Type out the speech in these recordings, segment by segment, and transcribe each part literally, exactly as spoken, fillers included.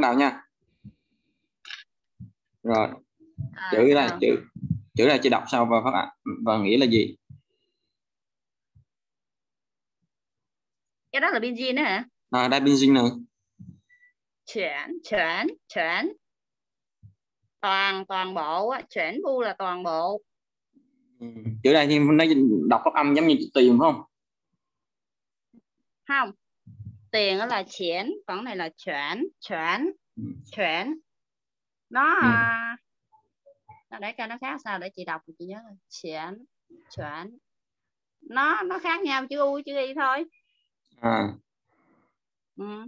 đầu nha. Rồi À, chữ sao? là chữ chữ là chị đọc sau và phát ạ và nghĩa là gì? Cái đó là binge đó hả? À, đây benzene nữa. Chuyển, chuyển, chuyển. Toàn, toàn bộ á, chuyển bu là toàn bộ. Ừ. Chữ này thì nó đọc phát âm giống như chữ tiền phải không? Không. Tiền đó là chuyển, còn này là chuyển, chuyển, Ừ. chuyển. Nó Ừ. à, để cho nó khác sao để chị đọc chị nhớ. Chuyển, chuyển. Nó nó khác nhau chữ u chữ y thôi. À. Ừ.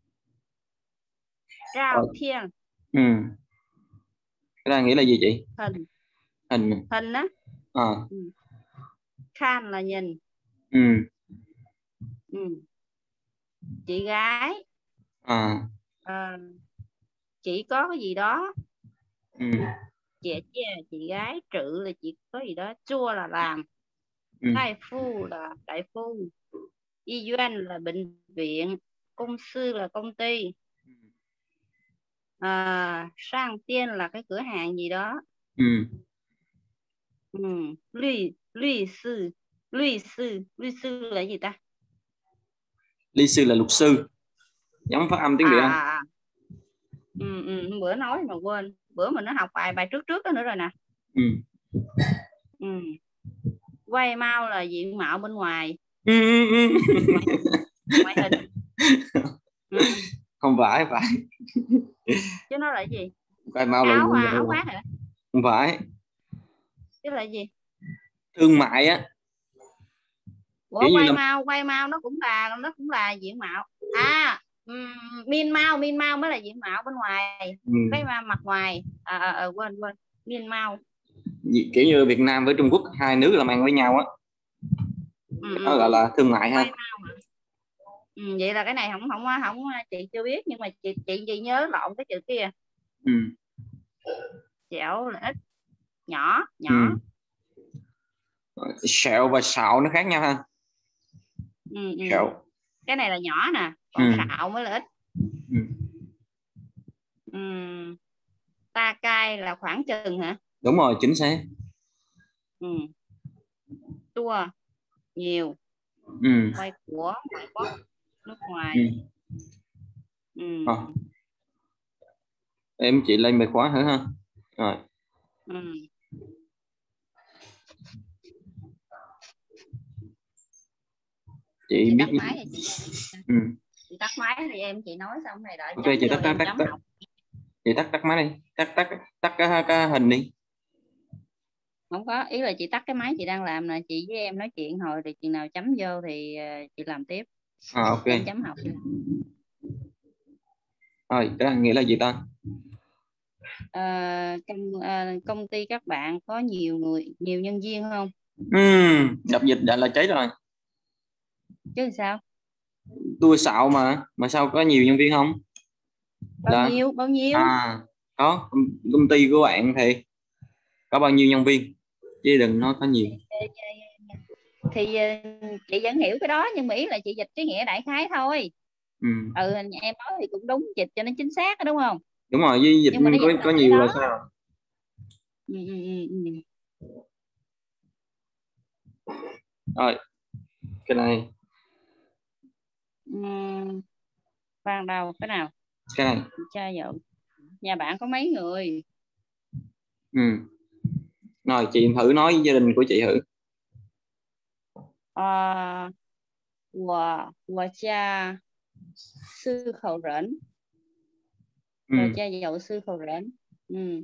Trao thiên. Ừ. Cái này nghĩa là gì chị? Hình. Hình. Hình á. À. Ừ. Khan là nhìn. Ừ. Ừ. Chị gái. À. À, chị có cái gì đó. Ừ. Chị chị, chị gái. Trự là chị có gì đó. Chua là làm. Ừ. Đại phu là đại phu. Y doanh là bệnh viện. Công sư là công ty. À, sang tiên là cái cửa hàng gì đó. Ừ. Ừ.律,律sư.律sư.律sư là gì ta? Lý sư là luật sư. Giống phát âm tiếng À, Việt à, không? à. Ừ, ừ, bữa nói mà quên. Bữa mình nó học bài bài trước trước đó nữa rồi nè. Ừ. Ừ. Quay mau là diện mạo bên ngoài. Ừ. Ừ. Ngoại, ngoại hình. Ừ. Không phải phải. Chứ nó là gì? Quay mau là Áo gì à, áo đâu. khoác hả? Không phải. Chứ là gì? Thương mại á. Ủa Kiểu như quay là mau, quay mau nó cũng là nó cũng là diện mạo. À, um, min mau, min mau mới là diện mạo bên ngoài. ừ. Cái mặt ngoài. À, à, à, quên quên. Min mau. Kiểu như Việt Nam với Trung Quốc hai nước làm ăn với nhau á, Ừ, nó ừ, gọi ừ. là thương mại ha. Quay mau hả? Ừ, vậy là cái này không không không chị chưa biết, nhưng mà chị chị chị nhớ lộn cái chữ kia. Ừ. Dẻo là ít. Nhỏ, nhỏ. Ừ. Sẹo và sạo nó khác nhau ha. Ừ, ừ. Sẹo. Cái này là nhỏ nè, Ừ. còn sạo mới là ít. Ừ. Ừ. Ta cai là khoảng chừng hả? Đúng rồi, chính xác. Ừ. Tua nhiều. Ừ. Quay của ngoại quốc, nước ngoài. Ừ. Ừ. À, em chị lên bài khóa thử ha. Rồi Ừ. chị Chị biết. tắt máy thì chị Ừ. chị tắt máy thì em chị nói xong này đợi Ok chấm chị vô tắt tắt em tắt chấm tắt học. chị tắt tắt máy đi, tắt tắt tắt cái, cái hình đi. Không có, ý là chị tắt cái máy chị đang làm nè, chị với em nói chuyện hồi thì chị nào chấm vô thì ờ, chị làm tiếp. À, ok. Em chấm học chị làm. Rồi cái nghĩa là gì ta? Ờ, công, ờ, công ty các bạn có nhiều người, nhiều nhân viên không? Ừ. Đọc dịch đã là cháy rồi. Chứ sao? Tôi xạo mà mà sao có nhiều nhân viên không? Bao Là nhiêu, bao nhiêu? à có công, công ty của bạn thì có bao nhiêu nhân viên chứ đừng nói có nhiều. Thì ờ, chị vẫn hiểu cái đó, nhưng mà ý là chị dịch cái nghĩa đại khái thôi. Ừ. Ừ, em nói thì cũng đúng, dịch cho nó chính xác đó, đúng không? Đúng rồi, với dịch Nhưng mà nó có vẫn là có cái nhiều là đó. sao? Ừ, ừ, ừ, ừ. Rồi cái này Uhm, ban đầu cái nào? cái này Cha vợ. Nhà bạn có mấy người? ừ. Rồi chị thử nói với gia đình của chị thử. À, 我我家四口人， Ừ. 我家有四口人。嗯，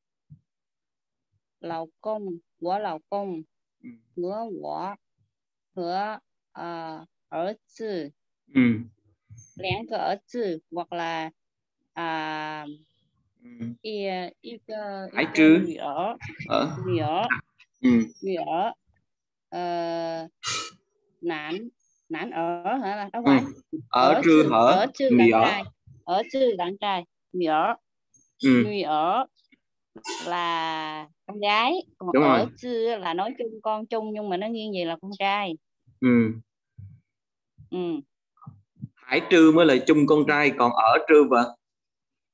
老公，我老公 Ừ. 和我和呃儿子， Ừ. 两个儿子 hoặc là à, Ừ. y, y, cái, y Hải cái trư 女儿 ở. 女儿 Ừ. 女儿 ờ,男男儿 hả, là đâu Ừ. phải Ở ở trư trừ hở ở trừ mì bạn ở. trai, ở trừ bạn trai. Nữ ở, Ừ. nữ ở là con gái, còn Đúng rồi. ở trừ là nói chung con chung nhưng mà nó nghiêng về là con trai. Ừ. Ừ. Hải trư mới là chung con trai, còn ở trư và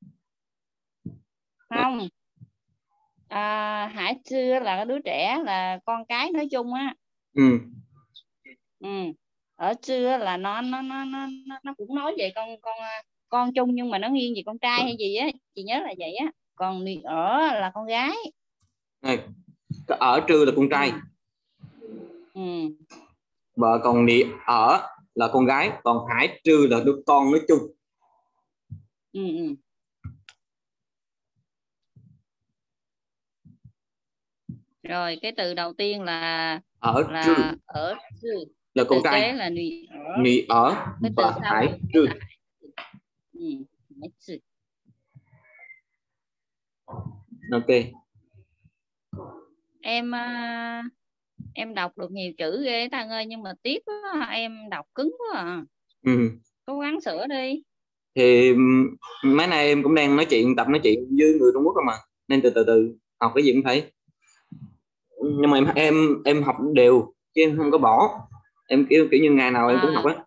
Không. À, Hải Sư là cái đứa trẻ, là con cái nói chung á. Ừ. Ừ. Ở Sư là nó nó nó nó nó cũng nói về con con con chung, nhưng mà nó nghiêng về con trai hay gì á, chị nhớ là vậy á. Còn Nì ở là con gái. Này, ở Trư là con trai. Ừ. Ừ. Vợ còn Nị ở là con gái, còn Hải Trư là đứa con nói chung. Ừ. Ừ. Rồi cái từ đầu tiên là Ở Trư là ở Sư. là Cái con từ trai, kế là Nì ở. Nị ở Cái từ và sau Hải là Trư. ừ. Hải Sư. Ok. Em à, em đọc được nhiều chữ ghê Thằng ơi, nhưng mà tiếc quá, em đọc cứng quá à. Ừ. Cố gắng sửa đi. Thì mấy nay em cũng đang nói chuyện, tập nói chuyện với người Trung Quốc rồi mà, nên từ từ từ học cái gì cũng thấy. Nhưng mà em em em học đều chứ em không có bỏ. Em kiểu kiểu như ngày nào em cũng học À, á.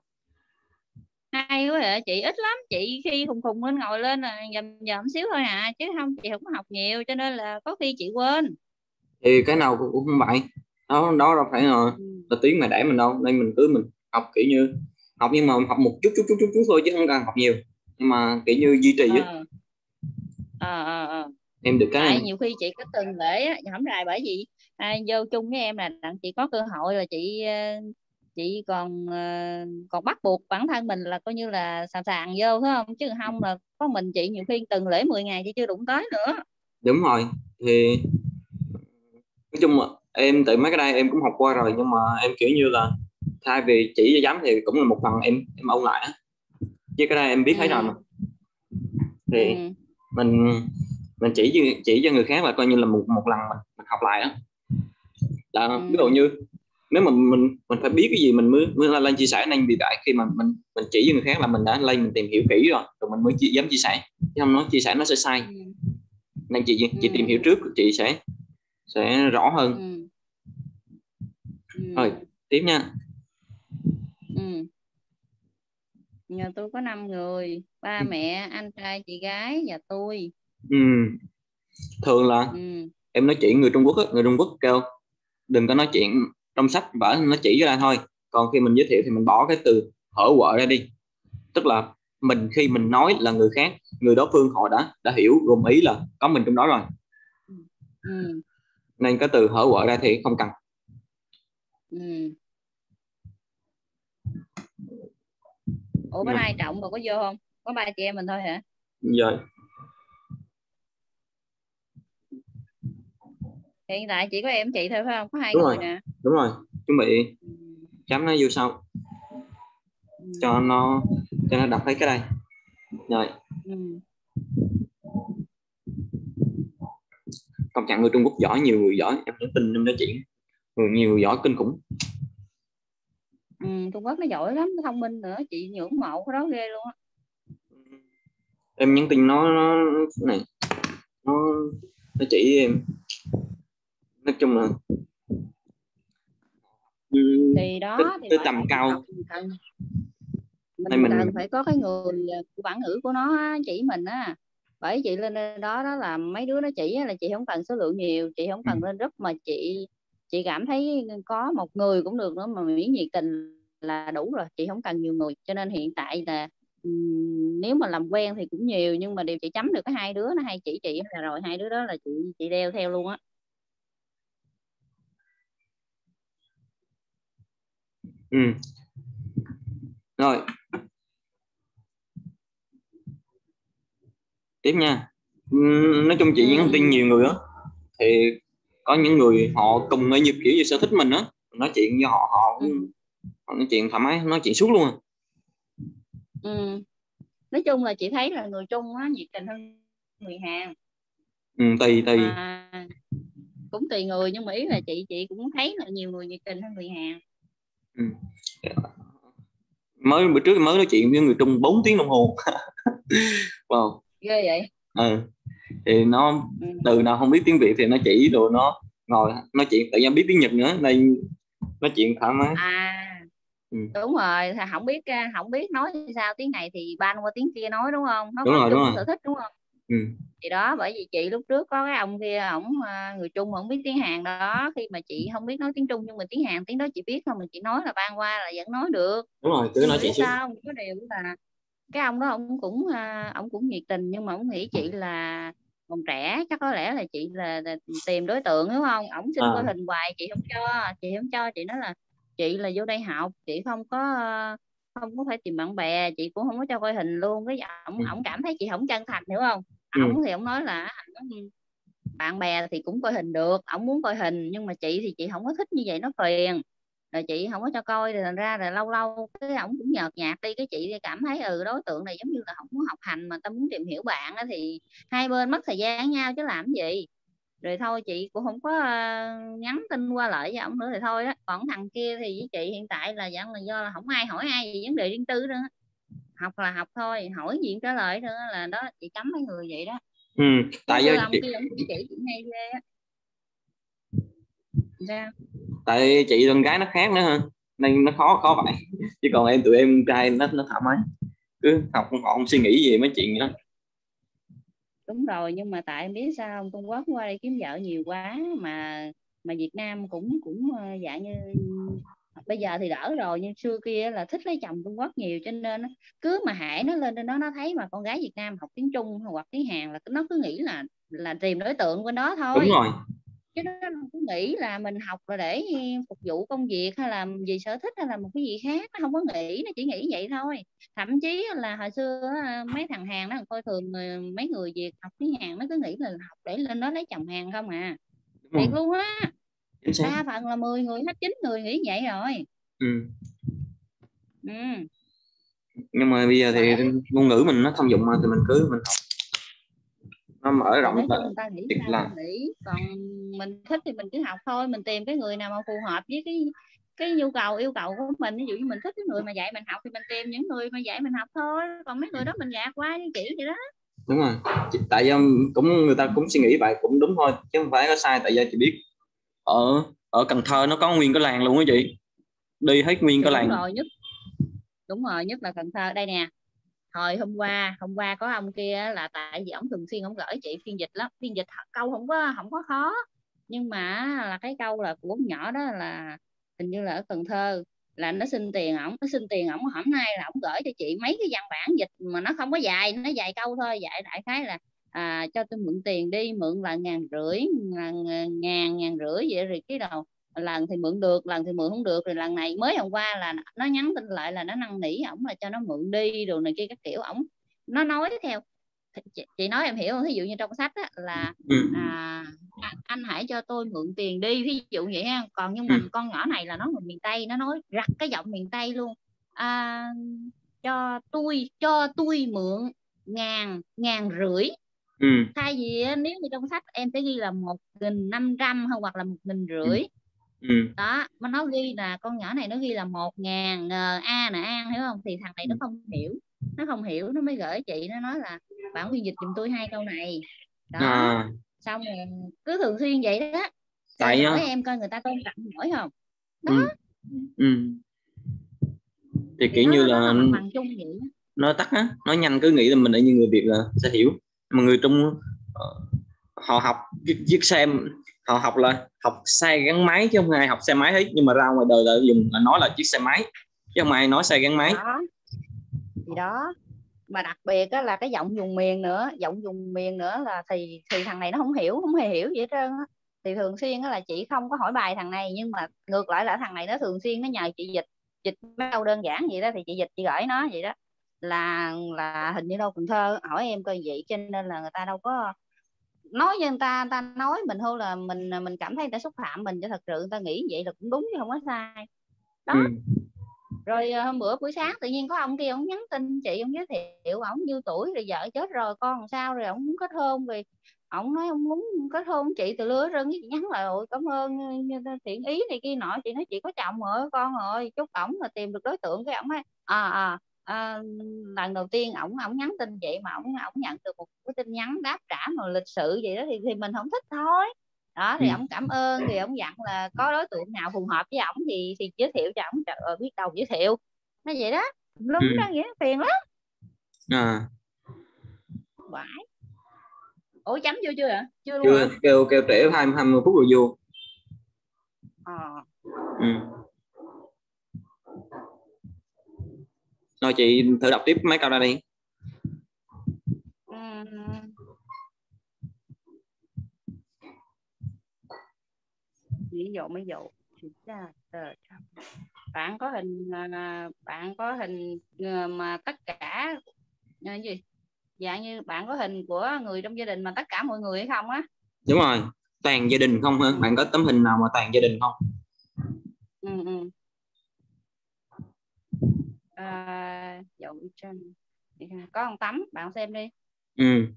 hay quá vậy. Chị ít lắm, chị khi khùng khùng lên ngồi lên là dầm dầm xíu thôi à, chứ không, chị không có học nhiều, cho nên là có khi chị quên. Thì cái nào cũng, cũng không vậy. Đó đó đâu phải là, Ừ. là tiếng mà đẻ mình đâu, nên mình cứ mình học kiểu như học, nhưng mà học một chút chút chút chút, chút thôi chứ không cần học nhiều, nhưng mà kiểu như duy trì á. ờ ờ ờ ờ. Em được cái Tại này. nhiều khi chị có từng lễ á, hổng rày, bởi vì à, vô chung với em là đặng chị có cơ hội là chị ờ, chị còn ờ, còn bắt buộc bản thân mình là coi như là sàng sàng vô, phải không, chứ không là có mình chị nhiều khi từng lễ mười ngày chị chưa đụng tới nữa. Đúng rồi. Thì nói chung là em tự mấy cái đây em cũng học qua rồi, nhưng mà em kiểu như là thay vì chỉ cho chấm thì cũng là một phần em em ôn lại á, chứ cái đây em biết thấy rồi mà. Ừ. Thì Ừ. mình mình chỉ cho- chỉ cho người khác là coi như là một một lần mình, mình học lại á, là ví dụ Ừ. như nếu mà mình mình phải biết cái gì mình mới mới lên chia sẻ, nên vì vậy khi mà mình mình chỉ cho người khác là mình đã lên mình tìm hiểu kỹ rồi rồi mình mới chi- dám chia sẻ, chứ không nói chia sẻ nó sẽ sai. Ừ. Nên chị chị tìm hiểu Ừ. trước chị sẽ sẽ rõ hơn. Ừ. Rồi Ừ. tiếp nha. Ừ. Nhà tôi có năm người, ba mẹ, anh trai, chị gái và tôi. Ừ. Thường là Ừ. em nói chuyện người Trung Quốc á, người Trung Quốc kêu đừng có nói chuyện trong sách vở, nó chỉ ra thôi, còn khi mình giới thiệu thì mình bỏ cái từ hở quợ ra đi. Tức là mình khi mình nói là người khác, người đối phương họ đã đã hiểu gồm ý là có mình trong đó rồi, Ừ. nên cái từ hở quợ ra thì không cần. Ừ. Ủa bữa Rồi, nay Trọng mà có vô không, có ba chị em mình thôi hả? giờ Hiện tại chỉ có em chị thôi phải không, có hai đúng rồi, người nè. đúng rồi, chuẩn bị Ừ. chấm nó vô sau Ừ. cho nó cho nó đọc thấy cái đây. Rồi, Ừ. công nhận người Trung Quốc giỏi, nhiều người giỏi, em nhắn tin em nói chuyện người nhiều người giỏi kinh khủng. Ừ. Trung Quốc nó giỏi lắm, nó thông minh nữa, chị ngưỡng mộ cái đó ghê luôn á. Em nhắn tin nó, nó này nó nó chỉ em, nói chung là ừ, Thì tới, đó thì tới bởi tầm vậy mình học cao. mình cần Nên mình mình cần phải có cái người à, của bản ngữ của nó á, chỉ mình á. Bởi chị lên đó đó là mấy đứa nó chỉ á, là chị không cần số lượng nhiều, chị không ừ, cần lên group, mà chị chị cảm thấy có một người cũng được nữa, mà miễn nhiệt tình là đủ rồi, chị không cần nhiều người. Cho nên hiện tại là ừm, nếu mà làm quen thì cũng nhiều, nhưng mà điều chị chấm được cái hai đứa nó hay chỉ chị là rồi, hai đứa đó là chị chị đeo theo luôn á. ừ. Rồi tiếp nha. Ừ, nói chung Ừ. chị nhắn tin Ừ. nhiều người á, thì có những người họ cùng ở nhịp kiểu như sở thích mình á, nói chuyện với họ họ, Ừ. họ nói chuyện thoải mái, nói chuyện suốt luôn à. Ừ. Nói chung là chị thấy là người Trung á nhiệt tình hơn người Hàn, Ừ, tùy tùy. mà cũng tùy người, nhưng mà ý là chị chị cũng thấy là nhiều người nhiệt tình hơn người Hàn. Ừ. Mới bữa trước mới nói chuyện với người Trung bốn tiếng đồng hồ. Wow. Ghê vậy. Ừ. Thì nó Ừ. từ nào không biết tiếng Việt thì nó chỉ đồ, nó ngồi nói chuyện, tự nhiên biết tiếng Nhật nữa nên nói chuyện thoải mái. À Ừ. đúng rồi, thì không biết không biết nói sao tiếng này thì ban qua tiếng kia nói, đúng không, nó Đúng có rồi, đúng chung rồi. sở thích đúng không. Ừ. Thì đó, bởi vì chị lúc trước có cái ông kia, ổng người Trung, ổng biết tiếng Hàn đó, khi mà chị không biết nói tiếng Trung nhưng mà tiếng Hàn, tiếng đó chị biết không, mà chị nói là ban qua là vẫn nói được. Đúng rồi, cứ Nhưng nói mà chuyện biết xíu. sao không, có điều là cái ông đó ông cũng ông cũng nhiệt tình, nhưng mà ông nghĩ chị là còn trẻ, chắc có lẽ là chị là, là tìm đối tượng đúng không. Ông xin coi À, hình hoài, chị không cho, chị không cho chị nói là chị là vô đây học, chị không có không có phải tìm bạn bè, chị cũng không có cho coi hình luôn. Cái ổng ừ, ổng cảm thấy chị không chân thành, hiểu không. ừ, Ổng thì ổng nói là bạn bè thì cũng coi hình được, ổng muốn coi hình, nhưng mà chị thì chị không có thích như vậy, nó phiền, rồi chị không có cho coi, rồi thành ra rồi lâu lâu cái ổng cũng nhợt nhạt đi. Cái chị cảm thấy ừ đối tượng này giống như là không muốn học hành mà ta muốn tìm hiểu bạn á, thì hai bên mất thời gian nhau chứ làm gì. Rồi thôi chị cũng không có uh, nhắn tin qua lại với ổng nữa thì thôi đó. Còn thằng kia thì với chị hiện tại là dạng là do là không ai hỏi ai gì vấn đề riêng tư nữa, học là học thôi, hỏi gì cũng trả lời nữa, là đó chị cấm mấy người vậy đó. ừ. Chứ Tại do xưa ông chị, kia ông chỉ chị cũng hay ghê á. Ra tại chị con gái nó khác nữa ha, nên nó khó khó vậy. Chứ còn em tụi em trai nó nó thoải mái, cứ học họ không suy nghĩ gì mấy chuyện đó. đúng rồi, nhưng mà tại em biết sao không, Trung Quốc qua đây kiếm vợ nhiều quá, mà mà Việt Nam cũng cũng ờ, dạng như bây giờ thì đỡ rồi, nhưng xưa kia là thích lấy chồng Trung Quốc nhiều, cho nên á, cứ mà hãy nó lên trên đó nó thấy mà con gái Việt Nam học tiếng Trung hoặc tiếng Hàn là nó cứ nghĩ là là tìm đối tượng bên đó Đúng thôi. rồi. Chứ nó cứ nghĩ là mình học là để phục vụ công việc hay là vì sở thích hay là một cái gì khác, nó không có nghĩ, nó chỉ nghĩ vậy thôi. Thậm chí là hồi xưa mấy thằng Hàn nó coi thường mấy người Việt học tiếng Hàn, nó cứ nghĩ là học để lên đó lấy chồng Hàn không à. Đúng Thiệt rồi, luôn á, chính xác. đa phần là mười người hết chín người nghĩ vậy rồi. Ừ. Ừ. Nhưng mà bây giờ thì Bởi ngôn ngữ mình nó thông dụng mà, thì mình cứ mình học, nó mở thì rộng nói là chung người ta nghĩ việc sao làm. thì nghĩ, còn mình thích thì mình cứ học thôi, mình tìm cái người nào mà phù hợp với cái cái nhu cầu yêu cầu của mình. Ví dụ như mình thích cái người mà dạy mình học thì mình tìm những người mà dạy mình học thôi, còn mấy người đó mình gạt qua với chỉ vậy đó. Đúng rồi. Tại do cũng người ta cũng suy nghĩ vậy cũng đúng thôi, chứ không phải có sai. Tại do chị biết ở ở Cần Thơ nó có nguyên cái làng luôn á chị, đi hết nguyên Thì cái đúng làng. rồi, nhất đúng rồi, nhất là Cần Thơ đây nè. Hồi hôm qua hôm qua có ông kia là tại vì ông thường xuyên ông gửi chị phiên dịch lắm, phiên dịch câu không có không có khó, nhưng mà là cái câu là của con nhỏ đó là hình như là ở Cần Thơ, là nó xin tiền ổng, nó xin tiền ổng hôm nay là ổng gửi cho chị mấy cái văn bản dịch mà nó không có dài, nó dài câu thôi, dạy đại khái là à, cho tôi mượn tiền đi, mượn là ngàn rưỡi, ngàn ngàn ngàn rưỡi vậy, rồi cái đầu lần thì mượn được, lần thì mượn không được, rồi lần này mới hôm qua là nó nhắn tin lại là nó năn nỉ ổng là cho nó mượn đi rồi này kia các kiểu. Ổng nó nói theo chị, chị nói em hiểu không, ví dụ như trong sách á, là Ừ. à, anh hãy cho tôi mượn tiền đi, ví dụ vậy ha. Còn nhưng Ừ. mà con nhỏ này là nó người miền Tây, nó nói rặt cái giọng miền Tây luôn. à, cho tôi cho tôi mượn ngàn ngàn rưỡi, Ừ. thay vì nếu như trong sách em sẽ ghi là một nghìn năm trăm hoặc là một nghìn Ừ. rưỡi Ừ. đó, mà nó ghi là con nhỏ này nó ghi là một ngàn ờ, a nè, An hiểu không, thì thằng này Ừ. nó không hiểu, nó không hiểu nó mới gửi chị, nó nói là bạn phiên dịch giùm tôi hai câu này đó. À, Xong rồi cứ thường xuyên vậy đó, rồi tại hỏi á. em coi người ta tôn trọng nổi không đó. Ừ. Ừ. Thì Thì kiểu đó như đó, đó là là mặt bằng chung vậy đó. nó tắt á, nói nhanh cứ nghĩ là mình ở như người Việt là sẽ hiểu, mà người Trung ờ, họ học chiếc, chiếc xe, họ học là học xe gắn máy chứ không ai học xe máy hết, nhưng mà ra ngoài đời là dùng là nói là chiếc xe máy chứ không ai nói xe gắn Thì máy. đó, thì đó, mà đặc biệt á, là cái giọng vùng miền nữa, giọng vùng miền nữa là thì thì thằng này nó không hiểu, không hề hiểu gì hết trơn á. Thì thường xuyên á là chị không có hỏi bài thằng này, nhưng mà ngược lại là thằng này nó thường xuyên nó nhờ chị dịch, dịch mấy câu đơn giản vậy đó, thì chị dịch chị gửi nó vậy đó, là là hình như đâu Cần Thơ, hỏi em coi vậy. Cho nên là người ta đâu có nói với người ta, người ta nói mình thôi là mình mình cảm thấy người ta xúc phạm mình, cho thật sự người ta nghĩ vậy là cũng đúng chứ không có sai Ừ. đó. Rồi ờ, hôm bữa buổi sáng tự nhiên có ông kia ông nhắn tin chị, ông giới thiệu ông nhiêu tuổi rồi, vợ chết rồi, con làm sao, rồi ông muốn kết hôn, rồi ông nói ông muốn kết hôn chị từ lứa rừng. Chị nhắn là ôi cảm ơn thiện ý này kia nọ, chị nói chị có chồng rồi, con rồi, chúc ổng là tìm được đối tượng. Cái ổng nói à, à, à lần đầu tiên ổng ổng nhắn tin vậy mà ổng ổng nhận được một cái tin nhắn đáp trả mà lịch sự vậy đó, thì thì mình không thích thôi đó. Ừ. Thì ông cảm ơn, thì ông dặn là có đối tượng nào phù hợp với ổng thì thì giới thiệu cho ổng. Trời ơi biết đâu giới thiệu nó vậy đó, lúng Ừ. đó, nghĩa phiền lắm. À, Bãi. Ủa chấm vô chưa hả? Chưa luôn Chưa, hả? kêu kêu trễ hai mươi phút rồi vô. Ờ. Ừ. Rồi chị thử đọc tiếp mấy câu ra đi. Ừm, ví dụ ví dụ Chính ra, tờ, bạn có hình à, bạn có hình à, mà tất cả à, gì dạng như bạn có hình của người trong gia đình mà tất cả mọi người hay không á? Đúng rồi, toàn gia đình không hả? Ừ. Bạn có tấm hình nào mà toàn gia đình không? Ừ, ừ. À, dậu tranh có con tắm, bạn xem đi. Ừ.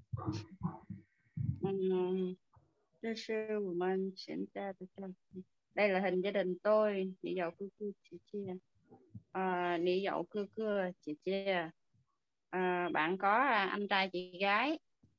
Ừ. Đây sư của mình diễn ra từ trong. Đây là hình gia đình tôi, nị dậu cưa cưa chị chia. À, nị dậu cưa cưa chị chia. À, bạn có à, anh trai chị gái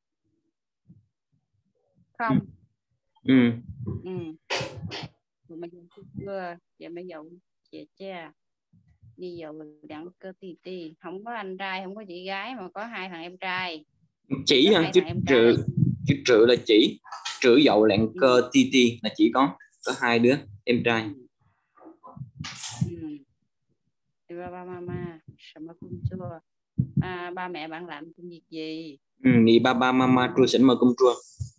Ừ. không? Ừ. Ừ. Rồi bây giờ cưa cưa, giờ bây giờ chị chia. Đi dậu đặng cơ tì tì, không có anh trai không có chị gái mà có hai thằng em trai. Chỉ Chỉ có hả? hai Chữ thằng em trai là trừ, chữ trừ là chỉ, trừ dậu lạng ừ. cơ ti ti là chỉ có có hai đứa em trai. Ừ. Ừ. Ba ba mama sao mà không chưa à, ba mẹ bạn làm công việc gì? Ừ. Nì ba ba mama trưa sỉnh mơ cung trưa.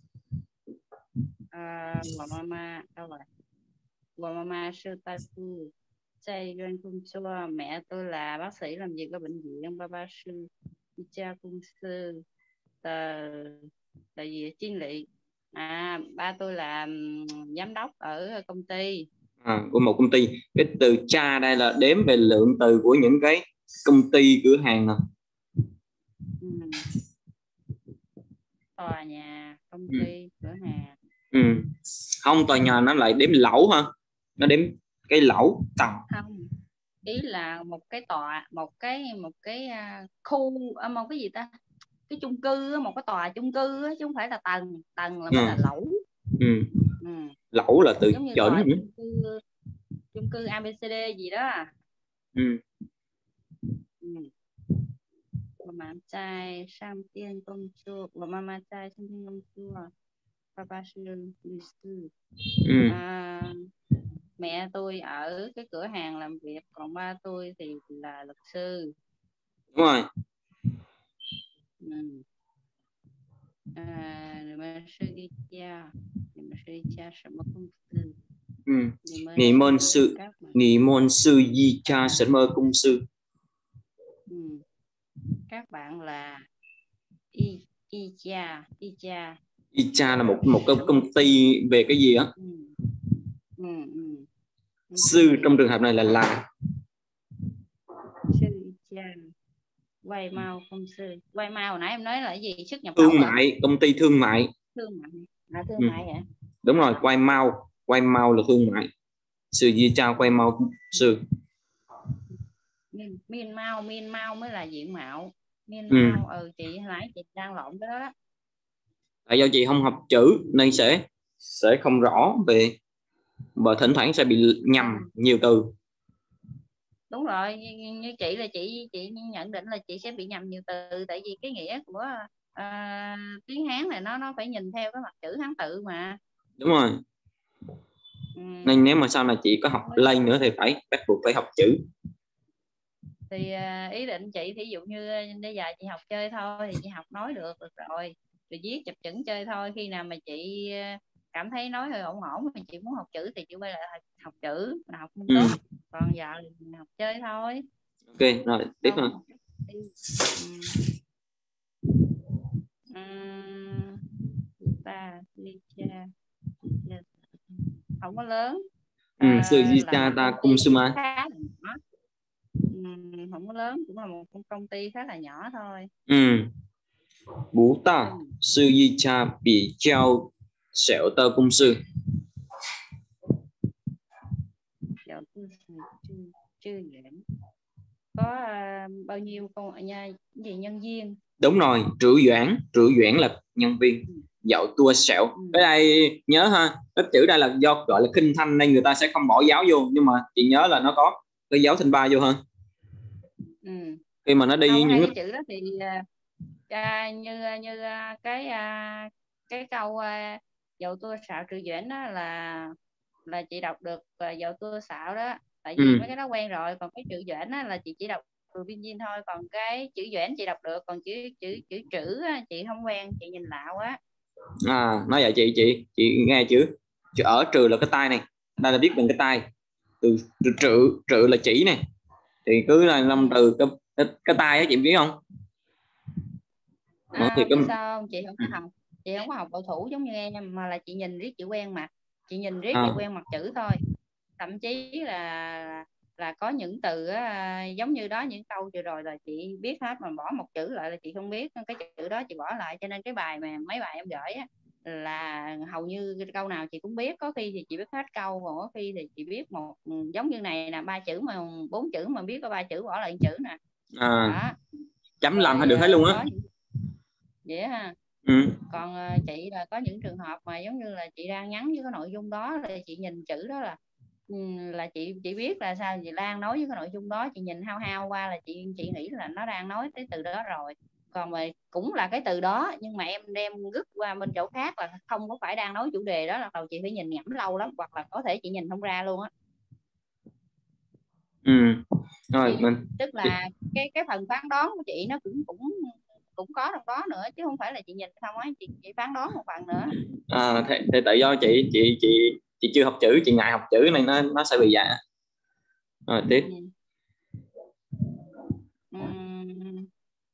À, bà mama đâu rồi? Bà mama sư ta tu xây doanh cung chua, mẹ tôi là bác sĩ làm việc ở bệnh viện. Ba ba sư cha cung sư tờ tờ gì chuyên lỵ. À, ba tôi là um, giám đốc ở công ty. À, của một công ty. Cái từ cha đây là đếm về lượng từ của những cái công ty cửa hàng nè. Ừ. Tòa nhà, công Ừ. ty, cửa hàng. Ừ. Không, tòa nhà nó lại đếm lẩu ha, nó đếm cái lẩu tầng. Không, ý là một cái tòa, một cái một cái uh, khu à, một cái gì ta, cái chung cư, một cái tòa chung cư chứ không phải là tầng. Tầng là mới là Ừ. lẩu. Ừ. Ừ. Lẩu là từ Giống như chởnh tòa nữa. chung cư, chung cư a bê xê đê gì đó. Ừ. Ừ. Và mà trai sang tiên công chúa, và mama trai sang tiên công chúa, papa sư律sư. Ừ. À, mẹ tôi ở cái cửa hàng làm việc, còn ba tôi thì là luật sư. Đúng rồi. Ừ. À, mà sư đi cha, mà sư đi cha什么公司? Ừ. Nì môn Nì môn sư sư, các bạn. nì môn sư di cha sỉnh mơ cung sư. Ừ. Các bạn là y y cha y cha Y cha là một một công công ty về cái gì á? ừ. Ừ. Ừ. Sư trong trường hợp này là là Sư y cha quay mau công sư. Quay mau hồi nãy em nói là cái gì, xuất nhập khẩu thương hả? mại, công ty thương mại. Thương mại. À, thương Ừ. mại hả? Đúng rồi, quay mau, quay mau là thương mại. Sư di cha quay mau sư. Miên, miên mau, miên mau mới là diện mạo. Miên Ừ. mau, ừ chị hồi nãy chị đang lộn cái đó đó. Tại do chị không học chữ nên sẽ sẽ không rõ về, và thỉnh thoảng sẽ bị nhầm Không, nhiều từ. đúng rồi, như, như chị là chị chị nhận định là chị sẽ bị nhầm nhiều từ, tại vì cái nghĩa của à, tiếng Hán này nó nó phải nhìn theo cái mặt chữ Hán tự mà. Đúng rồi. Ừ. Nên nếu mà sau này chị có học Thôi, lên nữa thì phải bắt buộc phải học chữ. thì à, ý định chị thí dụ như bây giờ chị học chơi thôi thì chị học nói được, được rồi, rồi viết chập chững chơi thôi. Khi nào mà chị à, cảm thấy nói hơi ổn ổn mà chị muốn học chữ thì chị quay lại học chữ, mà học không Ừ. tốt. Còn giờ thì học chơi thôi. Ok, rồi tiếp Đâu có ha. một cái đi. Ừ. Ừ. Ta đi cha, không có lớn. Ừ. Sư À, di là cha một ta công ty kumsuma. khá là nhỏ. Ừ, không có lớn, cũng là một công ty khá là nhỏ thôi. Ừ. Bú ta Ừ. sư di cha bị trao sẹo tơ cung sư. Dạo tôi chưa chưa giảm. Có à, bao nhiêu con nha gì nhân viên? Đúng rồi, trữ doãn, trữ doãn là nhân viên. Ừ. Dạo tua sẹo, Ừ. cái đây nhớ ha, cái chữ đây là do gọi là khinh thanh nên người ta sẽ không bỏ dấu vô, nhưng mà chị nhớ là nó có cái dấu thanh ba vô ha. Ừ. Khi mà nó đi Không, những hai cái cái chữ đó thì à, à, như như à, cái à, cái câu uh, dầu tua xạo trừ doãn đó là là chị đọc được uh, dầu tua xạo đó, tại vì ừ. mấy cái đó quen rồi. Còn cái trừ doãn đó là chị chỉ đọc từ biên duyên thôi, còn cái chữ doãn chị đọc được, còn chữ chữ chữ trữ á, chị không quen, chị nhìn lạ quá. À, nói vậy chị chị chị nghe chữ chữ ở trừ là cái tai này, đây là viết bằng cái tai, từ trừ trừ, trừ là chỉ này, thì cứ là năm Ừ. từ cái cái, cái tai á, chị biết không? Ờ, thì À, cái biết sao không? Chị không có học, chị không có học bảo thủ giống như em, mà là chị nhìn riết chị quen mặt, chị nhìn riết chị à, quen mặt chữ thôi. Thậm chí là là có những từ á, giống như đó, những câu vừa rồi là chị biết hết, mà bỏ một chữ lại là chị không biết cái chữ đó, chị bỏ lại. Cho nên cái bài mà mấy bài em gửi á, là hầu như câu nào chị cũng biết, có khi thì chị biết hết câu, còn có khi thì chị biết một, giống như này là ba chữ mà bốn chữ mà biết có ba chữ bỏ lại một chữ nè. à, Đó. chấm làm hay Rồi được hết luôn á. có những vậy ha. Ừ. Còn chị là có những trường hợp mà giống như là chị đang nhắn với cái nội dung đó, là chị nhìn chữ đó là là chị chị biết là sao chị đang nói với cái nội dung đó, chị nhìn hao hao qua là chị chị nghĩ là nó đang nói tới từ đó rồi. Còn mà cũng là cái từ đó nhưng mà em đem rứt qua bên chỗ khác là không có phải đang nói chủ đề đó, là đầu chị phải nhìn ngẫm lâu lắm, hoặc là có thể chị nhìn không ra luôn á. Ừ. Rồi mình Tức là cái cái phần phán đoán của chị nó cũng cũng cũng có trong đó nữa, chứ không phải là chị nhìn không á, chị, chị phán đoán một phần nữa. à, thì, thì tại do chị chị chị chị chưa học chữ, chị ngại học chữ này nó nó sẽ bị dạ. Rồi tiếp. Ừ. Uhm.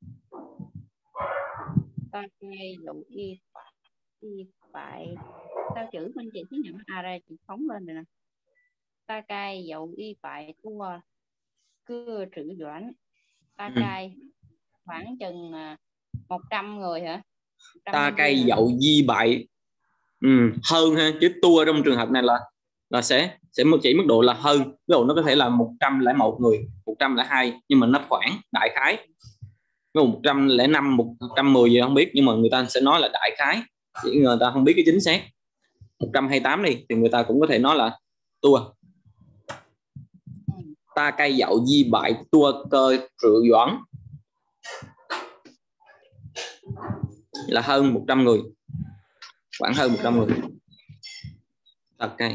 Ta cây dụ y phải, y phải sao chữ bên chị thấy nhận à ra chị phóng lên rồi nè. Ta cai dậu y phải tua cưa trữ doãn. Ta Ừ. cai khoảng chừng một trăm người hả? một trăm Ta nhân viên cây hả? dậu di bại. Ừ. Hơn ha, chứ tua trong trường hợp này là là sẽ sẽ chỉ mức độ là hơn, ví dụ nó có thể là một trăm lẻ một người, một trăm lẻ hai, nhưng mà nó khoảng đại khái, ví dụ một trăm lẻ năm, một trăm mười gì không biết, nhưng mà người ta sẽ nói là đại khái, chỉ người ta không biết cái chính xác. Một trăm hai mươi tám đi thì người ta cũng có thể nói là tua. Ừ. Ta cây dậu di bại tua cơ rượu doãn là hơn một trăm người, khoảng hơn một trăm người. Ta cây.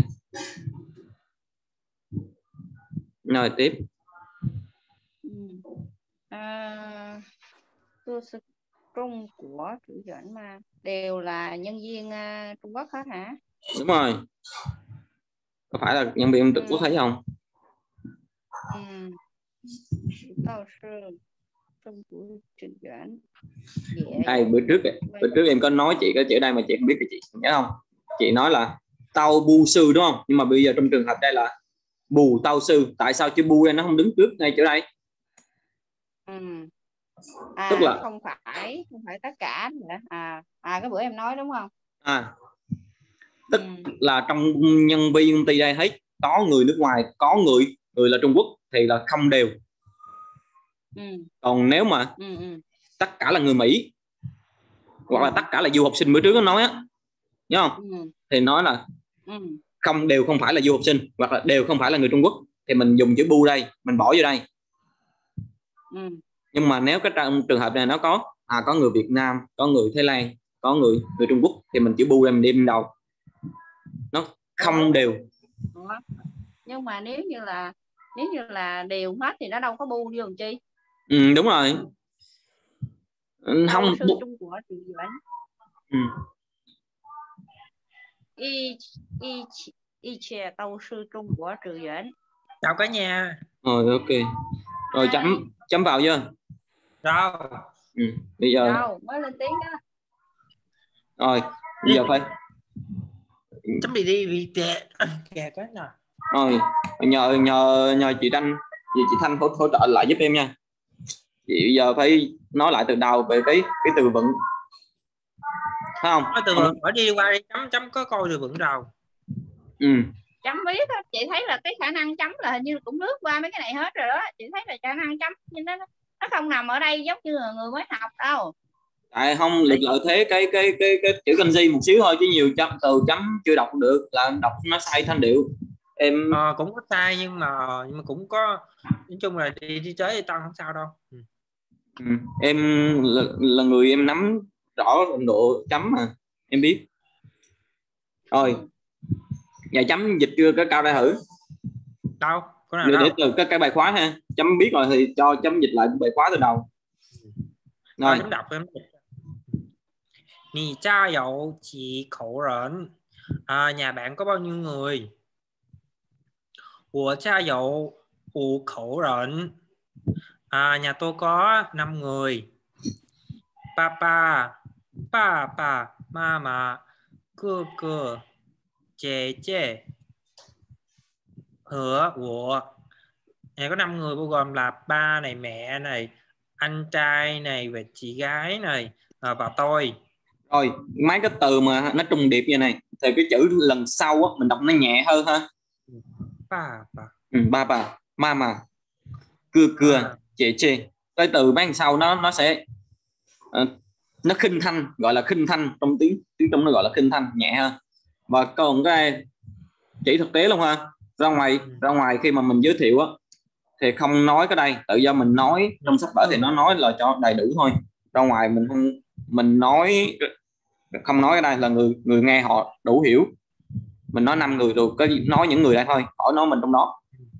Rồi tiếp. Ừ. À, tôi sẽ trung của trữ doãn mà đều là nhân viên uh, Trung Quốc hết hả? Đúng rồi, có phải là nhân viên Trung Quốc thấy không? Ừ. Tao sư trung của trữ doãn. Đây bữa trước bữa trước em có nói chị cái chữ đây mà chị không biết cái chị nhớ không? Chị nói là tao bu sư đúng không? Nhưng mà bây giờ trong trường hợp đây là bù tao sư, tại sao chữ bu nó không đứng trước ngay chỗ đây? Ừ. À, Tức là không phải không phải tất cả nữa. À à cái bữa em nói đúng không? à tức Ừ. là trong nhân viên công ty đây hết có người nước ngoài, có người người là Trung Quốc thì là không đều. Ừ. Còn nếu mà Ừ. Ừ. tất cả là người Mỹ hoặc Ừ. là tất cả là du học sinh, bữa trước nó nói á, nhớ không? Ừ. Thì nói là Ừ. không đều không phải là du học sinh hoặc là đều không phải là người Trung Quốc thì mình dùng chữ bu đây, mình bỏ vô đây. Ừ. Nhưng mà nếu cái trong trường hợp này nó có à có người Việt Nam, có người Thái Lan, có người người Trung Quốc thì mình chữ bu em đi bên đầu, nó Ủa? không đều. Ủa? Nhưng mà nếu như là nếu như là đều hết thì nó đâu có bu vô làm chi? Ừ, đúng rồi. Tao Không sư bu. Trung của trữ doãn. Ừ. Y y y chè tao sư Trung của trữ doãn. Chào cả nhà. Rồi ok. Rồi chấm chấm vào chưa? Rồi. Ừ. Bây giờ Đâu mới lên tiếng đó. rồi bây giờ phải Chấm bị đi bị kẹt kẹt quá nè. rồi nhờ nhờ nhờ chị Thanh, chị, chị Thanh hỗ, hỗ trợ lại giúp em nha. Chị bây giờ phải nói lại từ đầu về cái cái từ vựng, phải không? Nói từ vựng, ở đi qua đi, chấm chấm có coi từ vựng rồi. Ừ. Chấm biết á, chị thấy là cái khả năng chấm là hình như cũng lướt qua mấy cái này hết rồi đó. Chị thấy là khả năng chấm nhưng nó nó không nằm ở đây giống như là người mới học đâu. Tại không được lợi thế cái cái cái cái chữ kanji một xíu thôi, chứ nhiều chấm từ chấm chưa đọc được là đọc nó sai thanh điệu em. Ờ, cũng có sai nhưng mà nhưng mà cũng có, nói chung là đi đi tới thì tăng không sao đâu. Ừ. Ừ. Em là, là người em nắm rõ độ chấm mà em biết. Rồi giờ chấm dịch chưa, cái cao ra thử đâu có nào để, đâu. để từ cái, cái bài khóa ha, chấm biết rồi thì cho chấm dịch lại bài khóa từ đầu. Rồi chấm đọc em. Nì cha dậu chỉ khẩu rẩn. À, nhà bạn có bao nhiêu người? Của cha dậu ủ khẩu rẩn. À, nhà tôi có năm người. Papa, papa, mama, cơ cơ, chê chê, hứa của. Nhà có năm người bao gồm là ba này, mẹ này, anh trai này và chị gái này, à, và tôi. Rồi mấy cái từ mà nó trùng điệp như này thì cái chữ lần sau á, mình đọc nó nhẹ hơn ha. Papa, ừ, papa, mama, cưa cưa, chê chê. Cái từ bán sau nó nó sẽ uh, nó khinh thanh, gọi là khinh thanh, trong tiếng tiếng Trung nó gọi là khinh thanh, nhẹ hơn. Và còn cái chỉ thực tế luôn ha, ra ngoài ra ngoài khi mà mình giới thiệu á thì không nói cái đây, tự do mình nói trong sách vở thì nó nói là cho đầy đủ thôi. Ra ngoài mình không, mình nói không nói cái đây là người người nghe họ đủ hiểu. Mình nói năm người rồi có nói những người đây thôi, khỏi nói mình trong đó,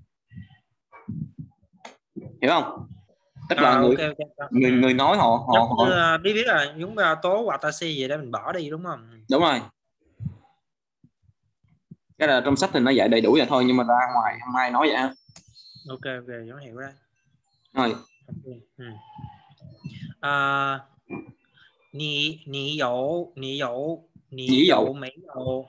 hiểu không? Tức là à, người, okay, okay. người người nói họ họ, họ... Như, biết biết là chúng ta tố hoặc taxi gì đó mình bỏ đi đúng không? Đúng rồi, cái là trong sách thì nó dạy đầy đủ vậy thôi, nhưng mà ra ngoài không ai nói vậy. Ok ok, giống hiểu đấy. Rồi okay. ừ. à, Nì nì dậu nì dậu nì dậu mấy dậu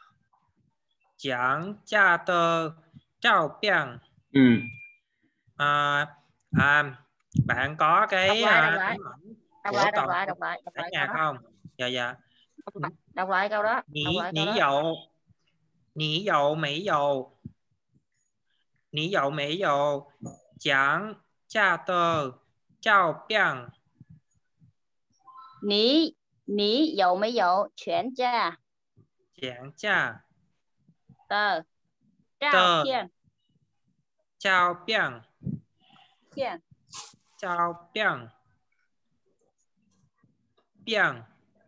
chẳng cha tơ trao biang. ừ. à, à, bạn có cái đọc lại, đọc lại. Đọc lại, đọc lại, đọc lại, đọc lại nhà không? Dạ dạ. Đọc lại, đọc lại câu đó. Nì Đọc lại nì câu đó. dậu nì dậu mấy dậu nì dậu mấy dậu chẳng cha tơ trao biang. Ní ní dậu mấy dậu chuyển cha Chẳng cha tờ trao tơ thiên trao biang thiên trao biang biang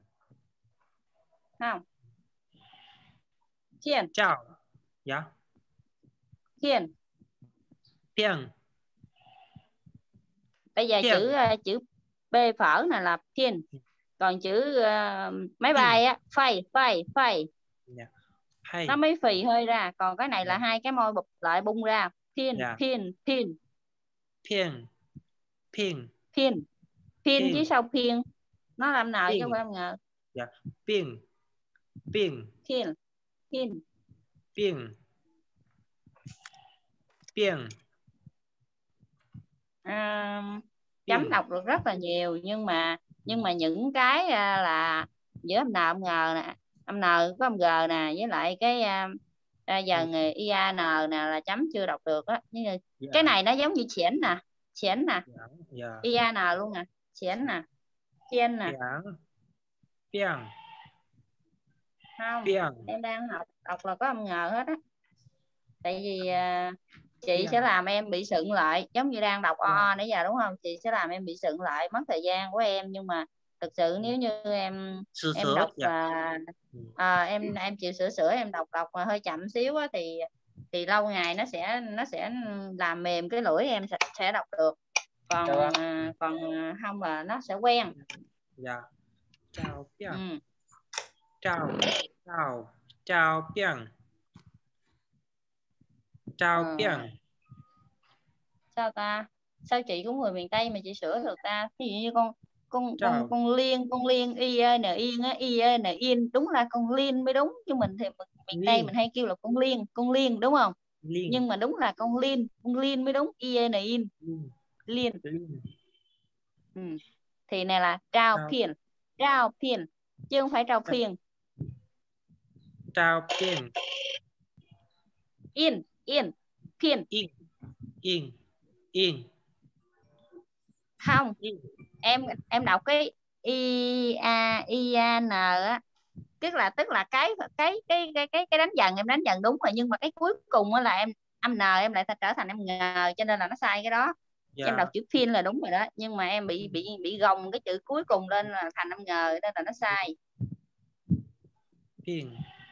không thiên trao. Dạ. thiên. Biang. Bây giờ Thiên. chữ chữ b phở này là thiên, còn chữ uh, máy bay á phây phây phây Yeah. nó mới phì hơi ra, còn cái này là yeah. hai cái môi bụp lại bung ra. Thiên yeah. thiên thiên Phiên. Phiên. thiên thiên chứ sao phiên, nó làm nào chứ không phải em ngờ. Dạ. Phiên. Phiên. Thiên thiên Phiên. Phiên. à, chấm đọc được rất là nhiều, nhưng mà nhưng mà những cái uh, là giữa âm n âm g nè, âm n có âm g nè, với lại cái uh, uh, dần ian nè là chấm chưa đọc được á. Yeah. Cái này nó giống như chén nè, chén nè, yeah. ian luôn nè, chén nè, chiên nè. Phiên. Không, Phiên. em đang học đọc là có âm g hết á. Tại vì uh, chị sẽ làm em bị sượng lại, giống như đang đọc o o nãy giờ đúng không, chị sẽ làm em bị sượng lại, mất thời gian của em. Nhưng mà thực sự nếu như em sửa em đọc và à, em em chịu sửa sửa em đọc đọc mà hơi chậm xíu á, thì thì lâu ngày nó sẽ nó sẽ làm mềm cái lưỡi em, sẽ, sẽ đọc được. Còn à, còn không là nó sẽ quen. Dạ. Chào biang. Ừ. Chào chào chào biang. Chào ờ. biang. Sao ta, sao chị cũng người miền Tây mà chị sửa được ta? Ví dụ như con con con con liên con liên y n yên á, y n yên đúng là con liên mới đúng, chứ mình thì miền Tây mình hay kêu là con liên, con liên đúng không? Liên. Nhưng mà đúng là con liên, con liên mới đúng, y n yên liên. Ừ. Thì này là trao phiền, trao phiền chứ không phải trao phiền. Trao phiền. Yên yên phiền. Yên yên yên. Không, em em đọc cái i a i a n á, tức là tức là cái cái cái cái cái cái đánh dần em đánh dần đúng rồi, nhưng mà cái cuối cùng là em âm n em lại trở thành em ngờ, cho nên là nó sai cái đó. Yeah. Em đọc chữ phiên là đúng rồi đó, nhưng mà em bị bị bị gồng cái chữ cuối cùng lên là thành âm ngờ, nên là nó sai. Pin.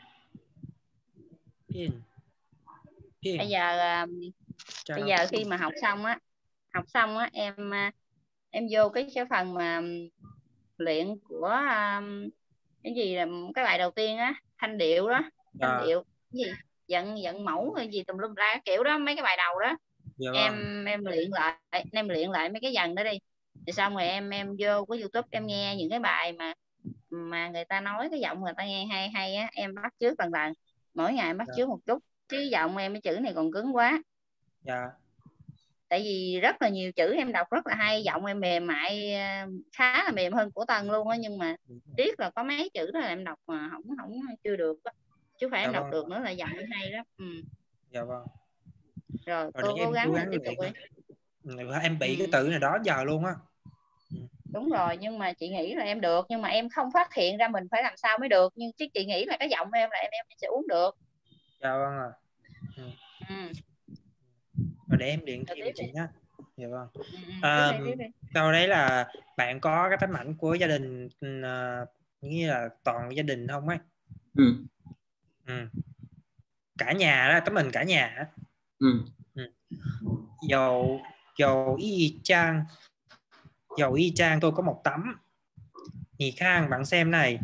Pin. Pin. Bây giờ à, Chào bây đâu. giờ khi mà học xong á, học xong á em à, em vô cái cái phần mà luyện của à, cái gì là cái bài đầu tiên á, thanh điệu đó, thanh À, điệu cái gì giận giận mẫu hay gì tùm lum la kiểu đó, mấy cái bài đầu đó. dạ vâng. em em luyện lại em luyện lại mấy cái dần đó đi, rồi xong rồi em em vô cái YouTube em nghe những cái bài mà mà người ta nói cái giọng người ta nghe hay hay á, em bắt chước lần lần, mỗi ngày em bắt Dạ. chước một chút, chứ giọng em cái chữ này còn cứng quá. Dạ. Tại vì rất là nhiều chữ em đọc rất là hay, giọng em mềm mại, ờ, khá là mềm hơn của Tân luôn á, nhưng mà tiếc là có mấy chữ đó là em đọc mà không không chưa được á, chứ phải Dạ em đọc vâng. được nữa là giọng em hay lắm. Ừ. Dạ vâng. Rồi Rồi để cô cố em cố gắng là gắng tiếp tục luyện. đi. Ừ, em bị Ừ. cái từ này đó giờ luôn á. Đúng rồi, nhưng mà chị nghĩ là em được, nhưng mà em không phát hiện ra mình phải làm sao mới được, nhưng chứ chị nghĩ là cái giọng em là em em sẽ uống được. Dạ vâng ạ. Ừ. Ừ. Rồi để em luyện Rồi thêm tiếp đi. chị nhé. Dạ vâng. Ừ, ừ. Tiếp À, đi, tiếp đi. sau đấy là bạn có cái tấm ảnh của gia đình, uh, như là toàn gia đình không ấy? Ừ. Ừ. Cả nhà đó, tấm hình cả nhà á. Ừ. Ừ. Dầu dầu y chang dầu y chang tôi có một tấm. Nhị Khang bạn xem này.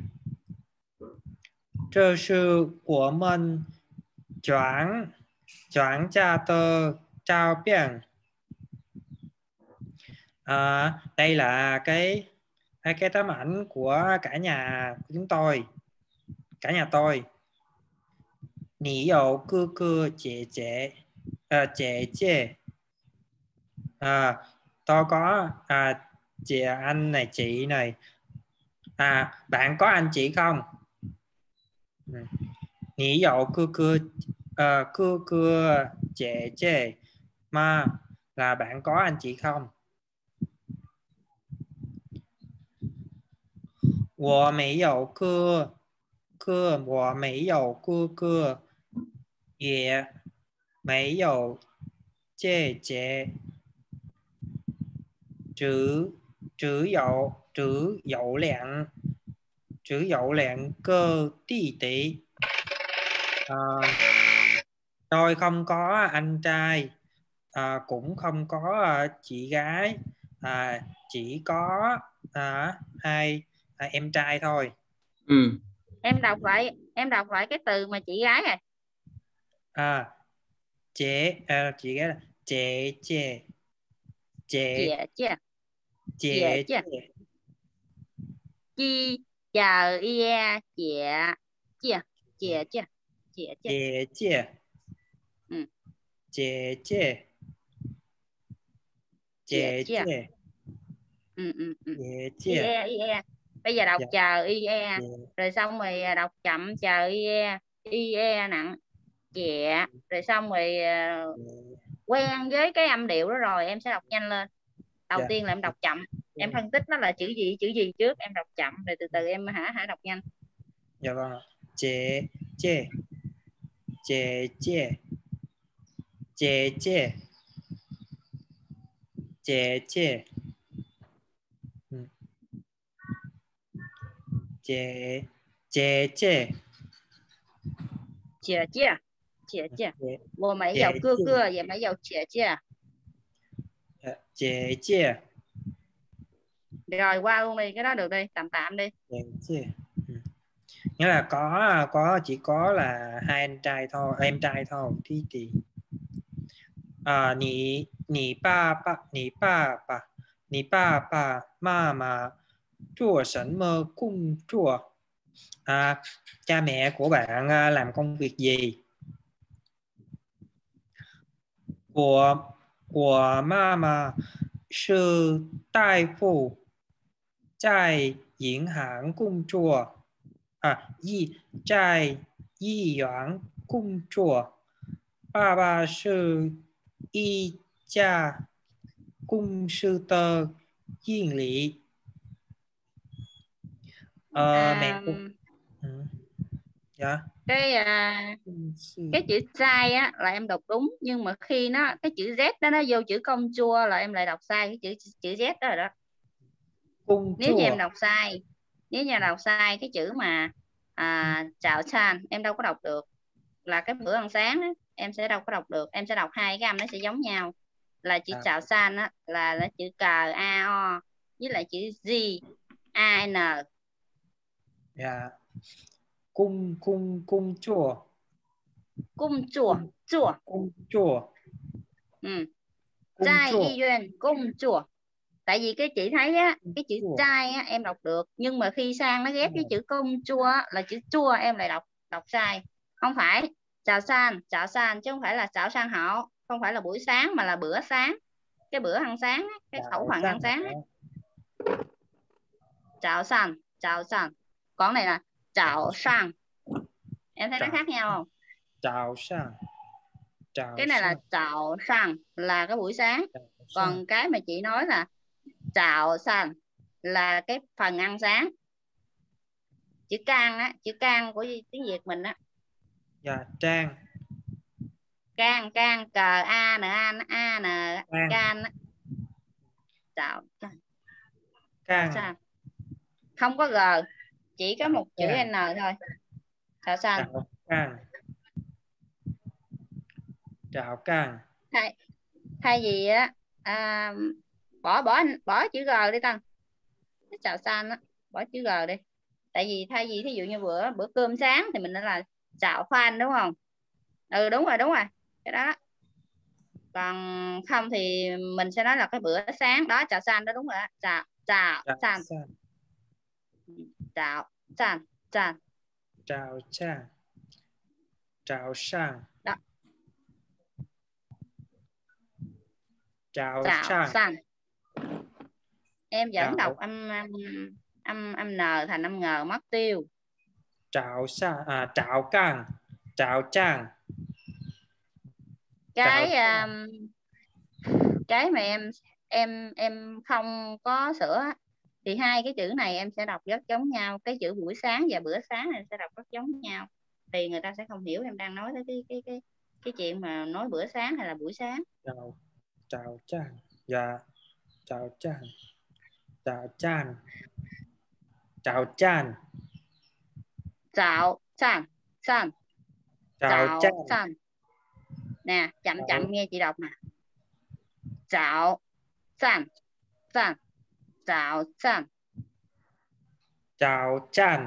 Đây là của mình chuyển chuyển ra tờ trao biển. À, đây là cái hai cái tấm ảnh của cả nhà của chúng tôi, cả nhà tôi. Nǐ you cơ cơ姐姐à,姐姐à, tôi có à, chị anh này, chị này. À, bạn có anh chị không? Nǐ you cơ cơ à, cơ cơ姐姐mà là bạn có anh chị không? 我没有哥哥，我没有哥哥，也没有姐姐，只只有只有两只有两个弟弟。À, tôi không có anh trai, à, cũng không có à, chị gái, à, chỉ có à, hai à, em trai thôi. Ừ. Em đọc lại, em đọc lại cái từ mà chị gái này. À, chế à, chị gái là chế chế chế Chị chưa? chế Chưa? Chi chờ ie chị chưa? Chị chưa? Chị chưa? chế chế Ừ. chế chế Chị chế chưa? chế Ừ, ừ, ừ. chế chế Ie, ie. Bây giờ đọc dạ chờ ie, chế rồi xong rồi đọc chậm chờ ie, ie nặng chẹ, rồi xong rồi uh, quen với cái âm điệu đó rồi em sẽ đọc nhanh lên. Đầu dạ tiên là em đọc chậm, em phân tích nó là chữ gì chữ gì trước, em đọc chậm rồi từ từ em hả hả đọc nhanh. dạ vâng. Chế chế chế chế chế chế chế chế chế chế chế 姐姐，姐姐， chế 我没有哥 chế 哥，也没有姐姐。 chế chế Rồi qua luôn đi, cái đó được đi, tạm tạm đi. chế chế. Nghĩa là có có chỉ có là hai anh trai thôi, em trai thôi. Thì thì à, nǐ nǐ ba ba nǐ ba ba nǐ ba ba ma ma做什么工作? À, cha mẹ của bạn à, làm công việc gì? 我我妈妈是大夫，在银行工作啊，医在医院工作。爸爸是一家公司的经理。Ờ, mẹ À, của ừ. Dạ. cái à, Công sư cái chữ sai á là em đọc đúng, nhưng mà khi nó cái chữ Z đó nó vô chữ công chua là em lại đọc sai cái chữ chữ Z đó rồi đó. công Nếu như chùa. em đọc sai, nếu như đọc sai cái chữ mà à, chào san em đâu có đọc được, là cái bữa ăn sáng đó, em sẽ đâu có đọc được, em sẽ đọc hai cái âm nó sẽ giống nhau, là chữ À. chào san á là nó chữ cờ a o với lại chữ z a n. Dạ. Cung cung cung chùa. Cung chùa chùa. Cung chùa. Ừ. Cung Trai chùa. y yuen cung chùa. Tại vì cái chị thấy á, cái chữ Chùa. trai á em đọc được, nhưng mà khi sang nó ghép với chữ công chua á, là chữ chua em lại đọc đọc sai. Không phải chào san, chào san chứ không phải là chào san hảo, không phải là buổi sáng mà là bữa sáng, cái bữa ăn sáng á, cái Chào khẩu phần san ăn sáng á. hảo. Chào san, chào san. Còn này là chào sang. Em thấy nó Chào. khác nhau không? Chào san. Chào Cái này là san. chào sang là cái buổi sáng, Chào san. còn cái mà chị nói là chào san là cái phần ăn sáng. Chữ can á, chữ can của tiếng Việt mình á. Dạ trang. Can can cờ a n a a n Can. can á. Chào san. Can. San. Không có g, chỉ có Chào một chữ can. n thôi. Chào san. Chào can. Chào can. Thay thay vì á à, bỏ bỏ bỏ chữ g đi Tân. Chào san á, bỏ chữ g đi. Tại vì thay vì thí dụ như bữa bữa cơm sáng thì mình đã là chào khoan đúng không? Ừ đúng rồi, đúng rồi. Cái đó. Còn không thì mình sẽ nói là cái bữa sáng đó, chào san đó, đúng rồi đó. Chào chào Chào san. san. Chào san san. Chào san. Chào san. Đó. Chào Chào san. san. Em vẫn Chào. đọc âm âm âm âm n thành âm ng mất tiêu. Chào san à chào can. Chào trang. Cái um, cái mà em em em không có sửa thì hai cái chữ này em sẽ đọc rất giống nhau, cái chữ buổi sáng và bữa sáng em sẽ đọc rất giống nhau, thì người ta sẽ không hiểu em đang nói tới cái cái cái cái chuyện mà nói bữa sáng hay là buổi sáng. Chào chào trang. Dạ. Chào trang. Chào chan. Chào chan. Chào san san. Chào Chào chan. san. Nè, chậm Chào. chậm nghe chị đọc nè. Chào san san. Chào san. Chào chan.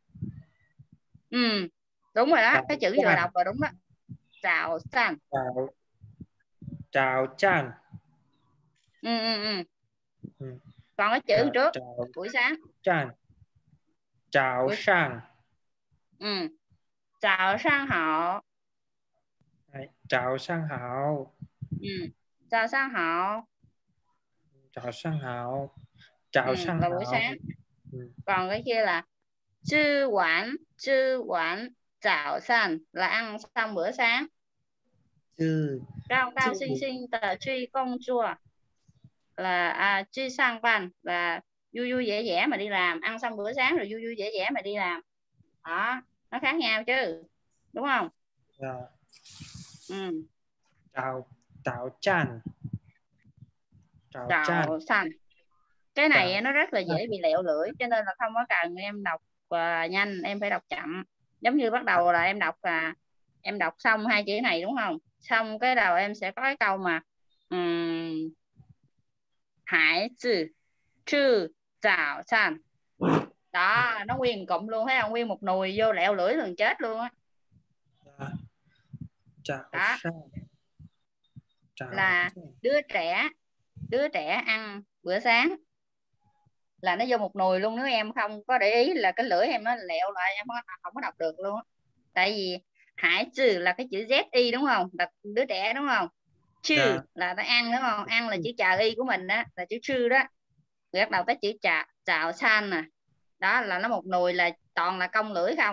Ừ, đúng rồi đó, Chào cái chữ chan. vừa đọc rồi, đúng đó. Chào san. Chào. Chào chan. Ừ ừ ừ. Ừ. Còn cái chữ Chào, trước chào buổi sáng. chan. Chào Buổi... sang. Ừ. Chào sang hảo. Đấy, chào sang hảo. Ừ. Chào sang hảo. Chào sang hảo. Chào Ừ, sang là buổi hảo. sáng. Ừ. Còn cái kia là chư quản, chư quản chào san là ăn xong bữa sáng. Chư. Cao cao Chư. xinh xinh tờ truy công chua là à, truy sang ban là vui vui vẻ vẻ mà đi làm, ăn xong bữa sáng rồi vui vui vẻ vẻ mà đi làm. Đó, nó khác nhau chứ, đúng không? Dạ. Ừ. Chào. Chào chan. Chào chan. Chào san. Cái này Chào. nó rất là dễ bị lẹo lưỡi, cho nên là không có cần em đọc uh, nhanh, em phải đọc chậm. Giống như bắt đầu là em đọc là em đọc xong hai chữ này đúng không? Xong cái đầu em sẽ có cái câu mà um, hải tử chư chào san. Đó, nó nguyên cụm luôn, thấy không? Nguyên một nùi vô lẹo lưỡi lần chết luôn á. Dạ. Chào Đó. sang. Chào Là sang. đứa trẻ đứa trẻ ăn bữa sáng là nó vô một nùi luôn, nếu em không có để ý là cái lưỡi em nó lẹo lại, em không, không có đọc được luôn á. Tại vì hải trừ là cái chữ z y đúng không, là đứa trẻ đúng không, chư Dạ. là nó ăn đúng không, ăn là chữ chào y của mình đó, là chữ chư đó, rồi bắt đầu tới chữ chào chào san nè, đó là nó một nùi là toàn là cong lưỡi không.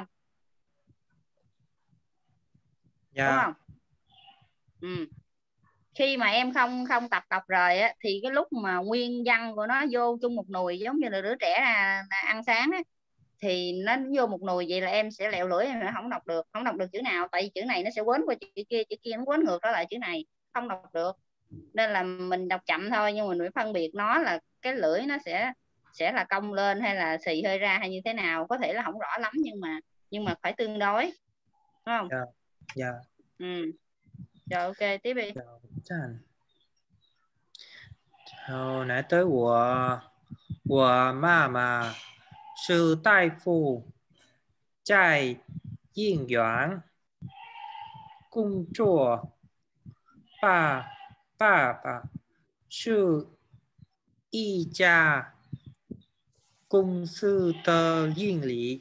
Dạ. Đúng không? Ừ. Khi mà em không không tập đọc rồi á, thì cái lúc mà nguyên văn của nó vô chung một nùi giống như là đứa trẻ là, là ăn sáng á, thì nó vô một nùi vậy là em sẽ lẹo lưỡi, em không đọc được, không đọc được chữ nào, tại vì chữ này nó sẽ quến qua chữ kia, chữ kia nó quến ngược đó lại chữ này, không đọc được. Nên là mình đọc chậm thôi, nhưng mình phải phân biệt nó là cái lưỡi nó sẽ sẽ là cong lên hay là xì hơi ra hay như thế nào, có thể là không rõ lắm, nhưng mà nhưng mà phải tương đối, đúng không? Dạ. Dạ. Ừ. Rồi ok, tiếp đi. Chàn. Hồi nãy tới của của ma mà sư đại phu tại Yên Yuan công作爸爸爸是一家公司的经理.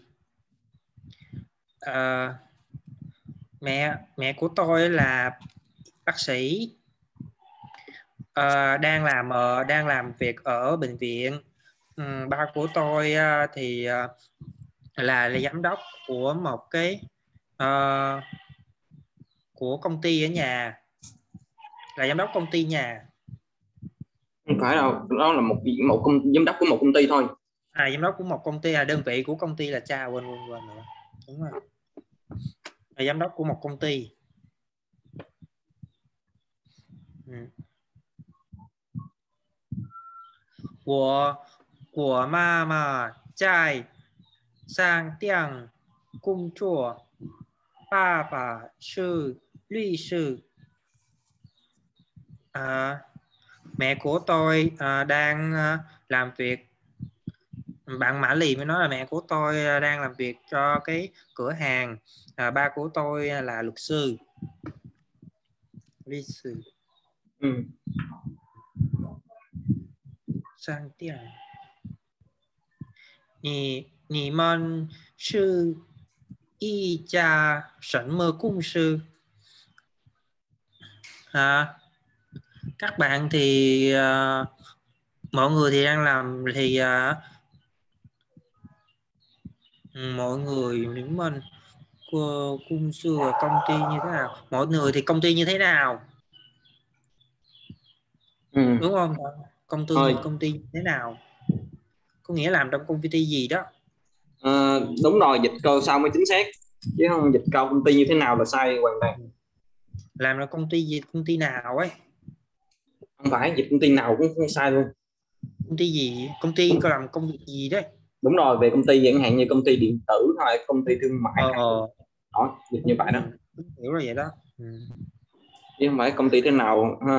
Ờ, mẹ mẹ của tôi là bác sĩ, ờ, đang làm ở đang làm việc ở bệnh viện. Ừ, ba của tôi uh, thì uh, là, là giám đốc của một cái uh, của công ty ở nhà, là giám đốc công ty nhà. Không phải đâu, đó là một một công giám đốc của một công ty thôi. À, giám đốc của một công ty, là đơn vị của công ty là cha, quên quên quên nữa. Đúng rồi, là giám đốc của một công ty. Ừ. 我我妈妈在商店工作，爸爸是律sư. À, mẹ của tôi à, đang à, làm việc, bạn Mã Lì mới nói là mẹ của tôi à, đang làm việc cho cái cửa hàng. À, ba của tôi là luật sư. Luật sư. Ừ. Sang tiền. Nì nì mân sư y cha sẵn mơ cung sư. À, các bạn thì uh, mọi người thì đang làm thì uh, mọi người những mình của cung sư và công ty như thế nào, mọi người thì công ty như thế nào, Ừ. đúng không? Công ty Thôi. công ty như thế nào, có nghĩa làm trong công ty gì đó. À, đúng rồi, dịch câu sau mới chính xác, chứ không dịch câu công ty như thế nào là sai hoàn toàn. Làm trong công ty gì, công ty nào ấy. Không phải, dịch công ty nào cũng không sai luôn. Công ty gì, công ty có làm công việc gì đấy. Đúng rồi, về công ty chẳng hạn như công ty điện tử hay công ty thương mại. Ờ, đó, dịch như vậy đó. Ừ, hiểu rồi vậy đó. Ừ. Chứ không phải công ty thế nào ha.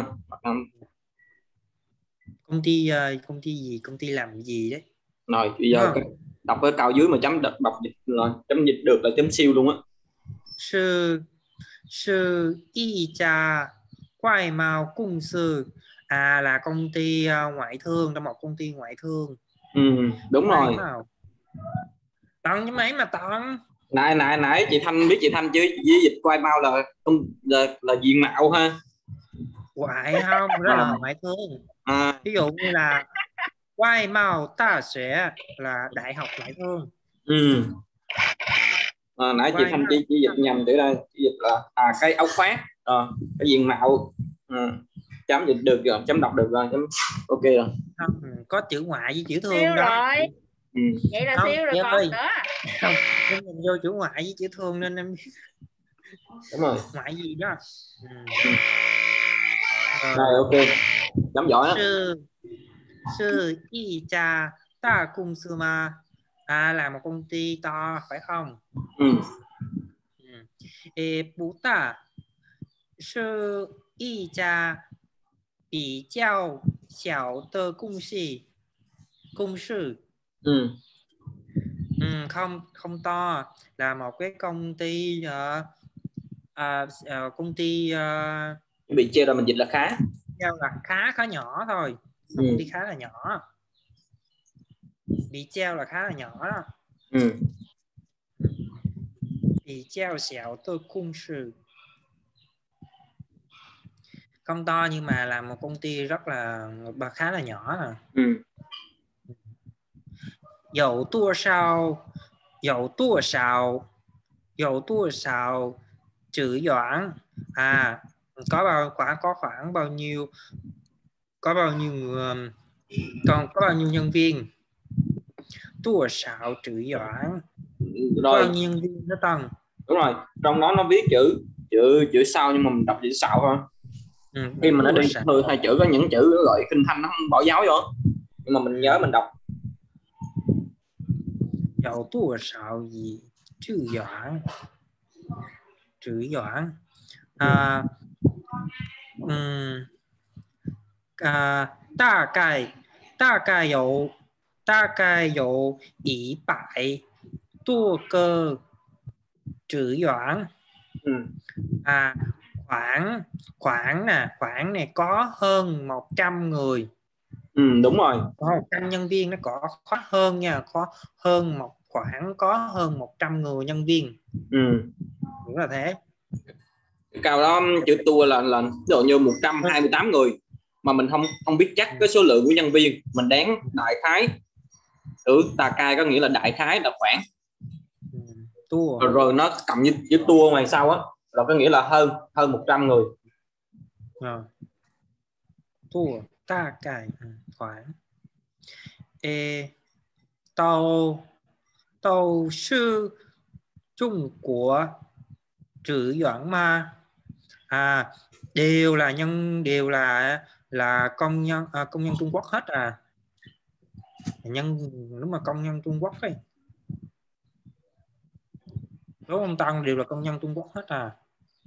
Công ty uh, công ty gì, công ty làm gì đấy. Rồi bây giờ đọc ở cao dưới mà chấm đọc, đọc dịch rồi chấm dịch được là chấm siêu luôn á. Sư sư y cha quay mao cung sư. À, là công ty uh, ngoại thương, trong một công ty ngoại thương. Ừ, đúng Quay rồi. mao. Tận với mấy mà tận. Nãy nãy nãy chị Thanh biết chị Thanh chứ, với dịch quay bao là là, là diện mạo ha. Ngoại không, đó là ngoại thương. À. Ví dụ như là quay mao ta sẽ là đại học ngoại thương. Ừ. À, nãy chị Thanh chỉ, chỉ dịch nhầm từ đây, chỉ dịch là à, cái áo khoác, à, cái diện mạo. À, chấm dịch được rồi, chấm đọc được rồi, chấm ok rồi. Không, có chữ ngoại với chữ thương siêu đó. Rồi. Ừ. Vậy là Không, siêu rồi còn ơi. nữa. Không, em nhìn vô chữ ngoại với chữ thương nên em biết. Đúng rồi. Ngoại gì đó. Ừ. Ừ. Rồi ok, chấm giỏi đó. Sư sư y cha ta cung sư ma. À, là một công ty to phải không? Ừ. Ê, bú ta sư y cha bị giao xảo tơ cung sĩ cung sư. Ừ. Ừ, không không to, là một cái công ty uh, uh, uh, công ty uh, bị treo là mình dịch là khá, là khá khá nhỏ thôi. Một ừ. công ty khá là nhỏ. Bị treo là khá là nhỏ đó. Ừ. Bị treo xẻo tôi cung sư, không to nhưng mà là một công ty rất là khá là nhỏ à. Ừ. Dầu tua sao dầu tua sao dầu tua sao chữ doãn. À, có bao khoảng có khoảng bao nhiêu, có bao nhiêu người, còn có bao nhiêu nhân viên. Tua sao chữ doãn, có bao Rồi nhiêu nhân viên nó tăng. đúng rồi, trong đó nó viết chữ chữ chữ sau nhưng mà mình đọc chữ sạo thôi. Ừ, khi mà nó đi sao. hơi hai chữ, có những chữ nó gọi kinh thanh nó không bỏ dấu vô, nhưng mà mình Ừ. nhớ mình đọc. Dầu tua sao gì trữ doãn trữ doãn à, um, à, 大概大概有大概有一百多个职员 Ừ. à, khoảng khoảng nè khoảng này có hơn một trăm người. Ừ, đúng rồi. Có một trăm nhân viên, nó có khó hơn nha, có hơn một khoảng có hơn một trăm người nhân viên. Ừ. Đúng là thế. Cao đó chữ tour là là độ như một trăm hai mươi tám người mà mình không không biết chắc cái số lượng của nhân viên, mình đáng đại khái. Ừ, tà cai có nghĩa là đại khái là khoảng. Ừ. Tour. Rồi, rồi nó cầm như chữ tour ngoài sau á là có nghĩa là hơn hơn một trăm người. À. Tour, ta cài khoảng. Ê, tàu tàu sư Trung Quốc trữ doãn ma. À, đều là nhân đều là là công nhân à, công nhân Trung Quốc hết à. Nhân nếu mà công nhân Trung Quốc ấy. Đúng không Tăng, đều là công nhân Trung Quốc hết à.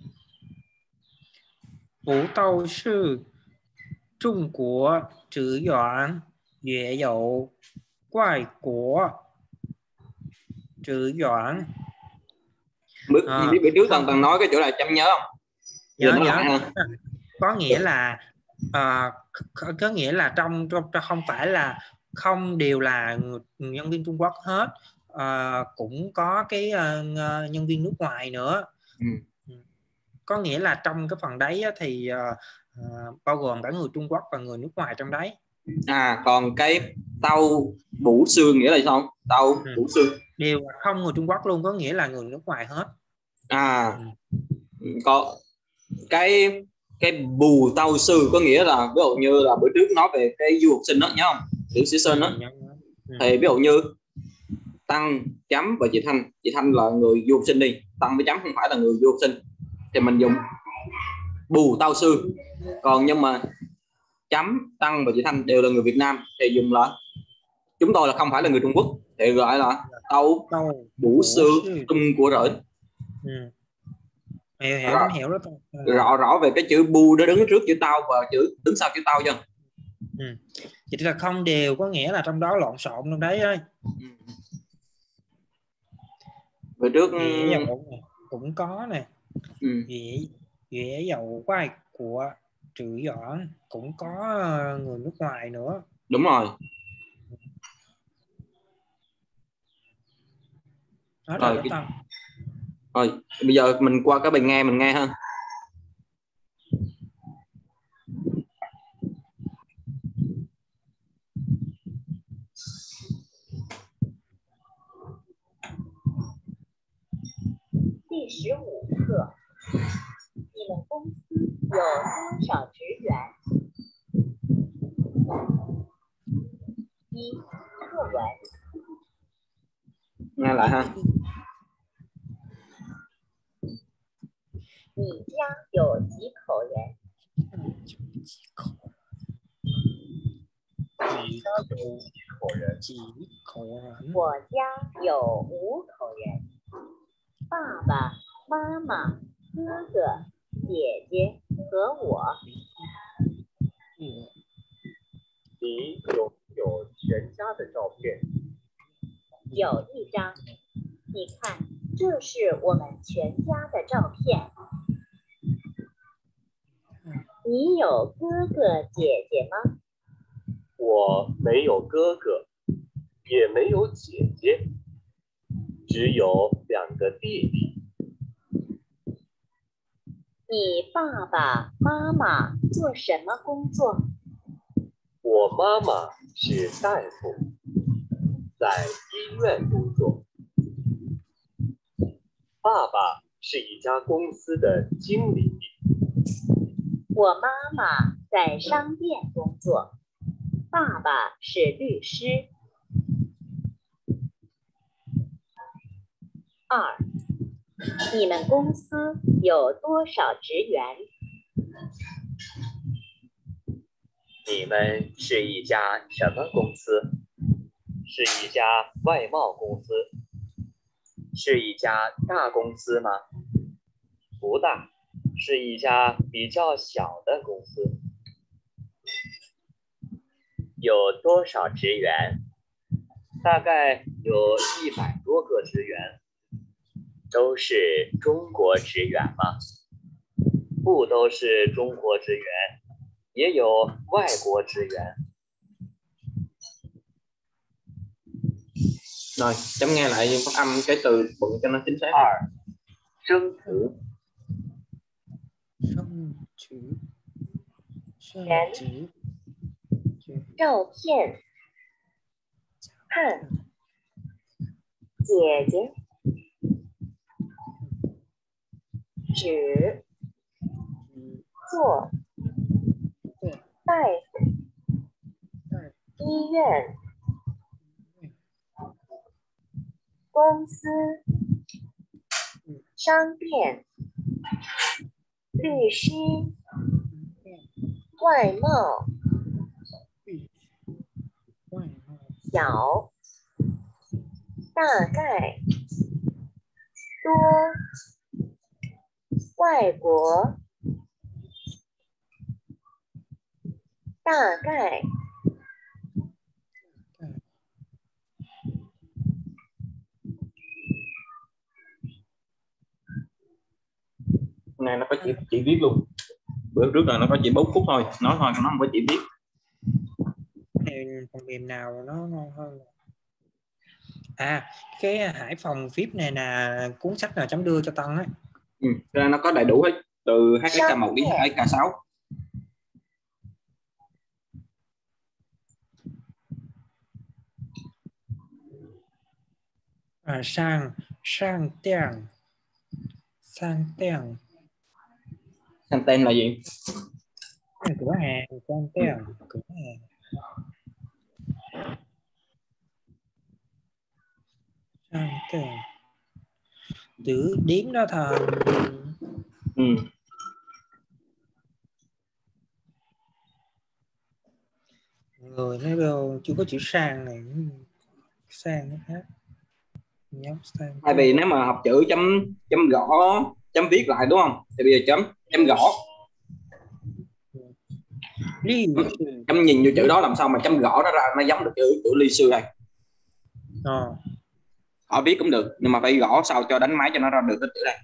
Vũ tàu sư Trung Quốc trữ doãn dễ dậu quài của trữ doãn. Bữa, À, bữa trước không, Tần Tần nói cái chỗ này Trâm nhớ không? Giờ nhớ nó nhớ lại ha. có nghĩa là à, có nghĩa là trong, trong không phải là không đều là nhân viên Trung Quốc hết, à, cũng có cái uh, nhân viên nước ngoài nữa. Ừ. Có nghĩa là trong cái phần đấy thì uh, uh, bao gồm cả người Trung Quốc và người nước ngoài trong đấy. À, còn cái tàu Vũ Sư nghĩa là sao? Tàu Ừ. Vũ Sư Đều không người Trung Quốc luôn, có nghĩa là người nước ngoài hết. à. Ừ. Có cái cái bù tàu sư có nghĩa là ví dụ như là bữa trước nói về cái du học sinh đó nhớ không, Tiểu Sĩ Sơn đó. Ừ, ừ. Thì ví dụ như Tăng chấm và chị Thanh, chị Thanh là người du học sinh đi, Tăng với chấm không phải là người du học sinh thì mình dùng bù tàu sư. Còn nhưng mà chấm, Tăng và chị Thanh đều là người Việt Nam thì dùng là chúng tôi là không phải là người Trung Quốc thì gọi là tàu Vũ Sư Trung của rỡn. Ừ. Hiểu hiểu rõ, hiểu đó. rõ rõ về cái chữ bu đó đứng trước chữ tao và chữ đứng sau chữ tao chưa? Ừ. Chỉ là không đều có nghĩa là trong đó lộn xộn trong đấy ơi. Ừ. Về trước Dễ dầu cũng có nè. Ừ. Dễ dễ dầu quay của trữ doãn cũng có người nước ngoài nữa. Đúng rồi. Đó Rồi, là cái... rồi bây giờ mình qua cái bài nghe mình nghe ha. 第十五课，你们公司有多少职员？一、课文。 Nghe lại ha. 你家有几口人？ 几口几口人？几口人？ 我家有五口人，爸爸妈妈、哥哥、姐姐和我。 你有没有全家的照片？ 有一张，你看，这是我们全家的照片。你有哥哥姐姐吗？ 我没有哥哥，也没有姐姐，只有两个弟弟。 你爸爸妈妈做什么工作？ 我妈妈是大夫，在医院工作。爸爸是一家公司的经理。 我妈妈在商店工作，爸爸是律师。二，你们公司有多少职员？ 你们是一家什么公司？是一家外贸公司。 是一家大公司吗？不大，是一家比较小的公司。有多少职员？大概有一百多个职员。都是中国职员吗？不都是中国职员，也有外国职员。 Rồi, chấm nghe lại phát âm cái từ bụng cho nó chính xác. 二，征服。 生殖生殖照片，看，姐姐，纸，做，大夫，医院，公司，商店，律师，外贸，小，大概，多，外国，大概， Hôm nay nó có chỉ chỉ viết luôn. Bữa trước là nó có chỉ bốn phút thôi, nói thôi nó không có chỉ viết. Này phần mềm nào nó ngon hơn? À, cái Hải Phòng vê i pê này là cuốn sách nào chấm đưa cho Tân á. Ừ, ra nó có đầy đủ hết từ hát ét ca một đến hát ét ca sáu. À, sang sang tiền sang tiền Sang tên là gì? cửa hàng sang tiền cửa hàng sang tiền từ điếm đó thành Ừ. người nó đâu chưa có chữ sang này, sang nó khác. Tại vì nếu mà học chữ chấm chấm gõ chấm viết lại đúng không, thì bây giờ chấm chấm gõ chấm nhìn vô chữ đó làm sao mà chấm gõ nó ra nó giống được chữ chữ ly sư này. Ờ. Họ viết cũng được nhưng mà phải gõ sao cho đánh máy cho nó ra được cái chữ này.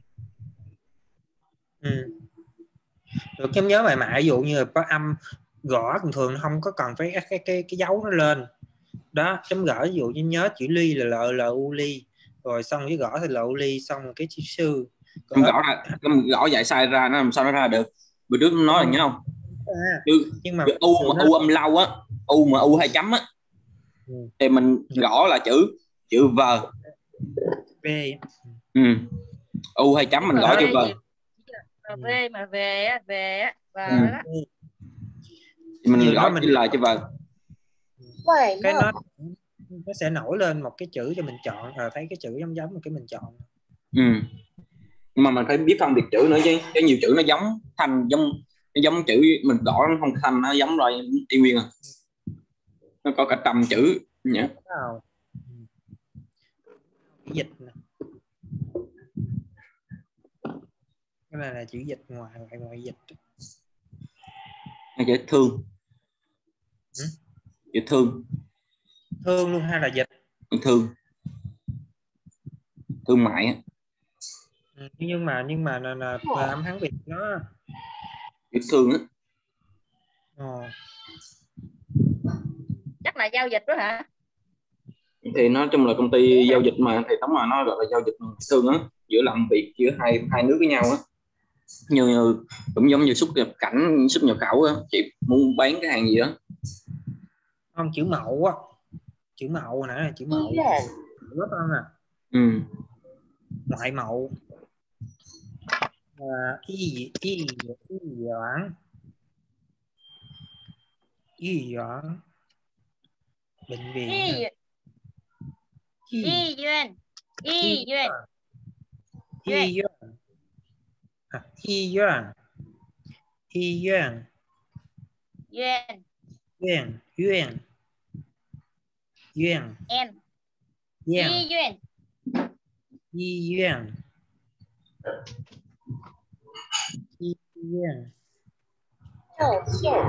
Ừ. Được, em nhớ bài mại ví dụ như là có âm gõ thường thường không có cần phải cái cái cái, cái dấu nó lên đó, chấm gõ ví dụ như nhớ chữ ly là lợ lợ u ly, rồi xong với gõ thì lợ u ly, xong rồi cái chữ sư Chấm gõ ra chấm gõ dạy sai ra nó làm sao nó ra được. Bữa trước nói là nhớ không? À, Chứ, nhưng mà u mà nó... u âm lâu á, u mà u hai chấm á, ừ. thì mình gõ là chữ chữ v. V. Ừ. U hai chấm mình gõ chữ v. Mà v mà về á, về á và ừ. đó. Mình Nhiều gõ mình... chữ l chữ v. Cái nó nó sẽ nổi lên một cái chữ cho mình chọn, rồi thấy cái chữ giống giống một cái mình chọn. Ừ. Nhưng mà mình phải biết phân biệt chữ nữa chứ, có nhiều chữ nó giống thành giống nó giống chữ mình gõ nó không thành nó giống rồi y nguyên à. Nó có cả trăm chữ nhỉ. Dịch nè. Cái này là chữ dịch ngoài ngoại ngoại dịch. Hay chữ thương. Ừ? Chữ thương. Thương luôn hay là dịch? Thương. Thương mại á. Ừ, nhưng mà nhưng mà là, là, là âm Hán Việt nó chữ thương á. Ờ. Chắc là giao dịch đó hả? Thì nói chung là công ty giao dịch mà thì tóm mà nó gọi là giao dịch thương á, giữa làm việc giữa hai hai nước với nhau á, như, như cũng giống như xuất nhập cảnh xuất nhập khẩu á, chị muốn bán cái hàng gì đó không, chữ mậu á, chữ mậu nè, chữ mậu rất hơn nè. Ừ. Ngoại mậu à, y y y doãn y doãn bệnh viện y y duyên y duyên y duyên y duyên y duyên duyên duyên duyên duyên em duyên y duyên y yuan, y yuan, 照片，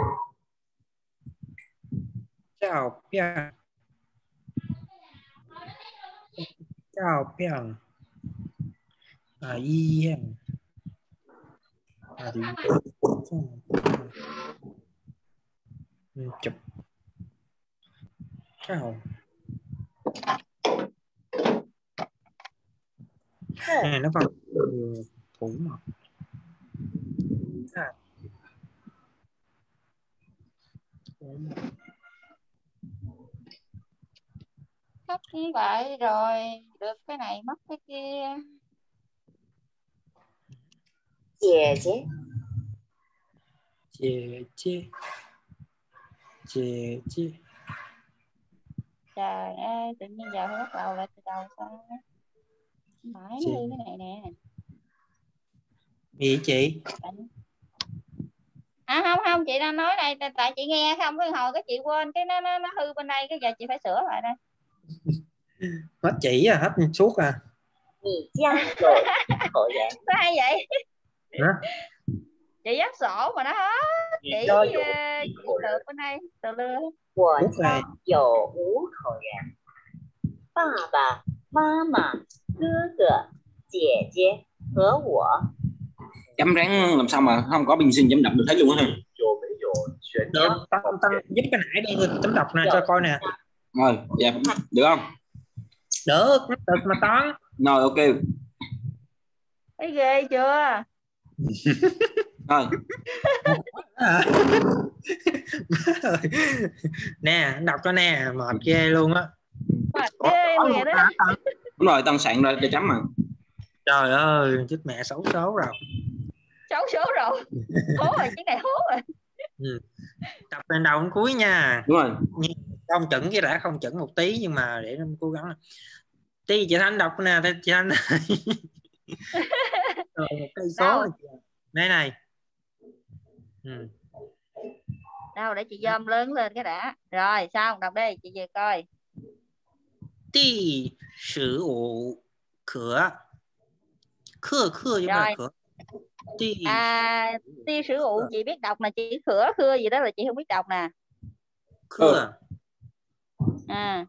照片，照片，啊，医院，à, thì ừ, chụp chào 看 này nó còn nhiều thủ mà à. Thất bại rồi, được cái này mất cái kia. 姐姐， 姐姐姐姐 Trời ơi, tự nhiên giờ phải bắt đầu lại từ đầu sao? Mãi nó Chị. hư cái này nè. gì chị À không không, chị đang nói này tại, tại chị nghe không cái hồi cái chị quên cái nó nó nó hư bên đây, cái giờ chị phải sửa lại đây. hết chỉ à hết suốt à 你家有五口人， Sao hay vậy? hả Chị dắt sổ mà nó hết. 你 Chị 家 ờ, 有 chị 几口 được 人？ bên đây từ lưa. 我 Út 家 này 有五口人，爸爸妈妈、哥哥、姐姐和我。 Chấm ráng làm sao mà không có bình sinh chấm đọc được thấy luôn á. 有没有全家 được tăng tăng giúp cái nãy đi chấm đọc nè cho coi nè Rồi, dạ, được không? được được mà toán Rồi, ok. Thấy ghê chưa? Rồi, à. Nè đọc cho nè mệt ghê luôn á Mệt ghê mẹ đó. đúng rồi, tăng soạn ra để chấm mà. trời ơi chết mẹ xấu số rồi Xấu số rồi. Hố rồi, cái này hố rồi. ừ. Đọc lên đầu đến cuối nha Đúng rồi. không chuẩn cái đã không chuẩn một tí nhưng mà để em cố gắng tí chị Thanh đọc nè chị Thanh rồi một cây số đây này ừ. Đâu để chị zoom lớn lên cái đã. Rồi xong đọc đi chị về coi. Đi sử ủ cửa khưa khưa chứ không phải cửa đi À, ti sử ụ chị biết đọc là chỉ khửa khưa gì đó là chị không biết đọc nè. khưa À.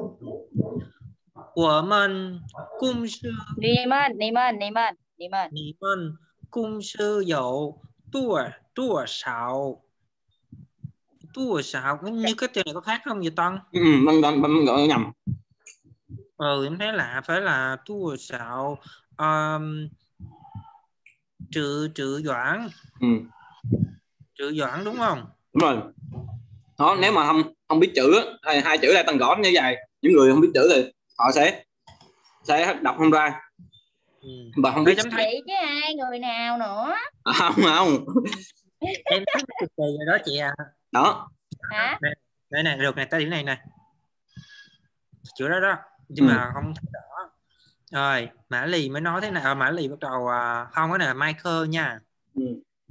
我们公司 Ni mên, ni mên, ni mên, ni mên. 你们公司有多多少多少như cái từ này có khác không vậy Tân? Ừ, vâng, vâng, vâng, gọi nhầm. Ừ em thấy lạ phải là多少 um, trừ trừ doãn Ừ. trừ doãn đúng không? Đúng rồi. Đó, nếu mà không không biết chữ á, hai, hai chữ là tăng gõ như vậy, những người không biết chữ thì họ sẽ sẽ đọc không ra. Ừ. Và không biết Chị chứ ai người nào nữa. à, không không Em thấy cực kỳ rồi đó chị à. Đó. Hả? Đây, đây này được này tới điểm này này chữ đó đó nhưng ừ. mà không thấy rõ. Rồi Mã Lì mới nói thế này à, Mã Lì bắt đầu à, không cái này là Michael nha. Ừ.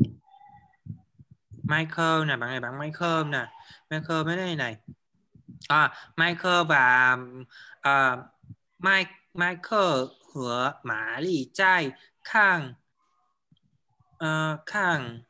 Michael nè bạn này bạn Michael nè Michael mới đây này à, Michael và à, Mike Michael和玛丽在看呃看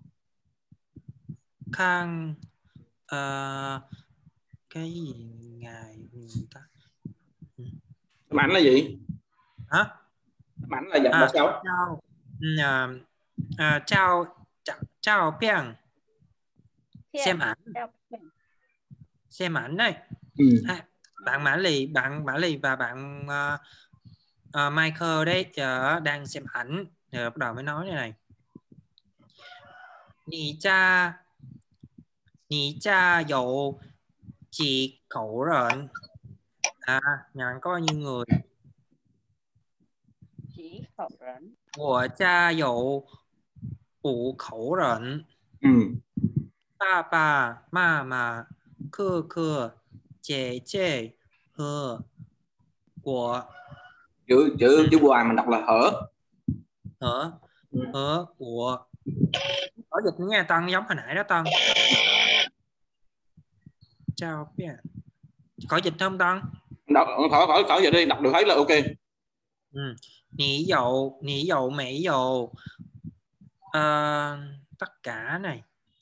看呃cái gì ngày gì ta Tấm ảnh là gì? hả? Tấm ảnh là giọng à, là sao? chào uh, uh, chào chào chào Piang xem ảnh xem ảnh đây. Ừ. Ha, bạn Mã Lì bạn Mã Lì và bạn uh, uh, Michael đấy uh, đang xem ảnh rồi bắt đầu mới nói này này Nì cha Nì cha dụ chỉ khẩu rợn à nhà bạn có bao nhiêu người? Chỉ khẩu rợn. Của cha dụ ủ khẩu rợn. Ừ. Ba ba ma ma cơ cơ chế chế hơ của chữ chữ chữ hoài mình đọc là hở hở hở của có dịch nha Tân giống hồi nãy đó Tân. Chào biết có dịch không Tân? đọc khỏi khỏi khỏi dịch đi, đọc được thấy là ok. Ừ. Nǐ dậu, nǐ dậu mấy dậu. À, tất cả này.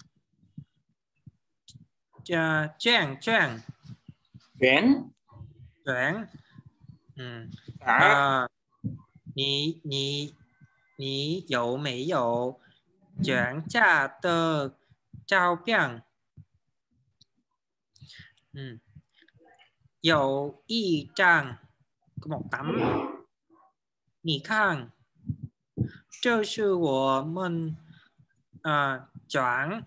Chàng, chàng, chàng. Chuyển. Chuyển. Ừ. Cả. À, nǐ, nǐ, nǐ dậu mấy dậu. Chuyển trả tờ trao biang. Ừ. Dậu y trang. Có một tấm. Nǐ khang. Đây là我们啊转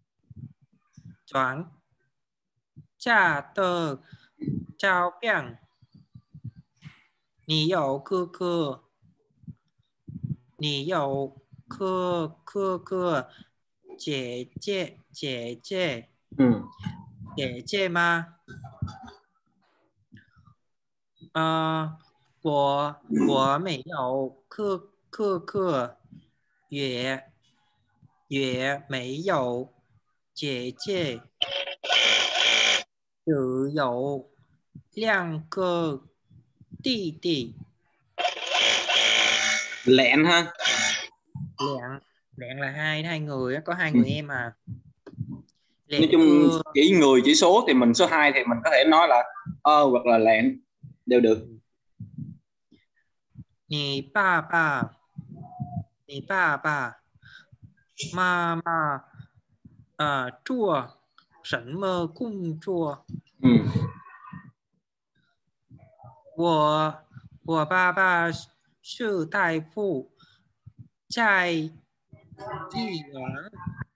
转嫁的照片。你有哥哥，你有哥哥哥姐姐姐姐 Ừ. 姐姐吗？啊、我我没有哥哥哥，也也没有姐姐，只有两个弟弟。 Lẹn ha. Lẹn, lẹn là hai hai người á, có hai Ừ. người em à. Nói Lẹn chung cưa. chỉ người chỉ số thì mình số hai thì mình có thể nói là ơ hoặc là lẹn đều được. Nì ba ba, nì ba ba, ma ma, à, chua, sẵn mơ cung chua. Ừ. 我我爸爸是大夫，在医院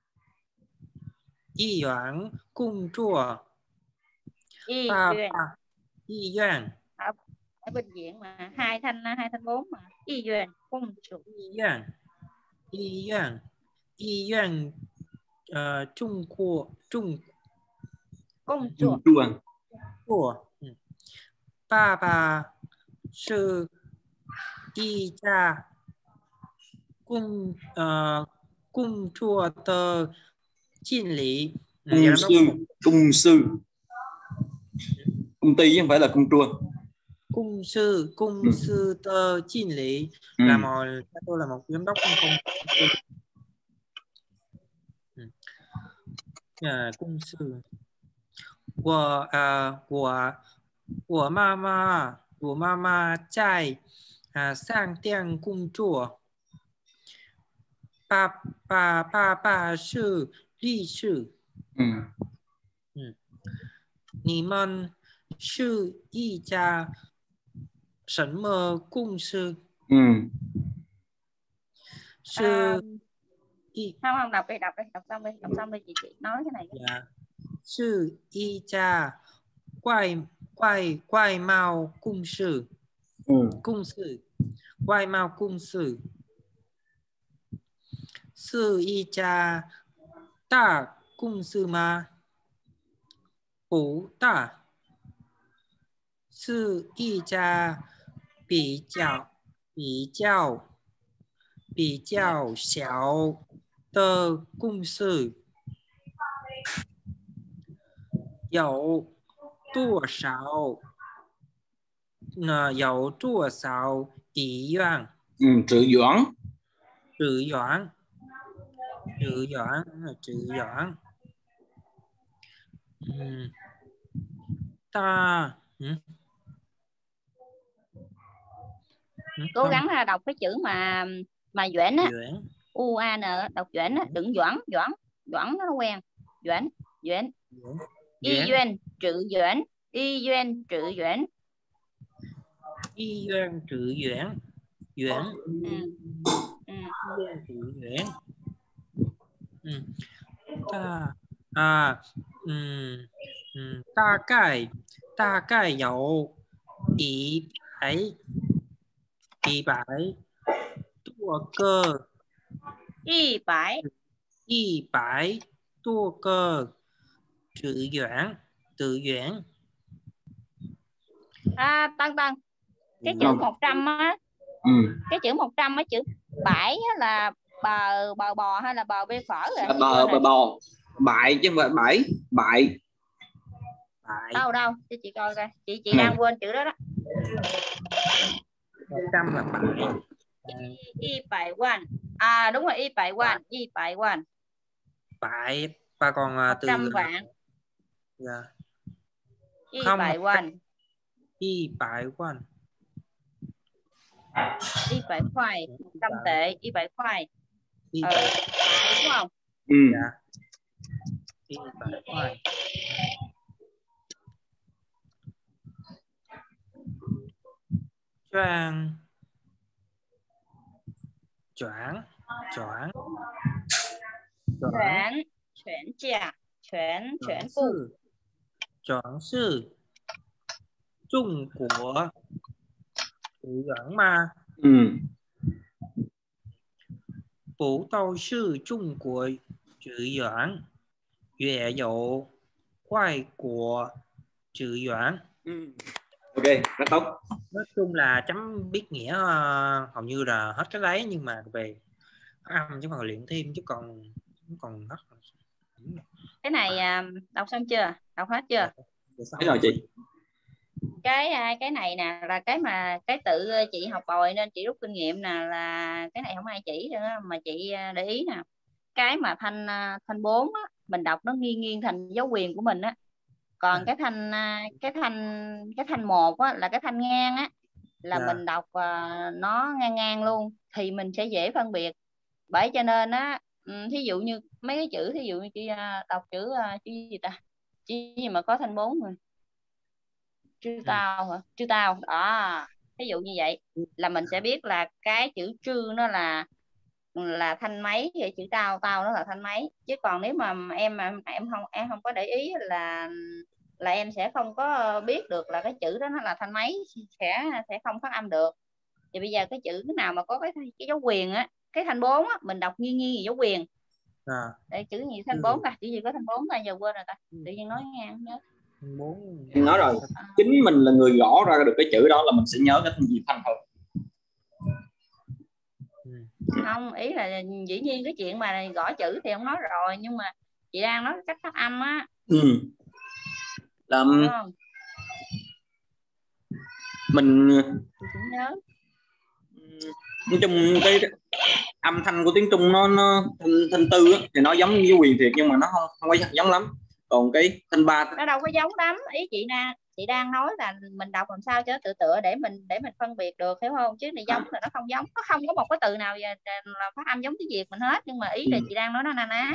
医院工作。 Y Ba Duyên. ba, y yuan, Ở, ở bệnh viện mà hai thanh hai thanh bốn mà. Y Duyên cung chủ. y yuan, y yuan, y yuan, ờ, Trung Quốc, Trung Cung Ừ. chủ. Chua. Quốc. Ừ. 爸爸是一家工呃工作的经理。 Ừ, Cung giám đốc sư. một Cung sư. Công ty chứ không phải là cung chua. cung sư cung Ừ. sư tơ kinh lý Ừ. là một tôi là một giám đốc công ty. Ừ. À, cung sư. 我呃我我妈妈我妈妈在啊商店工作。爸爸爸爸是律师。 Ừ. Ừ. 你们是一家什么公司？ Ừ. 是 À, 一 không không đọc đi đọc đi đọc xong đi đọc xong đi chị chị nói cái này. dạ 是一家外外外贸公司 Ừ. 公司外贸公司是一家大公司吗？不大，是一家比较比较比较小的公司。有多少？那有多少医院？ Ừ. Trữ doãn. Trữ doãn, trữ doãn, trữ doãn. Ừ. Ta ừ. Ừ, Cố không. gắng là đọc cái chữ mà mà Doãn á, Doãn. U A N đọc Doãn á, đừng Doãn Doãn Doãn nó quen. Doãn Doãn. Doãn. Y Duyên Trữ Doãn. Y Duyên Trữ Doãn. Y Doãn Trữ Doãn. Doãn. Ừ. Ừ. Y Doãn Trữ Doãn. Ừ. Ta à ừ. Ừ. 大概大概有一百一百多个 Y Bãi. 一百多个职员职员。 À, Tăng Tăng cái chữ Không. một trăm á, Ừ. cái chữ một trăm á, chữ bãi á là bờ bờ bò hay là bờ bê phở rồi? Là bờ bờ bò. Bại chứ không phải bãi. Bại. Bại. Đâu đâu cho chị coi coi, chị chị Này. đang quên chữ đó đó. một trăm là bảy. Y bảy quan. À đúng rồi, y bảy quan, y bảy quan. Bảy và còn uh, từ trăm vạn. Dạ. Y Không, bảy quan. Y bảy quan. Y bảy khoai, một trăm tệ, y bảy khoai. Y ờ, đúng không? Ừ. Dạ. Y bảy khoai. Choang. Choáng. Choáng. Chuyển, chuyển trả, chuyển, chuyển phụ. Choáng sư. Trung của chữ doãn ma. Ừ. Bố tao sư Trung của chữ doãn. Dễ dụ khoai của chữ doãn. Ừ. Ok, rất tốt. Nói chung là chấm biết nghĩa uh, hầu như là hết cái đấy, nhưng mà về âm chứ còn luyện thêm chứ còn còn hết. Cái này à, đọc xong chưa? Đọc hết chưa? Thế rồi chị. Cái cái này nè là cái mà cái tự chị học bồi nên chị rút kinh nghiệm nè, là cái này không ai chỉ nữa mà chị để ý nè. Cái mà thanh thanh bốn á, mình đọc nó nghiêng nghiêng thành dấu quyền của mình á. Còn à. cái thanh cái thanh cái thanh một á là cái thanh ngang á, là yeah. mình đọc uh, nó ngang ngang luôn thì mình sẽ dễ phân biệt. Bởi cho nên á, thí dụ như mấy cái chữ, thí dụ như chị đọc chữ uh, chữ gì ta, chữ gì mà có thanh bốn rồi, chữ tao hả, chữ tao đó, ví dụ như vậy là mình sẽ biết là cái chữ trư nó là là thanh mấy, vậy chữ tao tao nó là thanh mấy. Chứ còn nếu mà em mà em không em không có để ý là là em sẽ không có biết được là cái chữ đó nó là thanh mấy, sẽ sẽ không phát âm được. Thì bây giờ cái chữ nào mà có cái cái dấu quyền á, cái thanh bốn á, mình đọc nghiêng nghiêng dấu quyền. À. Đây, chữ gì thanh bốn ta, chữ gì có thanh bốn ta, giờ quên rồi ta, tự nhiên nói nghe nhớ. Em nói rồi, chính mình là người gõ ra được cái chữ đó là mình sẽ nhớ cái thanh gì thanh thôi. Không, ý là dĩ nhiên cái chuyện mà gõ chữ thì không nói rồi, nhưng mà chị đang nói cách phát âm á. Ừ. Làm mình nhớ. Nói chung cái âm thanh của tiếng Trung nó nó thanh, thanh tư á, thì nó giống như quyền thiệt nhưng mà nó không không có giống lắm. Còn cái thanh ba nó đâu có giống lắm. Ý chị nè, chị đang nói là mình đọc làm sao cho tự tựa để mình để mình phân biệt được, hiểu không? Chứ này giống là nó không giống, nó không có một cái từ nào là phát âm giống tiếng Việt mình hết. Nhưng mà ý là chị đang nói nó na ná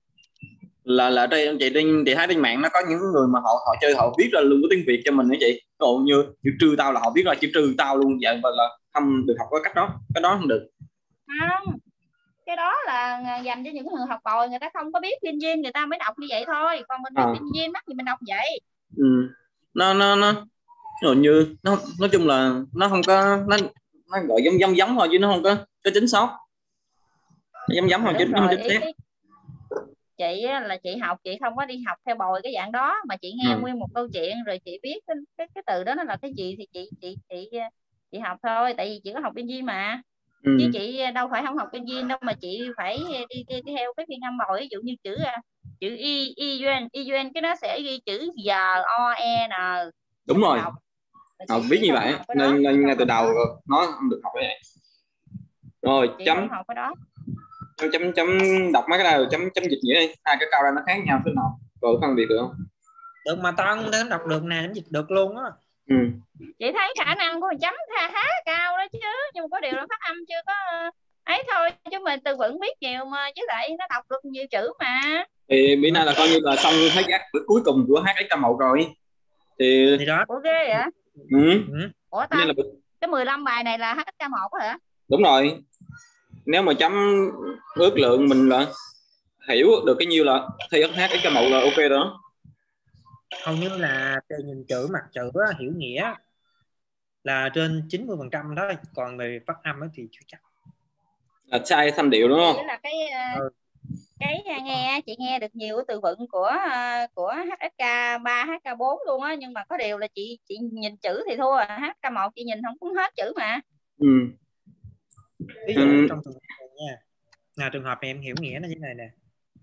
là là đây chị trên chị thấy trên mạng nó có những người mà họ họ chơi họ viết ra luôn cái tiếng Việt cho mình đó chị. Còn như chữ trừ tao là họ viết ra chữ trừ tao luôn vậy, và là không được học cái cách đó, cái đó không được. Không, cái đó là dành cho những người học bồi, người ta không có biết Kinh Duyên người ta mới đọc như vậy thôi. Còn mình biết à. Kinh Duyên mắc gì mình đọc vậy. Ừ. nó nó nó rồi như nó nói chung là nó không có, nó nó gọi giống giống giống thôi chứ nó không có cái chính xác, giống giống thôi chứ nó không chính xác. Chị là chị học, chị không có đi học theo bồi cái dạng đó, mà chị nghe ừ. nguyên một câu chuyện rồi chị biết cái, cái cái từ đó nó là cái gì thì chị chị chị chị học thôi, tại vì chị có học Kinh Duyên mà. Ừ. Chứ chị đâu phải không học Kinh Duyên đâu, mà chị phải đi, đi, đi theo cái phiên âm bồi. Ví dụ như chữ chữ y y duyên y duyên cái nó sẽ ghi chữ giờ o e n. Đúng rồi, học, học biết như vậy nên nên ngay từ đầu nó không được học cái này. Rồi chị chấm học cái đó. chấm chấm chấm đọc mấy cái này rồi chấm chấm dịch nghĩa đi, hai cái câu ra nó khác nhau thế nào rồi phân biệt được không? Được mà tao không đọc được nè, chấm dịch được luôn á. Ừ. Chị thấy khả năng của mình chấm khá, khá cao đó chứ, nhưng mà có điều là phát âm chưa có ấy thôi, chứ mình từ vựng biết nhiều mà, chứ lại nó đọc được nhiều chữ mà. Thì bữa nay là coi như là xong hết các bữa cuối cùng của hát ét ca một rồi thì, thì đó. Ok vậy. Ừ. Ừ. Ủa tao là... cái mười lăm bài này là hát ét ca một hả? Đúng rồi, nếu mà chấm ước lượng mình là hiểu được cái nhiêu là thi hát ét ca một là ok đó. Hầu như là nhìn chữ mặt chữ hiểu nghĩa là trên chín mươi phần trăm đó, còn về phát âm thì chưa chắc. Là sai thanh điệu đúng không? Chỉ là cái ừ. cái nghe chị nghe được nhiều từ vựng của của hát ét ca ba, hát ét ca bốn luôn á, nhưng mà có điều là chị chị nhìn chữ thì thua, hát ét ca một chị nhìn không cũng hết chữ mà. Ừ. Ví dụ ừ. trong trường hợp này nha, là trường hợp này em hiểu nghĩa nó như thế này nè.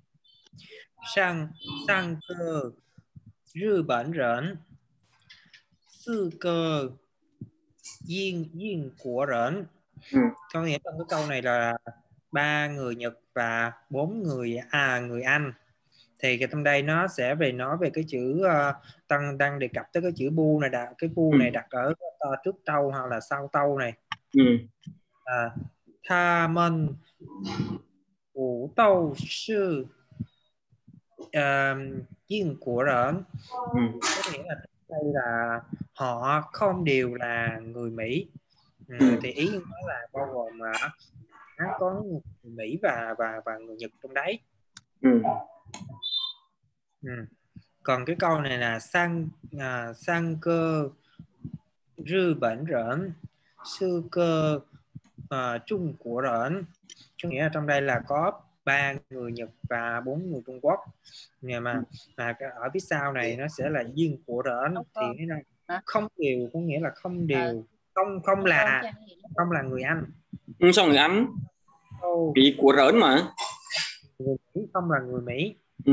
Sang sang cơ Nhật Bản rẩn sư cơ Duyên duyên của rễn. Ừ. Có nghĩa trong cái câu này là ba người Nhật và bốn người à người Anh. Thì cái trong đây nó sẽ về nói về cái chữ uh, tăng đang đề cập tới cái chữ bu này, đặt cái bu Ừ. này đặt ở uh, trước tâu hoặc là sau tâu này. Ừ. À, tha mân vũ tâu sư duyên của rễn. Ừ. Có nghĩa là đây là họ không đều là người Mỹ. Ừ, Ừ. thì ý nói là bao gồm là có người Mỹ và và và người Nhật trong đấy. Ừ. Ừ. Còn cái câu này là sang à, sang cơ rư bản rễn sư cơ à, Trung của rễn. Có nghĩa là trong đây là có ba người Nhật và bốn người Trung Quốc. Nhưng mà mà ở phía sau này nó sẽ là duyên của rễn thì nó là không đều, có nghĩa là không đều, không không là không là người Anh. Ừ, sao người Anh? Bị của rỡn mà. Người Mỹ không là người Mỹ. Ừ.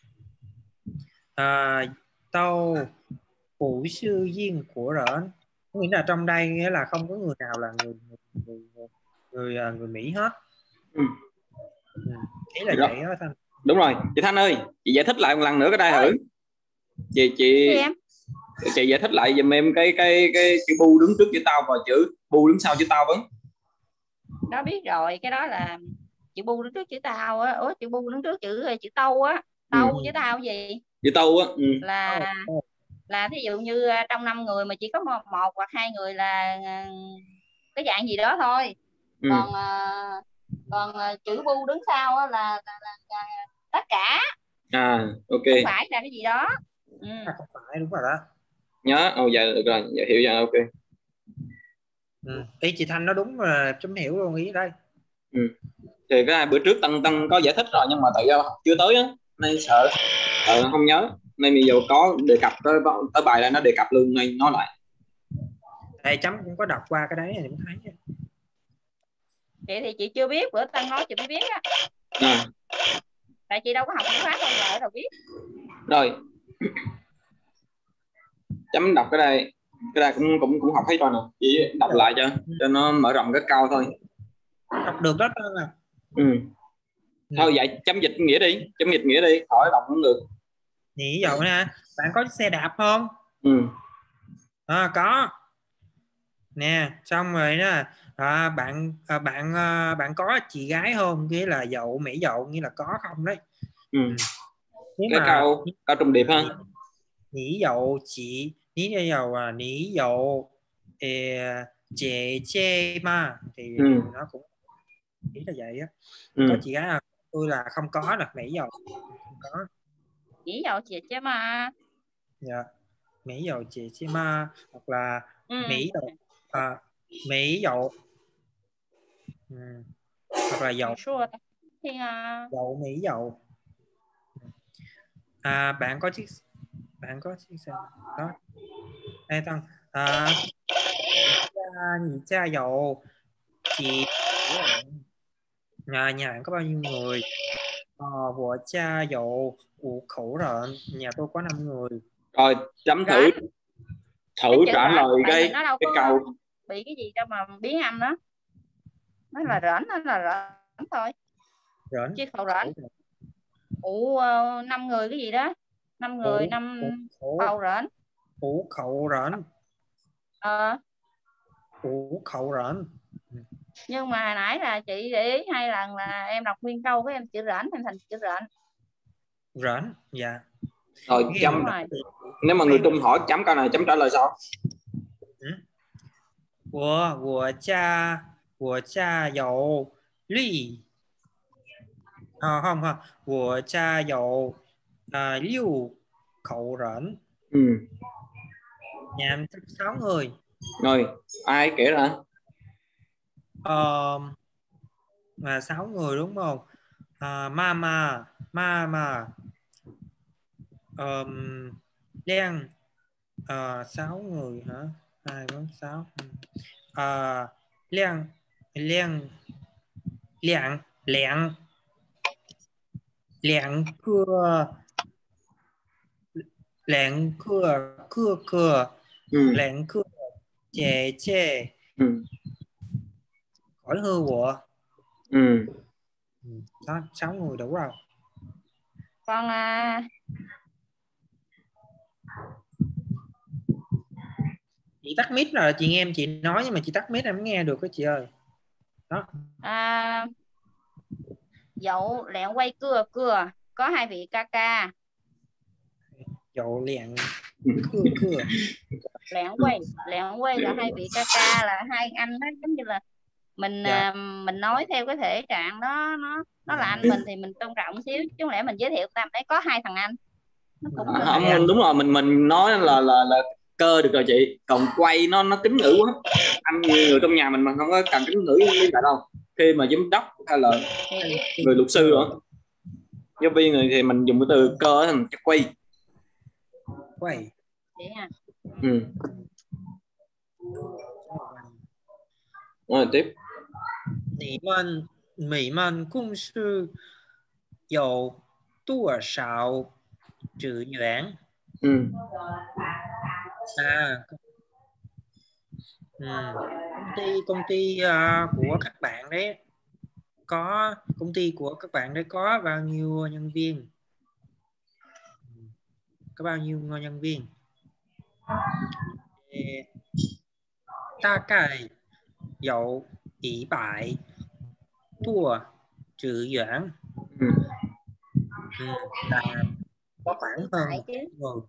À, tâu phụ sư duyên của rỡn. Nghĩa là trong đây nghĩa là không có người nào là người người người, người, người, người Mỹ hết. Ừ. Ừ. Ý là vậy đó Thanh. Đúng rồi. Chị Thanh ơi, chị giải thích lại một lần nữa cái đây thử. Chị chị chị giải thích lại giùm em cái cái cái chữ bu đứng trước chữ tao và chữ bu đứng sau chữ tao vẫn. Đó biết rồi, cái đó là chữ bu đứng trước chữ tao á. Ủa chữ bu đứng trước chữ chữ tâu á. Tâu Ừ. với tao gì? Chữ tâu á. Ừ. Là là thí dụ như trong năm người mà chỉ có một, một hoặc hai người là cái dạng gì đó thôi. Ừ. Còn uh, còn uh, chữ bu đứng sau á là, là, là, là tất cả. À, ok. Không phải là cái gì đó. Ừ. À, không phải, đúng rồi đó. Nhớ, ồ dạ được rồi, dạ hiểu rồi, ok. Ừ. Ý chị Thanh nó đúng là chấm hiểu luôn ý đây. Ừ. Thì cái bữa trước Tân Tân có giải thích rồi nhưng mà tại do chưa tới á nên sợ ờ, không nhớ, nên bây giờ có đề cập tới, tới bài là nó đề cập luôn nên nói lại. Thầy chấm cũng có đọc qua cái đấy thì cũng thấy. Chị thì chị chưa biết, bữa Tân nói chị mới biết á. À. Tại chị đâu có học ngữ pháp bao giờ đâu biết. Rồi. Chấm đọc cái đây, cái đây cũng cũng cũng học hết rồi nè, chỉ đọc rồi. Lại cho cho nó mở rộng cái câu thôi. Đọc được đó Tân à. Ừ. Ừ. Thôi vậy chấm dịch nghĩa đi, chấm dịch nghĩa đi, khỏi đọc cũng được. Ví dụ nha, bạn có xe đạp không? Ừ. À, có. Nè, xong rồi đó. À, bạn à, bạn à, bạn có chị gái không? Nghĩa là dậu, mỹ dậu, nghĩa là có không đấy. Ừ. Nếu cái mà câu câu trùng điệp ha. Nỉ dậu chị, nỉ dậu à, nỉ dậu chị chê mà thì Ừ. nó cũng ý là vậy á. Ừ. Có chị gái à? Tôi là không có là mỹ dậu. Không có. Nỉ dậu chị chê mà. Dạ. Mỹ dậu chị chê mà hoặc là ừ. mỹ dậu à, mỹ dậu ừ. hoặc là dậu dậu mỹ dậu. À, bạn có chiếc bạn có chiếc xe đó. Đây Tân à, nhị cha dậu chị nhà nhà bạn có bao nhiêu người? Ờ, của cha dậu ủ khẩu rợn, nhà tôi có năm người. Rồi chấm thử Rảnh. thử trả rảnh, lời tại cái vì nó đâu cái có câu bị cái gì đâu mà biến âm đó. Nó là rảnh, nó là rảnh thôi. Rảnh. Chiếc khẩu rảnh. Ủ uh, năm người cái gì đó. Năm người, năm khẩu rảnh. Ủ khẩu rảnh. Ờ. Ủ khẩu rảnh. Nhưng mà hồi nãy là chị để ý hai lần là em đọc nguyên câu với em chữ rảnh thành thành chữ rảnh. Rảnh, dạ. Rồi chấm. Nếu mà người Trung hỏi chấm câu này chấm trả lời sao? Của của cha của cha dậu lì. À, không không, của cha dậu à, liu khẩu rảnh. Ừ. Nhà em sáu người. Rồi ai kể ra? Ờ, là sáu người đúng không? À, mama mama um, đen uh, sáu người hả? Hai bốn sáu. À, đen đen lẹn lẹn lẹn cưa lẹn cưa cưa cưa ừ. lẹn cưa Chê chê. Ừ. Khỏi hư của. Ừ. Đó, sáu người đủ rồi. Con à, Chị tắt mic là chị nghe em chị nói, nhưng mà chị tắt mic em nghe được đó chị ơi. Đó. à dậu lẹn quay cưa cưa có hai vị ca ca. Dậu lẹn cưa cưa. Lẹn quay lẹn quay là hai vị ca ca, là hai anh đó, giống như là mình Dạ. à, mình nói theo cái thể trạng đó, nó nó là anh mình thì mình tôn trọng xíu, chứ không lẽ mình giới thiệu tam đấy có hai thằng anh, nó cũng À, hơi không, kỳ. đúng rồi, mình mình nói là là là cơ được rồi chị, còn quay nó nó kính ngữ quá. Anh người trong nhà mình mà không có cần kính ngữ như vậy đâu, khi mà giám đốc hay là người luật sư nữa, giáo viên này thì mình dùng cái từ cơ thành cái quay. Quay. Vậy à. Ừ. Rồi tiếp. 你们你们公司有多少职员？ Ừ. À, ừ. công ty công ty uh, của các bạn đấy có công ty của các bạn đấy có bao nhiêu nhân viên? Có bao nhiêu nhân viên? 大概有一百多职员。 Ừ. Ừ, là có khoảng hơn Phải chứ. người.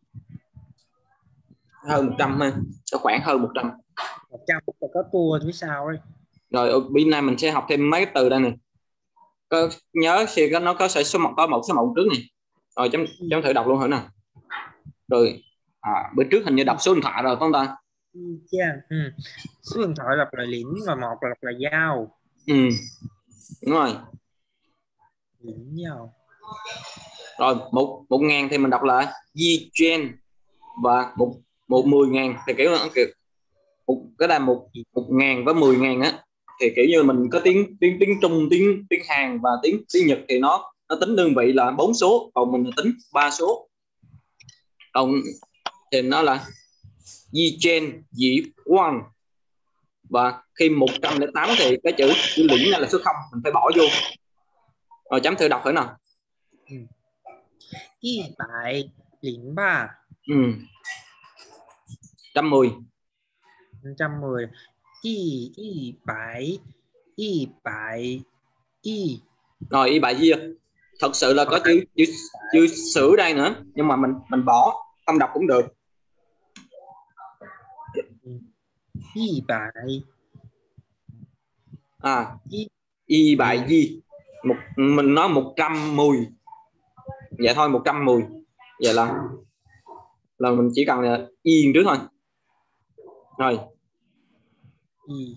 Hơn một trăm ha, có khoảng hơn một trăm. một trăm là có tour phía sau ấy. Rồi ở bên này mình sẽ học thêm mấy cái từ đây này. Có nhớ khi có nó có sẽ số một có một số một trước này. Rồi chấm chấm thử đọc luôn thử nào. Rồi à, bữa trước hình như đọc số điện thoại rồi không ta? Yeah. Ừ. Số điện thoại đọc là liễn và một là đọc là dao. Ừ. Đúng rồi. Liễn dao. Rồi một một ngàn thì mình đọc là di gen, và một một mười ngàn thì kiểu là kiểu một cái là một một ngàn với mười ngàn á, thì kiểu như mình có tiếng tiếng tiếng Trung, tiếng tiếng Hàn và tiếng tiếng Nhật thì nó nó tính đơn vị là bốn số, còn mình tính ba số. Còn thì nó là di gen dĩ quan, và khi một trăm lẻ tám thì cái chữ chữ lĩnh này là số không, mình phải bỏ vô. Rồi chấm thử đọc thử nào. Ừ. một trăm lẻ ba. Ừ. một trăm mười. một trăm mười. Y y bảy y bảy y. Rồi y bài gì? Thật sự là có chữ chữ chữ sửa đây nữa, nhưng mà mình mình bỏ không đọc cũng được. Y bảy. À, y bài gì? Một mình nói một trăm mười. Vậy thôi, một trăm mười. Vậy là là mình chỉ cần là y trước thôi. Rồi. Y.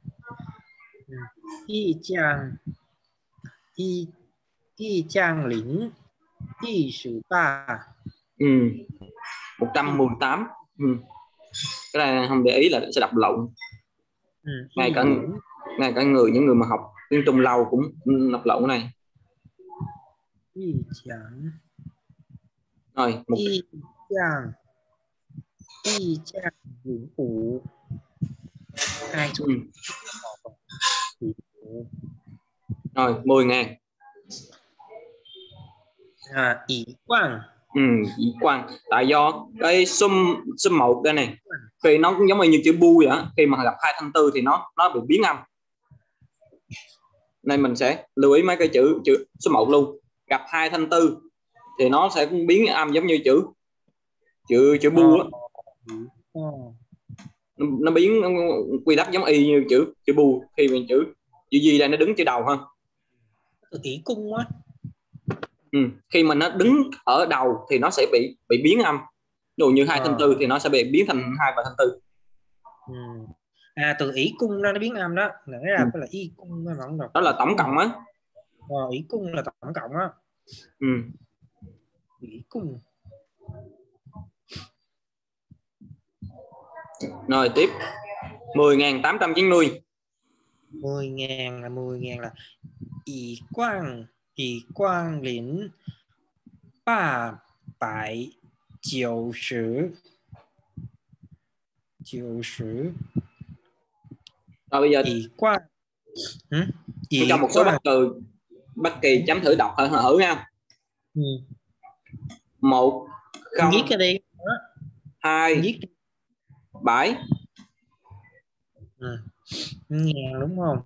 Y chang. Y y chang lĩnh. Y số ba. Ừ. một trăm mười tám. Ừ. Cái này không để ý là sẽ đọc lộn. Ừ. Ngay cả ngay cả người những người mà học tiếng Trung lâu cũng đọc lộn cái này. Y chang. Rồi, một Y chang. Y chang lĩnh phủ. Hai số. Ừ. Rồi, mười ngàn. À, ý quan. Ừ, ý quan. Tại do cái số số một đây này, khi nó cũng giống như chữ bu vậy á, khi mà gặp hai thanh tư thì nó nó bị biến âm. Nên mình sẽ lưu ý mấy cái chữ chữ số một luôn. Gặp hai thanh tư thì nó sẽ biến âm giống như chữ chữ chữ bu á. Nó, nó biến quy tắc giống y như chữ chữ bu, khi mình chữ chữ gì đây nó đứng chữ đầu ha. Ý cung á. Ừ. Khi mà nó đứng ở đầu thì nó sẽ bị bị biến âm. Dù như hai à. thanh tư thì nó sẽ bị biến thành hai và thanh tư. Ừ. À, từ ý cung ra nó biến âm đó, nãy ra Ừ. phải là y cung nó vẫn đọc. Đó là tổng cộng á. À, ý cung là tổng cộng á. Ừ. Ý cung. Rồi tiếp. mười nghìn tám trăm chín mươi. mười ngàn là mười ngàn là ý quang ý quang lĩnh ba bảy九十九十 Rồi bây giờ Ý quan. Ừ? Ý cho một số quan. bất từ bất kỳ chấm thử đọc thử thử nha. Ừ. Một không Viết cái đi. hai Viết. bảy. Ừ. Ngàn đúng không?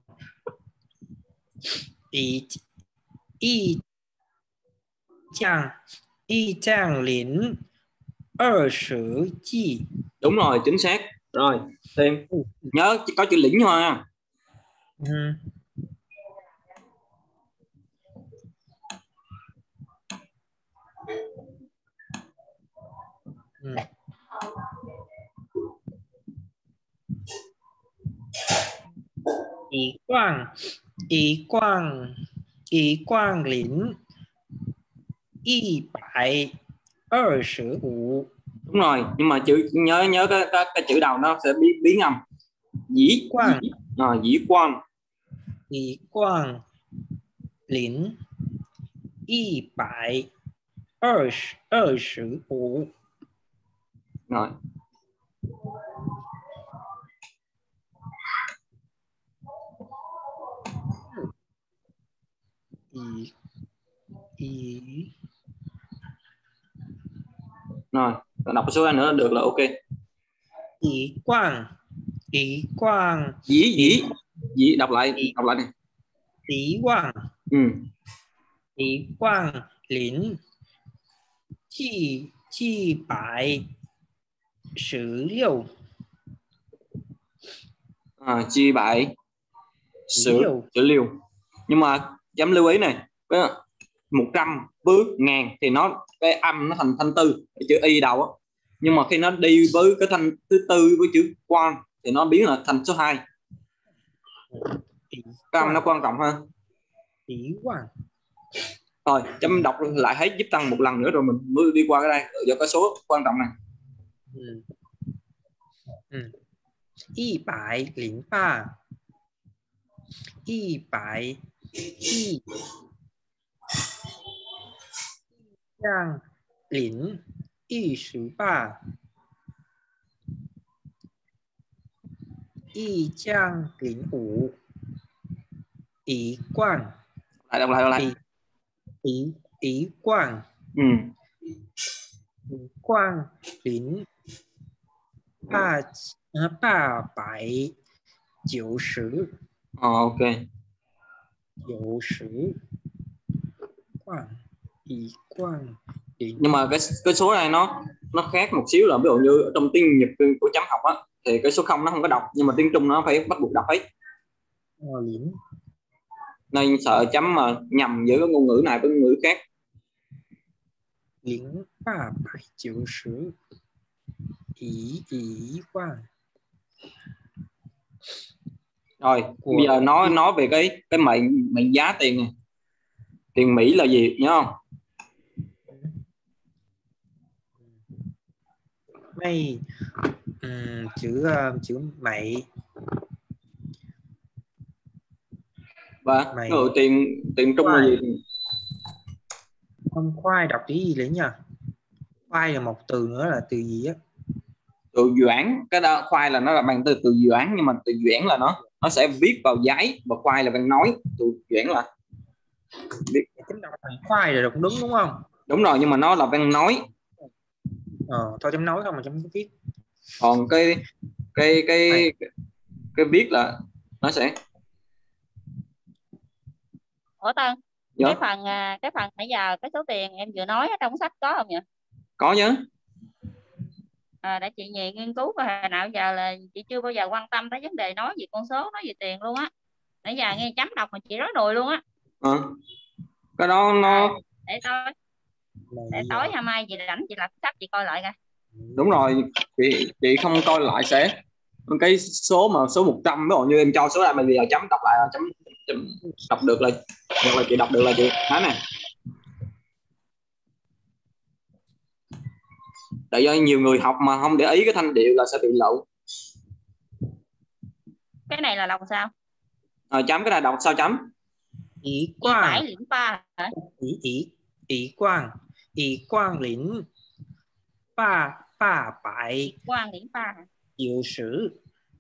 Ý ý chàng ý chàng lính二十 chi. Đúng rồi, chính xác. Rồi thêm nhớ có chữ lĩnh thôi nha. Ừ. Ừ. Ý quang ý quang ý quang lính一百二十五. Đúng rồi, nhưng mà chữ nhớ nhớ cái, cái, cái chữ đầu nó sẽ biến biến âm. Dĩ Quang. dĩ, à, dĩ quan. Ý quang lính一百二十二十五. Rồi. Ý ý Rồi, đọc số ra nữa được là ok. ý quang ý quang Dĩ dĩ dĩ đọc lại ý, đọc lại này. ý quang Ừ. ý quang lính chi chi百十六. À, chi bại sử Liêu. chữ liêu. Nhưng mà chấm lưu ý này, một trăm với ngàn thì nó cái âm nó thành thanh tư, cái chữ y đầu á. Nhưng mà khi nó đi với cái thanh thứ tư với chữ quan thì nó biến là thành số hai. Cái âm nó quan trọng hơn. Ý quang. Rồi chấm đọc lại hết giúp tăng một lần nữa rồi mình mới đi qua cái đây do cái số quan trọng này. Ừ. Ừ. một trăm linh ba. một trăm一trăm零一十八. 一trăm linh五. Ý quang. Lại đọc lại đọc lại. Ý ý ý quang. Ừ. Ý quang lính ba ba百九十. Ờ, ok. 九十. Quang ý quang lính. Nhưng mà cái cái số này nó nó khác một xíu là ví dụ như ở trong tiếng Nhật của chấm học á thì cái số không nó không có đọc, nhưng mà tiếng Trung nó phải bắt buộc đọc hết. Ờ, lính. Nên sợ chấm mà nhầm giữa cái ngôn ngữ này với ngôn ngữ khác. Lính ba百九十. Ý ý quang. Rồi Của... bây giờ nói nói về cái cái mệnh mệnh giá tiền này. Tiền Mỹ là gì nhớ không? Đây um, chữ uh, chữ Mỹ. Và Mày... ừ, tiền tiền Trung là gì? Không, khoai đọc cái gì đấy nhỉ? Khoai là một từ nữa là từ gì á? Từ doãn. Cái đó khoai là nó là bằng từ từ doãn, nhưng mà từ doãn là nó nó sẽ viết vào giấy, và khoai là bằng nói. Từ doãn là viết. Chấm đọc bằng khoai là đúng đúng không? Đúng rồi, nhưng mà nó là văn nói. Ờ, thôi chấm nói không mà chấm viết. Còn cái cái cái cái, cái viết là nó sẽ. Ủa Tân, Dạ. cái phần cái phần nãy giờ cái số tiền em vừa nói ở trong sách có không vậy? Có chứ. À, để chị nhì nghiên cứu và hồi nào giờ là chị chưa bao giờ quan tâm tới vấn đề nói về con số, nói về tiền luôn á. Nãy giờ nghe chấm đọc mà chị rối nùi luôn á. À, cái đó nó à, để tối để tối ngày mai chị rảnh chị lật sách chị coi lại coi. Đúng rồi, chị chị không coi lại sẽ cái số mà số một trăm, ví dụ như em cho số này mà bây giờ chấm đọc lại là chấm, chấm đọc được là hoặc là chị đọc được là chị nói này. Tại do nhiều người học mà không để ý cái thanh điệu là sẽ bị lộn. Cái này là đọc sao? À, chấm cái này đọc sao chấm? Ý quang. bảy lĩnh ba hả? Ý ý ý quang. Ý quang lĩnh ba ba bảy. Quang lĩnh ba hả? Diệu sử.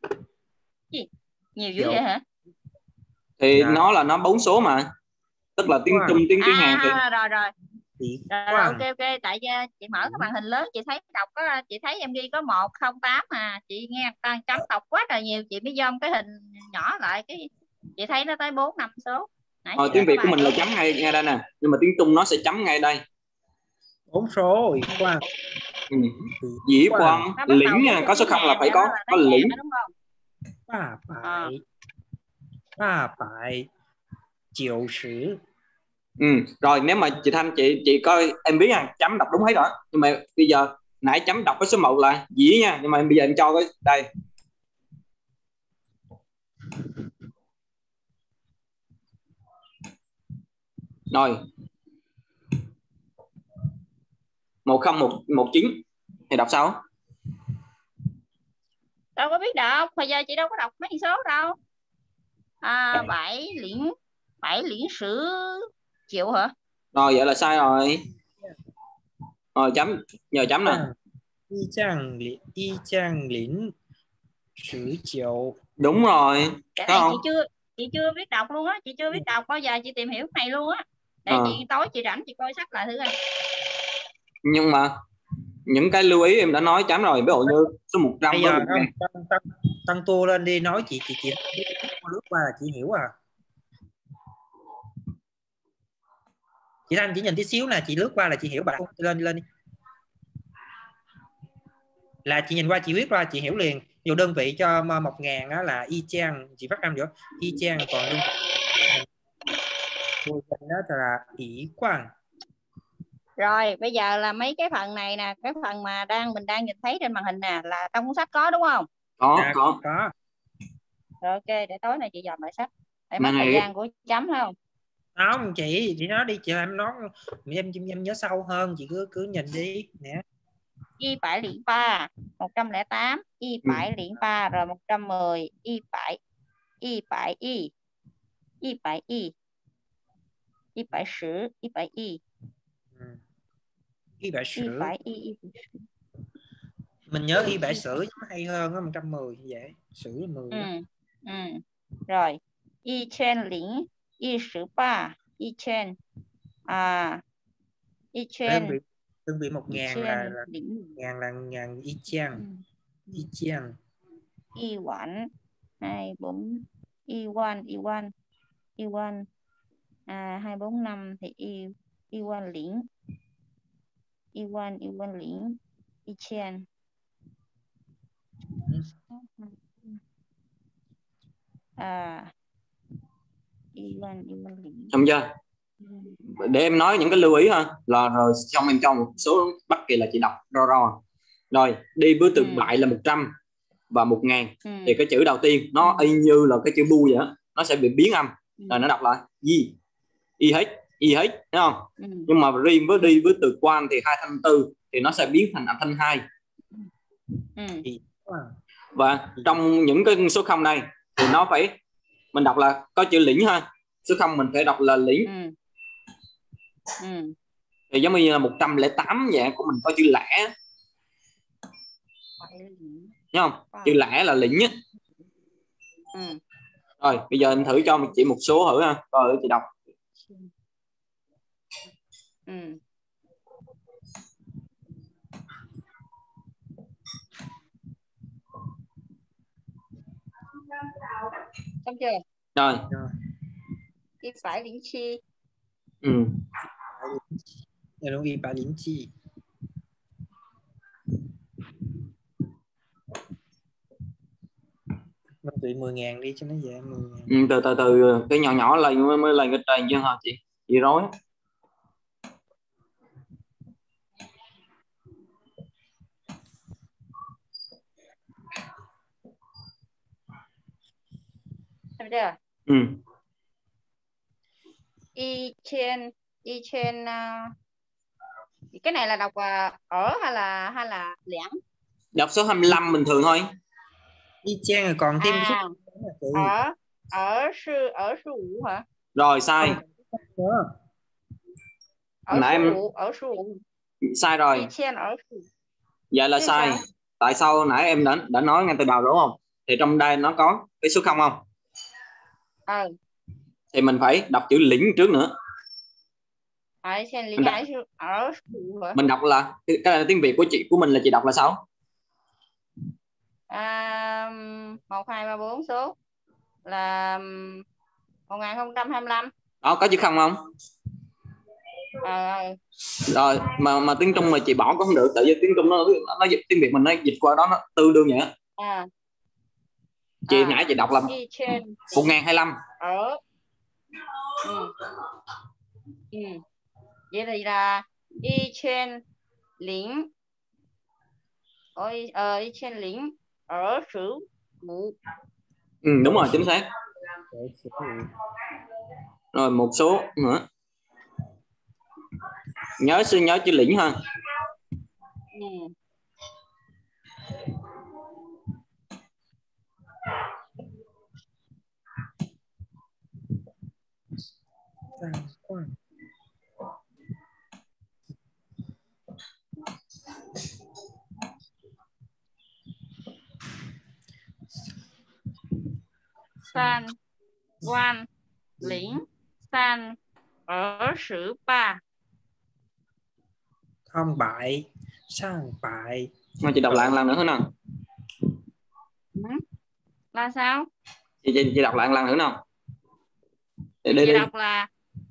Nhiều dữ vậy hả? Thì Dạ. nó là nó bốn số mà. Tức là tiếng Wow. Trung, tiếng tiếng Hàn thì À rồi rồi. Tỷ Rồi, rồi quan. ok ok, tại uh, chị mở cái màn hình lớn chị thấy đọc có, chị thấy em ghi có một không tám mà chị nghe toàn chấm đọc quá là nhiều, chị mới dông cái hình nhỏ lại cái chị thấy nó tới bốn năm số. Nãy Ờ, chị tiếng có Việt của ba mình là số. chấm ngay ngay đây nè, nhưng mà tiếng Trung nó sẽ chấm ngay đây. Bốn số. Tỷ quan. Ừ. Dĩ Quan. quan Nó bắt đầu lĩnh với nha, chữ có số tiếng không là Hàn phải vậy, có nó là có nói lĩnh. Hàn, đúng không? Ba Ờ. bảy. Ba bảy. Diệu sử. Ừ. Rồi nếu mà chị Thanh chị chị coi em biết nha, chấm đọc đúng hết rồi, nhưng mà bây giờ nãy chấm đọc cái số một là dĩ nha, nhưng mà bây giờ em cho cái đây. Rồi một không một một chín thì đọc sao? Đâu có biết đọc, bây giờ chị đâu có đọc mấy số đâu. À, bảy liễn bảy liễn sử triệu hả? Rồi vậy là sai rồi. Rồi chấm, nhờ chấm nè. Y chang lĩnh. Y chang lĩnh. Sử triệu. Đúng rồi. Cái Thấy này không? chị chưa chị chưa biết đọc luôn á, chị chưa biết đọc, bao giờ chị tìm hiểu cái này luôn á. Để À. chị tối chị rảnh chị coi sách lại thử coi. Nhưng mà những cái lưu ý em đã nói chấm rồi, ví dụ như số một trăm Bây với giờ một không, ngàn. tăng, tăng, tăng tua lên đi, nói chị chị chị lướt qua là chị hiểu à. Chị Thanh chỉ nhìn tí xíu nè, chị lướt qua là chị hiểu, bạn lên lên đi. Là chị nhìn qua chị viết qua chị hiểu liền. Dù đơn vị cho một ngàn đó là y chang, chị phát âm giữa y chang, còn đơn vị đó là ỷ quan. Rồi bây giờ là mấy cái phần này nè, cái phần mà đang mình đang nhìn thấy trên màn hình nè là trong cuốn sách có đúng không? Có Dạ, có. có. Rồi ok, để tối này chị dòm lại sách để Mà mất thời này- gian của chấm không? Không chị, chị nói đi, chị làm nó em, em em nhớ sâu hơn, chị cứ cứ nhìn đi nè. Y bảy liễn ba một trăm lẻ tám, y bảy liễn ba rồi một trăm mười, y bảy y bảy y y bảy y y bảy sử y bảy y Ừ. Y bại y sử. bảy y y Mình nhớ y bại sử nó hay hơn á, một trăm mười như vậy. Sử mười. ừ ừ rồi y chen liễn y sử ba y chen à y Đơn chen vị đơn vị một y ngàn chen là, là liễn ngàn là ngàn y chang. Y chang. y quán hai bốn y one y one y one à hai bốn năm thì y y one liễn y one y one liễn y chen à y one y one liễn. Xong chưa? Để em nói những cái lưu ý ha, là rồi xong em cho một số bất kỳ là chị đọc ro ro. Rồi đi với từ Ừ. bại là một trăm và một ngàn, Ừ. thì cái chữ đầu tiên nó y như là cái chữ bu vậy đó, nó sẽ bị biến âm. Ừ. Rồi nó đọc là gì y hết y hết, đúng không? Ừ. Nhưng mà riêng với đi với từ quan thì hai thanh tư thì nó sẽ biến thành âm thanh hai. Ừ. Và trong những cái số không này thì nó phải, mình đọc là có chữ lĩnh ha, số không mình phải đọc là lĩnh. Ừ. Ừ. Thì giống như là một trăm lẻ tám vậy, của mình có chữ lẻ, đúng không? Chữ lẻ là lĩnh á. Ừ. Rồi bây giờ em thử cho chị một số thử ha, coi chị đọc. Ừ. Xong chưa? Rồi. Y phải liễn chi. Ừ. Dạ đúng, y bại liễn chi. Đơn vị mười ngàn đi cho nó dễ. mười ngàn. Ừ, từ từ từ cái nhỏ nhỏ lên mới, mới lên cái trên chứ hả chị? Chị rối. Xong chưa? Ừ. Y trên y trên uh, cái này là đọc uh, ở hay là hay là liễn? Đọc số hai mươi lăm bình thường thôi. Y chang rồi còn thêm À, số ở ở sư ở sư ngũ hả? Rồi sai. Ở Nãy sư em ngũ ở sư ngũ. sai rồi. Y trên ở sư. Vậy là Chứ sai. sao? tại sao nãy em đã đã nói ngay từ đầu đúng không? Thì trong đây nó có cái số không không? Ừ. Thì mình phải đọc chữ lĩnh trước nữa. Ở trên lý Mình đọc, ở mình đọc là cái là tiếng Việt của chị của mình là chị đọc là sao? à, một hai ba bốn số là một nghìn không trăm hai mươi lăm. Đó, có chữ không không? À, Rồi mà mà tiếng Trung mà chị bỏ cũng không được, tại vì tiếng Trung nó nó, nó dịch tiếng Việt mình nó dịch qua đó nó tương đương vậy á. à, Chị à, nãy chị đọc là y trên một nghìn hai mươi lăm. ở ừ. Ừ. Vậy thì là y trên lĩnh ở ờ, y trên lĩnh ở sử vụ. Ừ, đúng rồi, chính xác. Rồi một số nữa. Nhớ sư nhớ chữ lĩnh ha. Ừ. San quan lĩnh san ở sử ba. Không bại, sang bại. Mà chị đọc lại một lần nữa thế nào? Ừ. Là sao? Chị, chị, chị đọc lại một lần nữa nào? Đi, Thì đi, chị đi. đọc là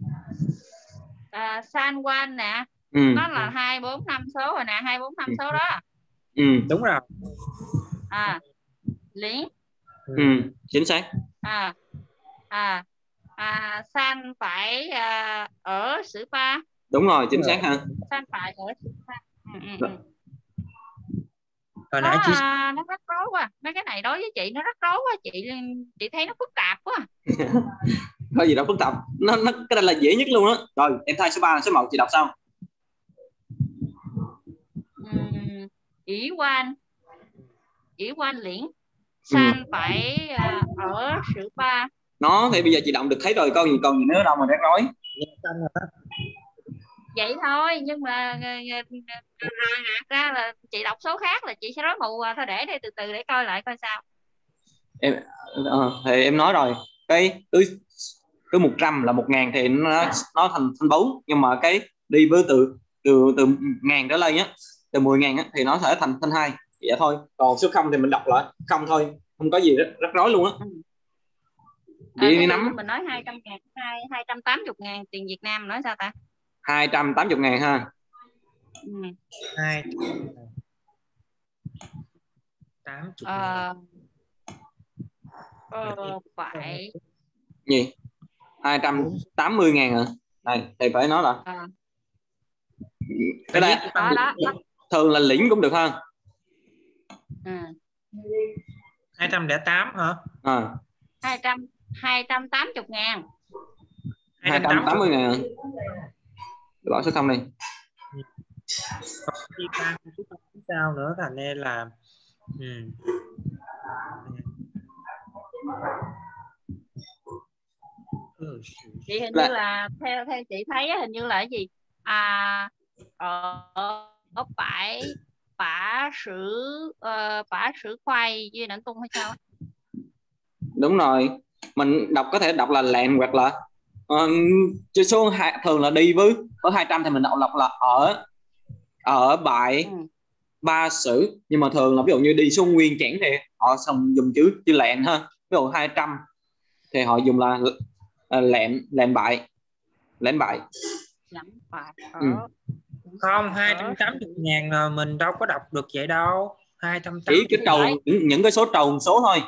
à, san quan nè. Ừ. Nó là hai bốn năm số rồi nè, hai bốn năm số đó. Ừ. Đúng rồi. À, lĩnh. Ừ, chính xác. À, à, à san phải à, ở sử ba. Đúng rồi, chính xác ha. San phải ở sử ba. Ừ, ừ, ừ. Hồi Nó, nãy chị à, nó rắc rối quá. Mấy cái này đối với chị nó rắc rối quá. Chị chị thấy nó phức tạp quá. Có gì đâu phức tạp. Nó, nó cái đây là dễ nhất luôn đó. Rồi em thay số ba số một chị đọc sao? Uhm, ỷ quan ỷ quan lĩnh san ừ. phải à, ở sử ba. Nó thì bây giờ chị đọc được thấy rồi, câu gì còn gì nữa đâu mà rắc rối. Vậy thôi, nhưng mà ra là chị đọc số khác là chị sẽ rối mù. Thôi để đây từ từ để coi lại coi sao. Em uh, thì em nói rồi, cái cứ cứ một trăm là một ngàn thì nó nó thành thành bốn, nhưng mà cái đi với từ từ từ ngàn trở lên nhá, từ mười ngàn á, thì nó sẽ thành thành hai vậy thôi. Còn số không thì mình đọc lại không thôi, không có gì rất, rắc rối luôn á. Ừ. Chị À, đi nắm mình nói hai trăm ngàn, hai trăm tám mươi ngàn tiền Việt Nam nói sao ta? hai trăm tám mươi ngàn ha. Ừ. hai tám mươi Ờ, ờ, phải gì hai trăm tám mươi ngàn à? Này thì phải nói là à. cái đây đó, đó, đó. thường là lĩnh cũng được ha. Ừ. hai trăm lẻ tám hả? À. hai trăm hai trăm tám mươi ngàn. hai trăm tám mươi ngàn. Bỏ số không đi. Đi ba sao nữa, thành nên là ừ. Chị hình như là theo theo chị thấy hình như là cái gì à ở ở bãi bả sử uh, bả sử khoai với nãng tung hay sao? Đúng rồi, mình đọc có thể đọc là lẹn hoặc là uh, số hai, thường là đi với với hai trăm thì mình đọc đọc là ở ở bãi ừ. ba sử, nhưng mà thường là ví dụ như đi xuống nguyên chẻn thì họ xong dùng chữ chữ lẹn ha. Ví dụ hai trăm thì họ dùng là uh, lẹn lẹn bại lẹn bại. Ở... Ừ. Không, hai trăm tám mươi ngàn là mình đâu có đọc được vậy đâu. hai trăm tám mươi chỉ cái trầu những, những cái số trầu số thôi,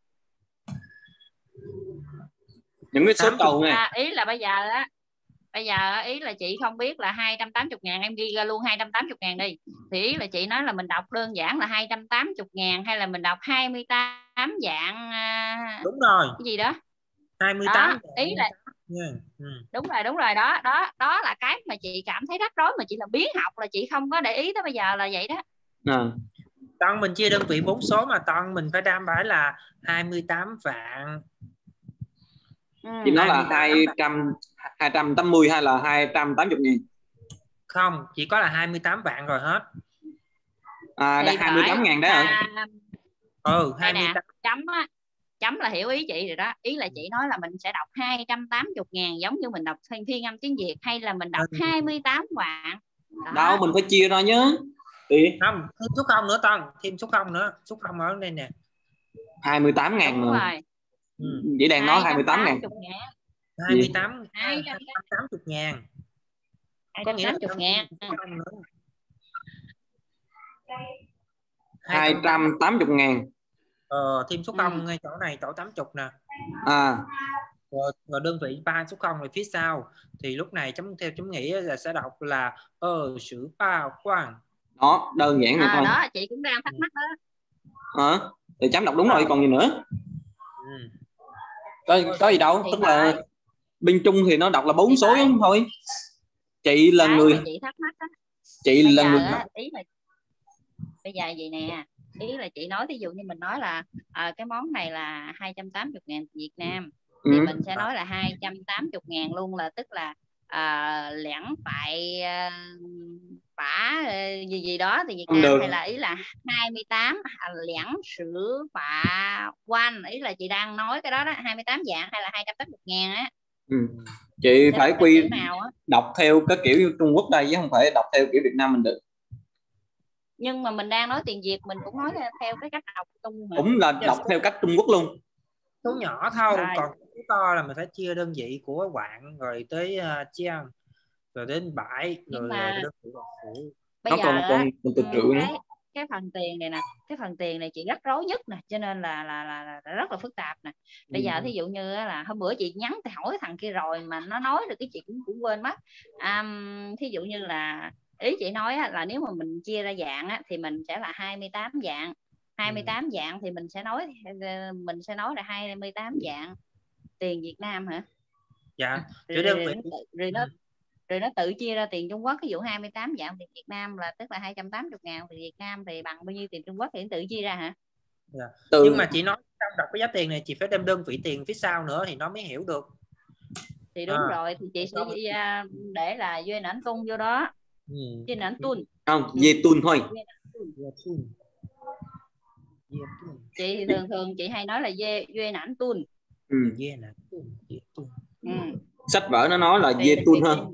những cái số trầu này. À, ý là bây giờ á, bây giờ ý là chị không biết là hai trăm tám mươi ngàn, em ghi ra luôn hai trăm tám mươi ngàn đi, thì ý là chị nói là mình đọc đơn giản là hai trăm tám mươi ngàn hay là mình đọc hai mươi tám dạng uh... đúng rồi, cái gì đó hai mươi tám đó, ý là yeah. Ừ. đúng rồi đúng rồi đó đó đó là cái mà chị cảm thấy rắc rối, mà chị là biến học là chị không có để ý tới bây giờ là vậy đó. À. Toàn mình chia đơn vị bốn số mà toàn mình phải đảm bảo là hai mươi tám vạn. Ừ. Chị nói là hai trăm hai trăm tám mươi hay là hai trăm tám mươi nghìn? Không, chỉ có là hai mươi tám vạn rồi hết. À, Thì đã hai mươi tám bởi ngàn đấy hả? à, Ừ, đây hai mươi nè, tám. chấm á, chấm là hiểu ý chị rồi đó. Ý là chị nói là mình sẽ đọc hai trăm tám mươi ngàn giống như mình đọc thiên thiên âm tiếng Việt, hay là mình đọc Ừ. hai mươi tám vạn đó. Đâu, mình phải chia ra nhớ. Thì Không, thêm số không nữa Tân, thêm số không nữa, số không ở đây nè. hai mươi tám ngàn Đúng nữa. rồi, Ừ. Vậy đang nói hai mươi tám ngàn. ngàn. hai mươi tám, hai trăm tám mươi ngàn. Có nghĩa là hai trăm tám mươi ngàn. số không nữa. hai trăm tám mươi ngàn. Ờ, thêm số Ừ. không ngay chỗ này, chỗ tám mươi nè. À, Rồi, rồi đơn vị ba số không ở phía sau thì lúc này chấm theo chấm nghĩa là sẽ đọc là ờ sử ba quan. đó, đơn giản vậy À, thôi. đó, chị cũng đang thắc mắc đó. Hả? Thì chấm đọc đúng rồi, còn gì nữa. Ừ. Có, có gì đâu, Thì tức là bởi, bên Trung thì nó đọc là bốn thì số bởi. giống thôi. Chị là cái người mà chị thắc mắc đó, chị bây là giờ người á, ý là bây giờ vậy nè, ý là chị nói, ví dụ như mình nói là à, cái món này là hai trăm tám mươi ngàn Việt Nam, thì ừ. mình sẽ nói là hai trăm tám mươi ngàn luôn, là tức là à, lẻn phải à, phả à, gì gì đó thì Việt Không Nam, được. hay là ý là hai mươi tám à, lẻn sữa phạ quanh, ý là chị đang nói cái đó đó, hai mươi tám dạng hay là hai trăm tám mươi ngàn á. Ừ. Chị Sẽ phải đọc theo quy kiểu nào á, đọc theo cái kiểu Trung Quốc đây chứ không phải đọc theo kiểu Việt Nam mình được. nhưng mà mình đang nói tiền Việt, mình cũng nói theo cái cách đọc Trung mà. Cũng là đọc theo cách Trung Quốc luôn. Số nhỏ thôi, À, còn số to là mình phải chia đơn vị của quạng rồi tới uh, chiang rồi đến bãi nhưng rồi, mà rồi đơn vị bọc phủ. bây Nó giờ còn còn á, còn từ ừ, triệu nữa. cái cái phần tiền này nè, cái phần tiền này chị rắc rối nhất nè, cho nên là là, là, là rất là phức tạp nè. Bây Ừ. giờ thí dụ như là hôm bữa chị nhắn thì hỏi thằng kia rồi mà nó nói được cái chị cũng cũng quên mất. À, thí dụ như là ý chị nói á, là nếu mà mình chia ra dạng á, thì mình sẽ là hai mươi tám dạng, hai mươi tám dạng thì mình sẽ nói mình sẽ nói là hai mươi tám dạng tiền Việt Nam hả? Dạ, Rồi, đơn rồi, vị. nó tự, rồi nó rồi nó tự chia ra tiền Trung Quốc, ví dụ hai mươi tám dạng tiền Việt Nam là tức là hai trăm tám mươi ngàn tiền Việt Nam thì bằng bao nhiêu tiền Trung Quốc thì nó tự chia ra hả? Dạ. Từ... Nhưng mà chị nói trong đọc cái giá tiền này chị phải đem đơn vị tiền phía sau nữa thì nó mới hiểu được. Thì đúng à. Rồi thì chị sẽ để là duyên ảnh tung vô đó. Ừ. Duyên ảnh tuân. Không, dê tuân thôi. Chị thì thường thường chị hay nói là dê duyên ảnh tuân. Ừ. Ừ. Sách vở nó nói là dê tuân hơn.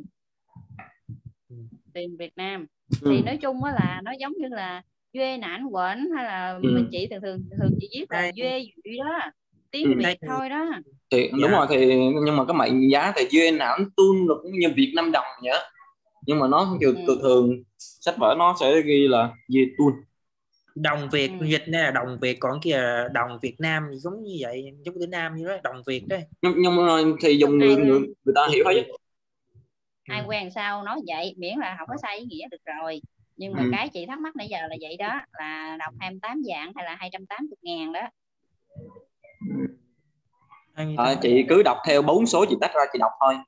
Tiền Việt Nam. Ừ. Thì nói chung á là nó giống như là duyên ảnh quẩn, hay là ừ. mình chị thường thường thường chị viết là dê gì đó, tiếng ừ. Việt thôi đó. Thì đúng dạ. rồi, thì nhưng mà cái mệnh giá thì duyên ảnh tuân là cũng như Việt Nam đồng nhá, nhưng mà nó thường, ừ. thường sách vở nó sẽ ghi là dê tuân. Đồng Việt ừ. dịch này là đồng Việt, còn kia đồng Việt Nam giống như vậy, giống tiếng Nam như đó, đồng Việt đấy. Nhưng, nhưng mà thì dùng người, người người ta hiểu hết. Ai quen sao nói vậy, miễn là không có sai ý nghĩa được rồi. Nhưng mà ừ. cái chị thắc mắc nãy giờ là vậy đó, là đọc hai mươi tám dạng hay là hai trăm tám mươi ngàn đó. À, chị cứ đọc theo bốn số chị tách ra chị đọc thôi.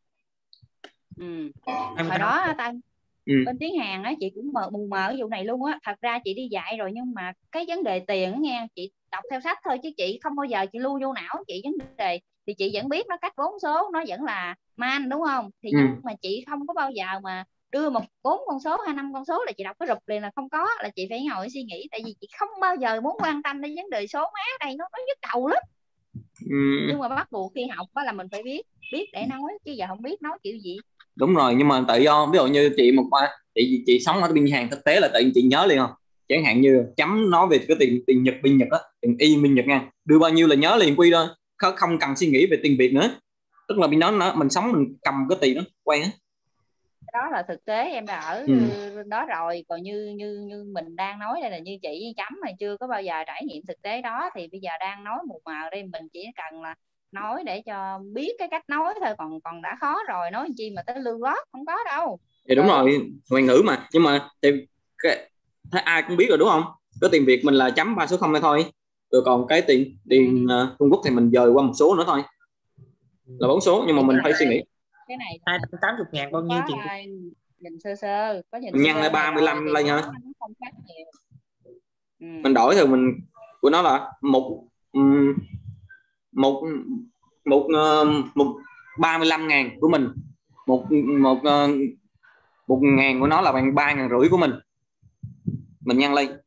Ừ. Hồi đó Tân ừ. bên tiếng Hàn á, chị cũng mờ mù mờ cái vụ này luôn á. Thật ra chị đi dạy rồi, nhưng mà cái vấn đề tiền á nghe, chị đọc theo sách thôi chứ chị không bao giờ chị lưu vô não chị vấn đề. Thì chị vẫn biết nó cách bốn số, nó vẫn là man đúng không? Thì ừ. nhưng mà chị không có bao giờ mà đưa một bốn con số hay năm con số là chị đọc cái rụp liền là không có, là chị phải ngồi suy nghĩ, tại vì chị không bao giờ muốn quan tâm đến vấn đề số má đây, nó nó nhức đầu lắm. Ừ. Nhưng mà bắt buộc khi học đó là mình phải biết biết để nói, chứ giờ không biết nói kiểu gì. Đúng rồi, nhưng mà tại do ví dụ như chị một qua chị chị sống ở bên Hàn thực tế là tự chị nhớ liền không, chẳng hạn như chấm nói về cái tiền tiền Nhật bên Nhật á, tiền y bên Nhật nha, đưa bao nhiêu là nhớ liền quy thôi, không cần suy nghĩ về tiền Việt nữa, tức là bên đó nó mình sống mình cầm cái tiền đó quen á. Đó là thực tế em đã ở ừ. đó rồi, còn như như như mình đang nói đây là như chị chấm mà chưa có bao giờ trải nghiệm thực tế đó, thì bây giờ đang nói mù mờ đây, mình chỉ cần là nói để cho biết cái cách nói thôi, còn còn đã khó rồi, nói chi mà tới lưu loát không có đâu. Thì đúng ừ. rồi, ngoại ngữ mà, nhưng mà thì cái, thấy ai cũng biết rồi đúng không, cái tiền Việt mình là chấm ba số không này thôi, rồi còn cái tiền tiền ừ. uh, Trung Quốc thì mình dời qua một số nữa thôi, là bốn số, nhưng mà thì mình phải suy nghĩ cái này hai trăm tám mươi ngàn bao nhiêu tiền nhìn sơ sơ, có nhìn nhân lại ba mươi lăm lên hả? Không khác nhiều. Ừ. Mình đổi thì mình của nó là một một một một ba mươi lăm ngàn của mình, một một một ngàn của nó là bằng ba ngàn rưỡi của mình, mình nhân lên.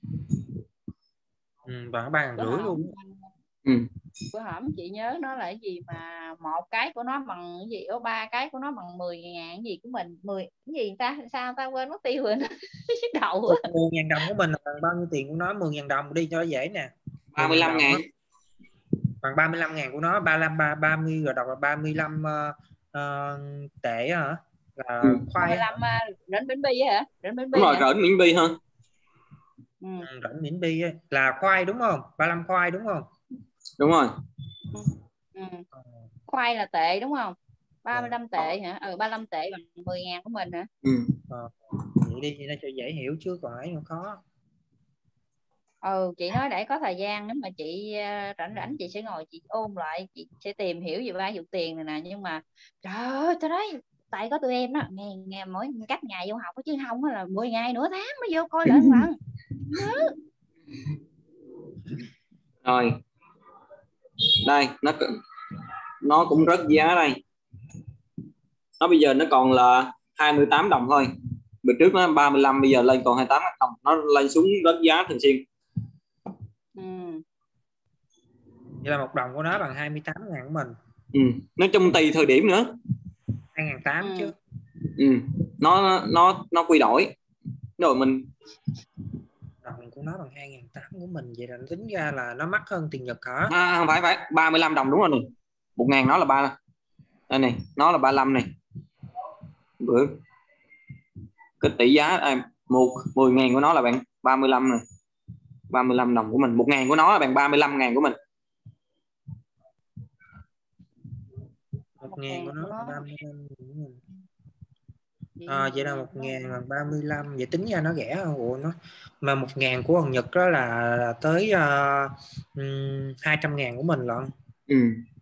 Ừ, bằng ba ngàn rưỡi luôn. Ừ. Bữa hổm chị nhớ nó là cái gì mà một cái của nó bằng cái gì, ở ba cái của nó bằng mười ngàn cái gì của mình, mười cái gì ta, sao ta quên mất tiêu rồi đầu á. mười ngàn đồng của mình là bằng bao nhiêu tiền của nó? Mười ngàn đồng đi cho dễ nè. ba mươi lăm ngàn. Bằng ba mươi lăm ngàn của nó, ba mươi lăm, ba mươi rồi đọc là ba mươi lăm uh, uh, tệ hả? Là Ừ. khoai ba mươi lăm rỉnh bánh bi hả? Rỉnh bánh bi. Đúng rồi, rỉnh miễn bi hơn. Ừ. Ừ, rỉnh miễn bi ấy. Là khoai đúng không? ba mươi lăm khoai đúng không? Đúng rồi. Ừ. Khoai là tệ đúng không? ba mươi lăm tệ hả? Ừ, ba mươi lăm tệ bằng mười ngàn của mình hả? Ừ. Ờ, vậy đi cho dễ hiểu chứ còn ấy không khó. Ừ, chị nói để có thời gian nếu mà chị uh, rảnh rảnh chị sẽ ngồi chị ôn lại, chị sẽ tìm hiểu về ba vụ tiền này nè, nhưng mà trời ơi tôi nói tại có tụi em đó ngày, ngày mỗi cách ngày vô học chứ không là mười ngày nửa tháng mới vô coi lại một lần. Rồi đây nó nó cũng rất giá đây, nó bây giờ nó còn là hai mươi tám đồng thôi, bữa trước nó ba mươi lăm bây giờ lên còn hai mươi tám đồng, nó lên xuống rất giá thường xuyên. Ừ. Vậy là một đồng của nó bằng hai mươi tám ngàn của mình. Ừ. Nói chung tùy thời điểm nữa. hai ngàn tám Ừ. chứ. Ừ. nó nó nó quy đổi rồi mình. Đồng của nó bằng hai ngàn tám của mình, vậy là tính ra là nó mắc hơn tiền Nhật hả? À, không phải phải ba mươi lăm đồng đúng rồi này. Một ngàn nó là ba đây này, nó là ba mươi lăm này. Bữa cái tỷ giá à, một mười ngàn của nó là bằng ba mươi lăm này, ba mươi lăm đồng của mình, một ngàn của nó là bằng ba mươi lăm ngàn của mình. Một ngàn của nó là ba mươi lăm của mình. À, vậy là một ngàn bằng ba mươi lăm, vậy tính ra nó rẻ hơn. Ủa nó mà một ngàn của thằng Nhật đó là, là tới uh, um, hai trăm ngàn của mình lận. Ừ.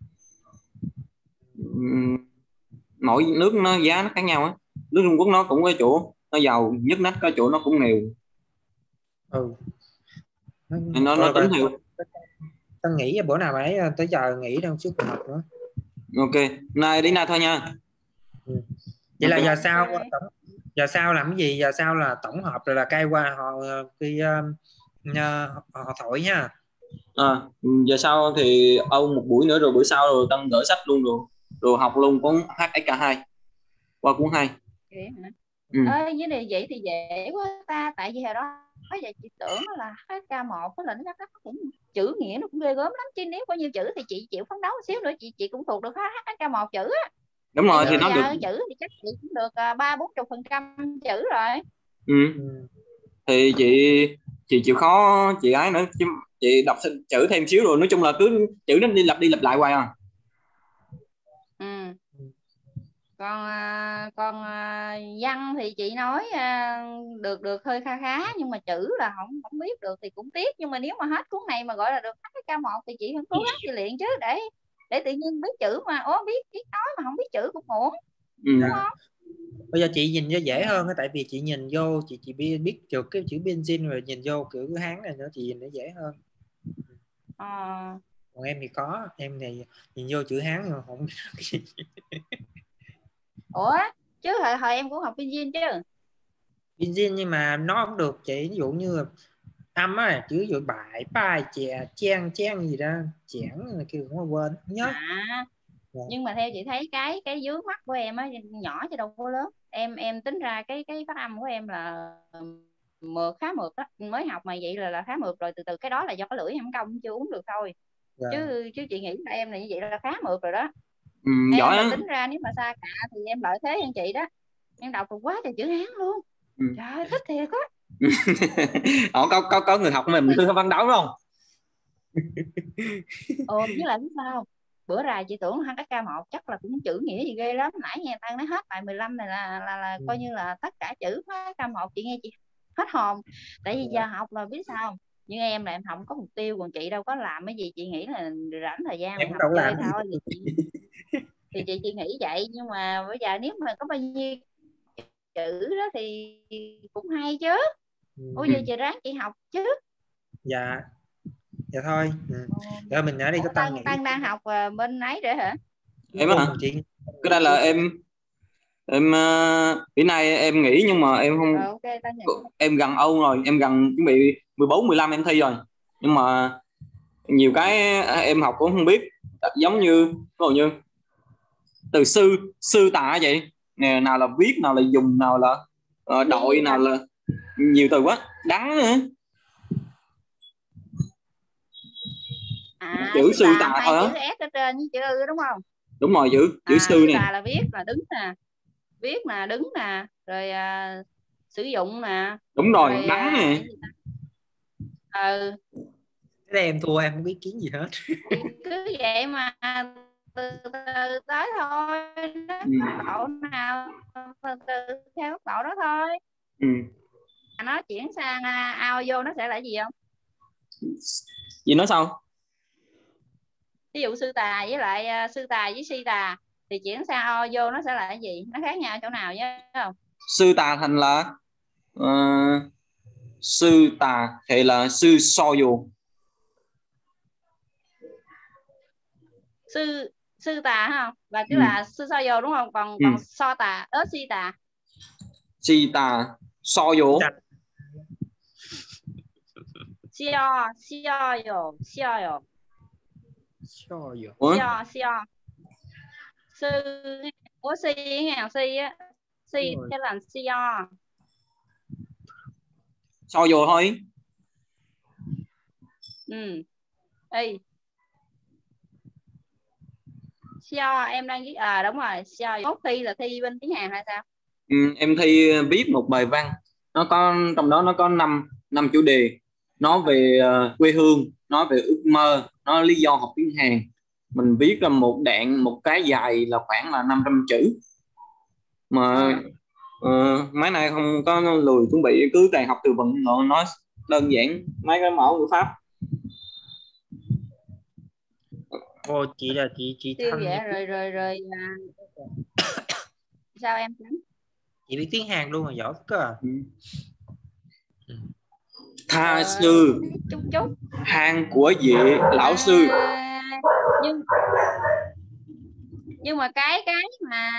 Mỗi nước nó giá nó khác nhau á, nước Trung Quốc nó cũng có chỗ nó giàu nhất nách, có chỗ nó cũng nghèo. Ừ. Nó nó nó tính theo. Tao nghĩ bữa nào ấy tới giờ nghỉ đâu trước học nữa. Ok, nay đến nay thôi nha. Ừ. Vậy okay. là giờ sau tổng giờ sau làm cái gì? Giờ sau là tổng hợp rồi là cai qua họ khi uh, họ thổi nha. À, giờ sau thì âu một buổi nữa rồi bữa sau rồi Tân gửi sách luôn rồi rồi học luôn cuốn hát ét ca hai qua cuốn hai. Ừ. Ê, với này vậy thì dễ quá ta, tại vì hồi đó bây giờ chị tưởng là hát ca một có lĩnh chắc cũng chữ nghĩa nó cũng ghê gớm lắm, chứ nếu bao nhiêu chữ thì chị chịu phấn đấu một xíu nữa chị chị cũng thuộc được hát ca một chữ á. Đúng rồi thì nó giờ được chữ thì chắc chị cũng được ba bốn chục phần trăm chữ rồi. Ừ. ừ. Thì chị chị chịu khó chị ấy nữa chứ, chị đọc chữ thêm xíu rồi nói chung là cứ chữ nó đi lặp đi lặp lại hoài à. Ừ. Còn còn văn thì chị nói được được hơi kha khá, nhưng mà chữ là không không biết được thì cũng tiếc, nhưng mà nếu mà hết cuốn này mà gọi là được hát ca một thì chị phải cố gắng chị luyện chứ, để để tự nhiên biết chữ mà ố biết biết nói mà không biết chữ cũng uổng. Ừ. Đúng không? Bây giờ chị nhìn cho dễ hơn, tại vì chị nhìn vô chị chị biết biết được cái chữ benzene rồi nhìn vô kiểu cái Hán này nữa, chị nhìn nó dễ hơn. À. Còn em thì có, em này nhìn vô chữ Hán mà không biết gì. Ủa chứ hồi, hồi em cũng học benzene chứ. Benzene nhưng mà nó không được chị, ví dụ như âm á, chữ dụ bài bài chè chen chen gì đó chẻn là kêu cũng quên không nhớ. À, nhưng mà theo chị thấy cái cái dưới mắt của em á nhỏ chứ đâu có lớn, em em tính ra cái cái phát âm của em là mượt, khá mượt đó, mới học mà vậy là là khá mượt rồi, từ từ cái đó là do cái lưỡi em công chưa uống được thôi. Dạ. chứ chứ chị nghĩ là em là như vậy là khá mượt rồi đó. Ừ, em giỏi mà á. tính ra nếu mà xa cả thì em lợi thế hơn chị đó, em đọc được quá trời chữ Hán luôn. Ừ. Trời ơi thích thiệt á. Họ có có có người học mình cứ phấn đấu đúng không? Ồ, với lại biết sao bữa rày chị tưởng hát ca một chắc là cũng chữ nghĩa gì ghê lắm, nãy nghe Tăng nói hết bài mười lăm này là là, là ừ. coi như là tất cả chữ hát ca một, chị nghe chị hết hồn, tại vì giờ học là biết sao, nhưng em là em không có mục tiêu, còn chị đâu có làm cái gì, chị nghĩ là rảnh thời gian em học đâu chơi làm thôi thì chị, thì chị chị nghĩ vậy, nhưng mà bây giờ nếu mà có bao nhiêu chữ đó thì cũng hay chứ. Ôi giờ chị ráng chị học chứ. Dạ dạ thôi. Ừ. Rồi mình đã đi có Tăng Tăng Tăng đang học bên ấy rồi hả? Em á hả? Cái đây là em Em uh, bữa nay em nghỉ nhưng mà em không. Rồi, ok, ta nhận. Em gần Âu rồi, em gần chuẩn bị mười bốn mười lăm em thi rồi. Nhưng mà nhiều cái em học cũng không biết, giống như ví như từ sư sư tả vậy nè, nào là viết, nào là dùng, nào là uh, đội, nào là nhiều từ quá, đắng nữa. À, chữ sư tà hai thôi chữ á. S ở trên với chữ ư đúng không? Đúng rồi, chữ chữ À, sư sư này. tà là viết, là đứng nè, viết nè, đứng nè, rồi à, sử dụng nè. Đúng rồi, rồi đắng à, nè. ừ. Thế là em thua, em không biết kiến gì hết. Thì cứ vậy mà từ từ tới thôi, Ừ. độ nào từ từ theo mức độ đó thôi. Ừ. Nó chuyển sang ao vô nó sẽ là gì không? Gì nói sao? Ví dụ sư tà với lại uh, sư tà với si tà thì chuyển sang ao vô nó sẽ là cái gì? Nó khác nhau chỗ nào nhớ không? Sư tà thành là uh, sư tà thì là sư so dù. Sư sư tà không? Là tức Ừ. là sư so vô đúng không? Còn Ừ. còn so tà, ớ si tà. Si tà so dù. Xio xio vô, xio vô. Xio vô. Xio xio. Sư ủa si nghe nào si á. Si cái là xio. So dù thôi. Ừ. Ê. Xio em đang viết à đúng rồi, xio mốt thi là thi bên tiếng Hàn hay sao? Ừ, em thi viết một bài văn, nó có trong đó nó có năm năm chủ đề, nói về uh, quê hương, nói về ước mơ, nói lý do học tiếng Hàn. Mình viết ra một đoạn, một cái dài là khoảng là năm trăm chữ mà À. uh, mấy này không có lười chuẩn bị, cứ toàn học từ vựng, nói đơn giản mấy cái mẫu ngữ pháp. Ô, chị là chị chị Tiêu Thanh vậy rồi rồi rồi à. Sao em? Chị biết tiếng Hàn luôn rồi, giỏi cơ à. Ừ. Tha ờ, sư chút chút Hàn của vệ lão à, sư. nhưng nhưng mà cái cái mà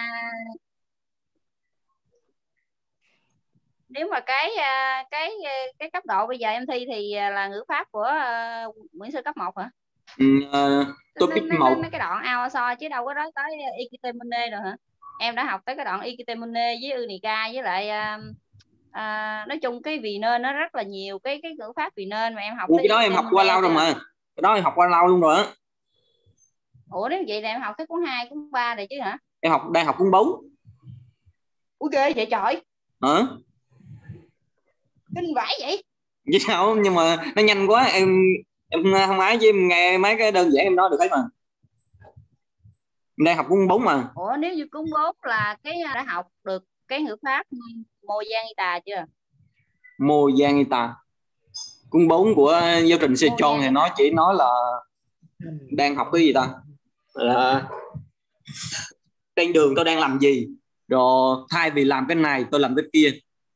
nếu mà cái cái cái cấp độ bây giờ em thi thì là ngữ pháp của uh, Nguyễn Sư cấp một hả? Ừ, uh, topic nó, một. nó, nó cái đoạn ao so chứ đâu có nói tới Ikitemune rồi hả? Em đã học tới cái đoạn Ikitemune với Unica với lại uh, uh, nói chung cái vì nên nó rất là nhiều cái cái ngữ pháp vì nên mà em học. Ủa, tới cái đó em học qua lâu rồi mà, cái đó em học qua lâu luôn rồi á. Ủa nếu vậy là em học cái cuốn hai cuốn ba này chứ hả? Em học đang học cuốn bốn. Ủa ghê vậy trời. Hả? Kinh vãi vậy. Chứ sao, nhưng mà nó nhanh quá, em em không ái với em nghe mấy cái đơn giản em nói được hết mà. Em đang học cuốn bốn mà. Ủa nếu như cuốn bốn là cái đã học được cái ngữ pháp Mojang chưa? Mojang. Cuốn bốn của giáo trình Sejong thì nó chỉ nói là đang học cái gì ta, là trên đường tôi đang làm gì, rồi thay vì làm cái này tôi làm cái kia.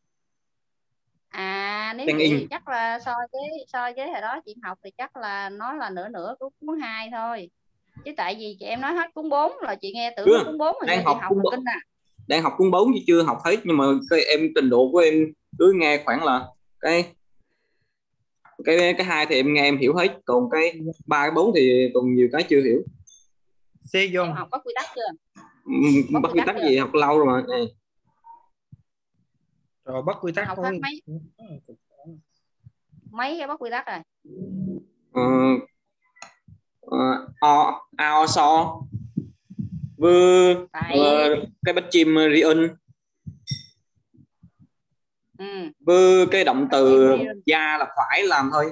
À nếu Đang vậy in. thì chắc là so với so với hồi đó chị học thì chắc là nó là nửa nửa của cuốn hai thôi, chứ tại vì chị em nói hết cuốn bốn là chị nghe tưởng Chưa, cuốn bốn rồi đang chị học học cuốn là bốn. kinh à. Đang học cuốn bốn chứ chưa học hết, nhưng mà cái em trình độ của em cứ nghe khoảng là cái cái cái hai thì em nghe em hiểu hết, còn cái ba cái bốn thì còn nhiều cái chưa hiểu. Em học có quy tắc chưa? Bắt quy tắc gì học lâu rồi mà. Rồi bắt quy tắc học thôi. mấy mấy cái bắt quy tắc rồi. Ờ, ờ, o ao so vừa uh, cái bánh chim riêng. Ừ. Vừa cái động từ gia là phải làm thôi.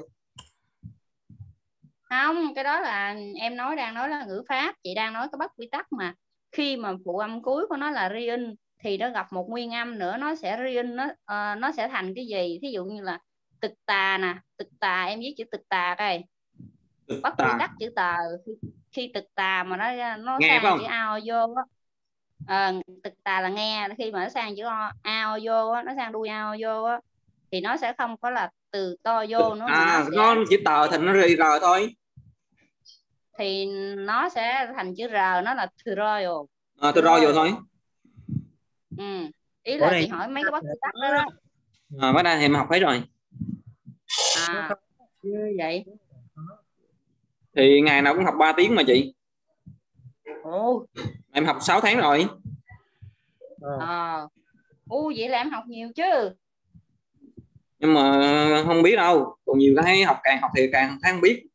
Không, cái đó là em nói đang nói là ngữ pháp, chị đang nói cái bắt quy tắc mà khi mà phụ âm cuối của nó là riêng thì nó gặp một nguyên âm nữa nó sẽ riêng, nó uh, nó sẽ thành cái gì, thí dụ như là tịch tà nè, tịch tà em viết chữ tịch tà đây, bắt quy tắc chữ tờ khi, khi tịch tà mà nó nó nghe sang chữ ao vô á. À, tịch tà là nghe, khi mà nó sang chữ ao vô á, nó sang đuôi ao vô á thì nó sẽ không có là từ to vô nữa. À, mà nó sẽ nó chữ tờ thì nó rì rờ thôi, thì nó sẽ thành chữ R, nó là trial. À, tôi roi vô thôi. Ừ. Ý Ủa là này chị hỏi mấy cái bất quy tắc đó đó. À, bác đang thì em học hết rồi. À như vậy. Thì ngày nào cũng học ba tiếng mà chị. Ồ. Em học sáu tháng rồi. Ờ. À. Ồ vậy là em học nhiều chứ. Nhưng mà không biết đâu, còn nhiều cái học càng học thì càng thấy không biết.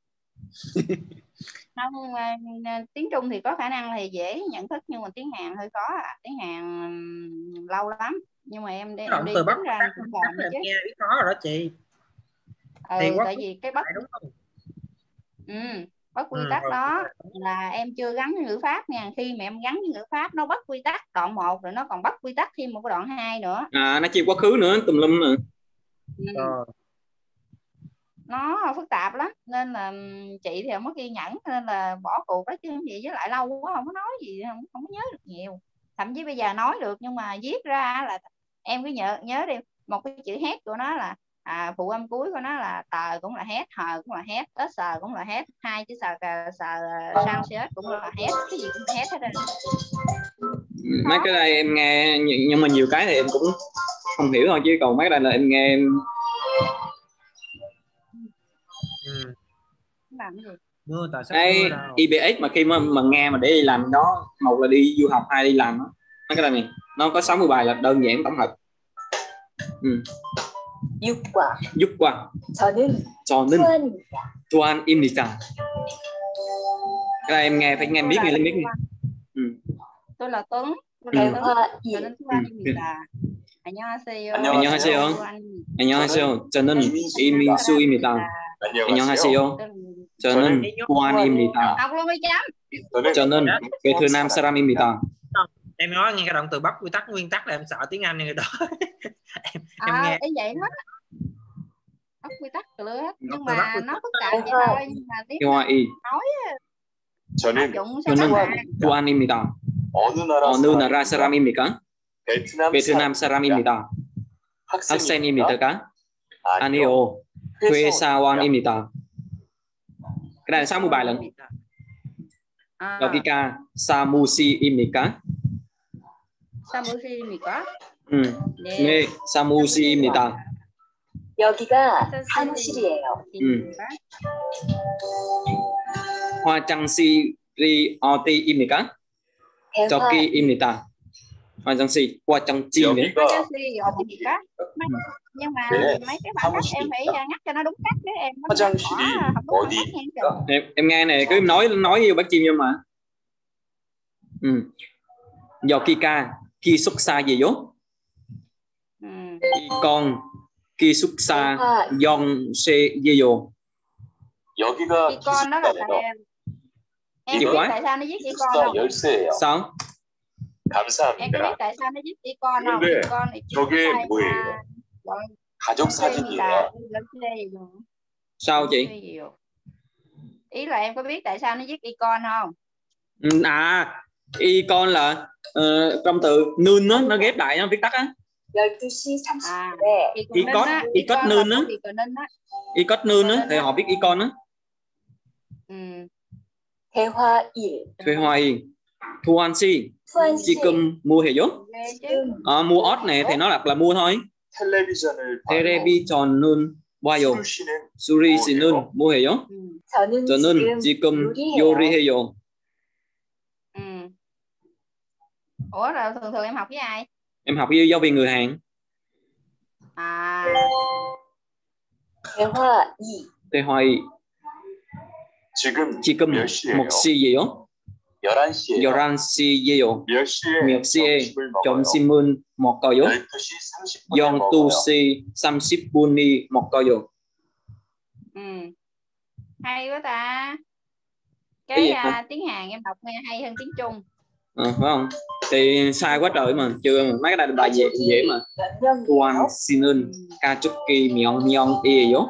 Không, tiếng Trung thì có khả năng thì dễ nhận thức, nhưng mà tiếng Hàn hơi khó à. Tiếng Hàn um, lâu lắm, nhưng mà em đi em Động đi từ bất tính quy ra tắc cũng chắc làm là chứ. nghe biết khó rồi đó chị. Thì Ừ, quá tại vì cái bất đúng không? ừ, bất quy Ừ, tắc rồi. đó là em chưa gắn với ngữ pháp nha. Khi mà em gắn với ngữ pháp nó bất quy tắc đoạn một rồi nó còn bất quy tắc thêm một cái đoạn hai nữa. À, nó chia quá khứ nữa, tùm lum nữa. Ừ. Rồi. Nó phức tạp lắm, nên là chị thì không có kiên nhẫn, nên là bỏ cuộc đó chứ gì, với lại lâu quá không có nói gì, không không có nhớ được nhiều. Thậm chí bây giờ nói được nhưng mà viết ra là em cứ nhớ nhớ đi, một cái chữ hét của nó là à, phụ âm cuối của nó là tờ cũng là hét, hờ cũng là hét, ớt sờ cũng là hét, hai chữ sờ sờ sang chết cũng là hét, cái gì cũng là hét hết rồi. Mấy cái đây em nghe, nhưng mà nhiều cái thì em cũng không hiểu thôi, chứ còn mấy cái đây là em nghe em... Ừ. Làm cái gì? Mưa tại sao Cái mưa đâu. i bê ét mà khi mà, mà nghe mà để đi làm đó, một là đi du học, hai đi làm đó. Mấy cái đây này nó có sáu mươi bài là đơn giản tổng hợp. Ừ. 육 과 육 과 저는 저는 투안입니다. 투안입니다. Cái này em nghe phải nghe biết nghe lên biết nghe. Ừ. Tôi là Tuấn, tôi là Ừ. Tuấn, 대화 cho nên 일. 투안입니다. 안녕하세요. 안녕하세요. 안녕하세요. 저는 이민수입니다. 안녕하세요. 저는 투안입니다. Học luôn đi chấm. 저는 베트남 사람입니다. Em nói nghe cái động từ bất quy tắc nguyên tắc là em sợ tiếng Anh này đó. em, em À, nghe ý vậy đó. Bất quy tắc từ hết, nhưng từ bất mà quy nó tắc. phức tạp vậy thôi, nhưng mà tiếng 영화 이 nói áp 저는 dụng sao các 저는 bạn. 투안입니다. 어느 나라 어느 나라 사람입니까? 베트남, 베트남 사람입니다. 학생입니까? 아니요. 회사원입니다. Cái này là sáu mươi bài lần. À, 여기가 사무실입니까? 사무실입니까? 음. 네, 사무실입니다. 여기가 사무실이에요. 음. 화장실이 어디입니까? 대화 저기입니다. 화장실, 화장실이네. 여기가 화장실 어디입니까? Nhưng mà 네, mấy cái bản sắc em phải nhắc cho nó đúng cách chứ em có 화장실이 không đúng 어디? Em, em nghe này, cứ nói nói như bác chim nhưng mà. 음. 여기가 기숙사예요. Ừ. 이건 기숙사 영세예요. 여기가 Icon đó là tại 기숙사예요. em. Em Chìa có biết khóa. tại sao nó viết icon 기숙사 không? 열쇠예요. Sao? Em có biết 감사합니다. tại sao nó viết icon không? 근데 Icon thì 저게 뭐예요? 가족 사진이에요. Sao chị? Ý là em có biết tại sao nó viết icon không? À, icon là uh, trong từ nun á, nó ghép lại nó viết tắt á. 열두 시 삼십 À, 분에 icon, icon nun á. icon nun á thì họ viết icon á. Ừ. 대화 일. Thuê Yên, Thuan Si, 지금 뭐 해요? À, mua ớt này thì nó là là mua thôi. 텔레비전을 봐요. 텔레비전은 봐요. 수루 씨는 수리 씨는 뭐 해요? 저는, 저는 지금 요리해요. Ừ. Ủa rồi thường thường em học với ai? Em học với giáo viên người Hàn. À. 대화 이. 대화 이. 지금 지금 몇 시예요? 몇 시예요? 열한 시예요. 열한 시예요. 몇 시에 몇 시에 점심을 먹어요? 점심은 먹어요? 열두 시 삼십 분에 열두 먹어요. 시 삼십 분이 먹어요. Ừ. Hay quá ta. Cái Cái gì à, tiếng Hàn em đọc nghe hay hơn tiếng Trung. À, phải không? Thì sai quá trời mà chưa mấy cái này là bài dễ dễ mà. Tuan Sinun Kachuki Mion Mion Eyo.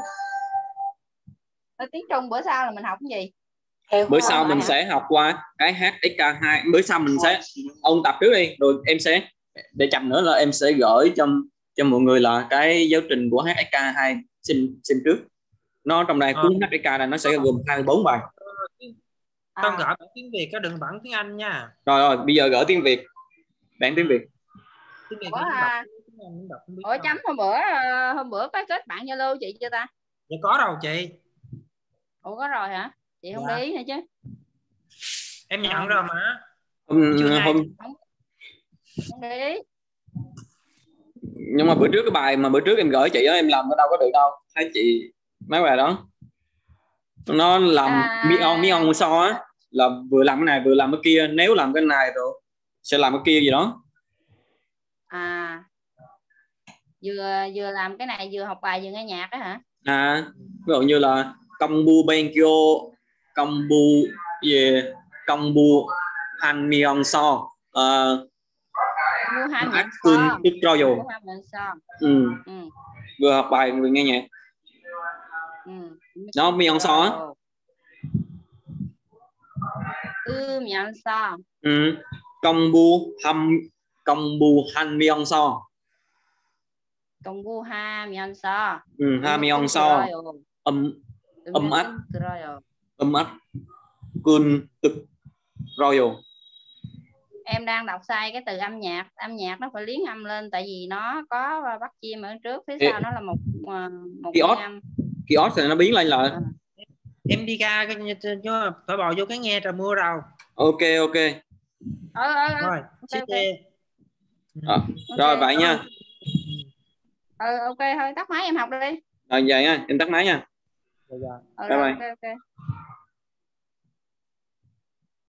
Ở tiếng Trung bữa sau là mình học cái gì? Bữa sau mình sẽ học qua cái hát ích ca hai. Bữa sau mình sẽ ôn tập trước đi, rồi em sẽ để chậm nữa là em sẽ gửi cho cho mọi người là cái giáo trình của hát ích ca hai xin xin trước. Nó trong đây cuốn hát ích ca là nó sẽ gồm hai mươi bốn bài. Không, gửi bản tiếng Việt, có đừng bản tiếng Anh nha. Rồi rồi, bây giờ gửi tiếng Việt. Bản tiếng Việt. Tiếng Việt Ủa, thì đọc, à, tiếng Anh đọc không biết ủa đâu. chấm hôm bữa ờ, hôm bữa có kết bạn Zalo chị chưa ta? Dạ có đâu chị. Ủa có rồi hả? Chị không Dạ. để ý nữa chứ. Em nhận Không. rồi mà. Hôm, Chưa hai. hôm Không để ý. nhưng mà bữa trước cái bài mà bữa trước em gửi chị đó em làm ở đâu có được đâu, thấy chị mấy bài đó nó làm À, mi on mi on so á, là vừa làm cái này vừa làm cái kia, nếu làm cái này rồi sẽ làm cái kia gì đó. à vừa vừa làm cái này vừa học bài vừa nghe nhạc đó hả? À ví dụ như là combo benkyo, combo gì, combo han mi on so, uh, Wuhan nhận kun so. tức royal. Wuhan nhận so. Ừ. Ừ. Vừa học bài vừa nghe nhạc. Ừ. Nó mi on so á. Ừ, nhận so. Ừ. Combo ham combo han mi on so. Công gu ha nhận so. Ừ, ha mi on so. Âm âm ách âm ách kun tức royal. Em đang đọc sai cái từ âm nhạc, âm nhạc nó phải liếng âm lên, tại vì nó có bắt chim ở trước, phía sau nó là một một cái nguyên âm. Kiosk thì nó biến lên lại. À. Em đi ra cái nhưng mà phải bò vô cái nghe trời mưa rồi. Ok ok. Ờ, ờ, ờ. Rồi, Okay, okay. À, okay. rồi vậy nha. Ờ, ok thôi tắt máy em học đi. Rồi vậy nha, em tắt máy nha. Rồi, rồi. Ờ, Bye rồi, bye. ok ok.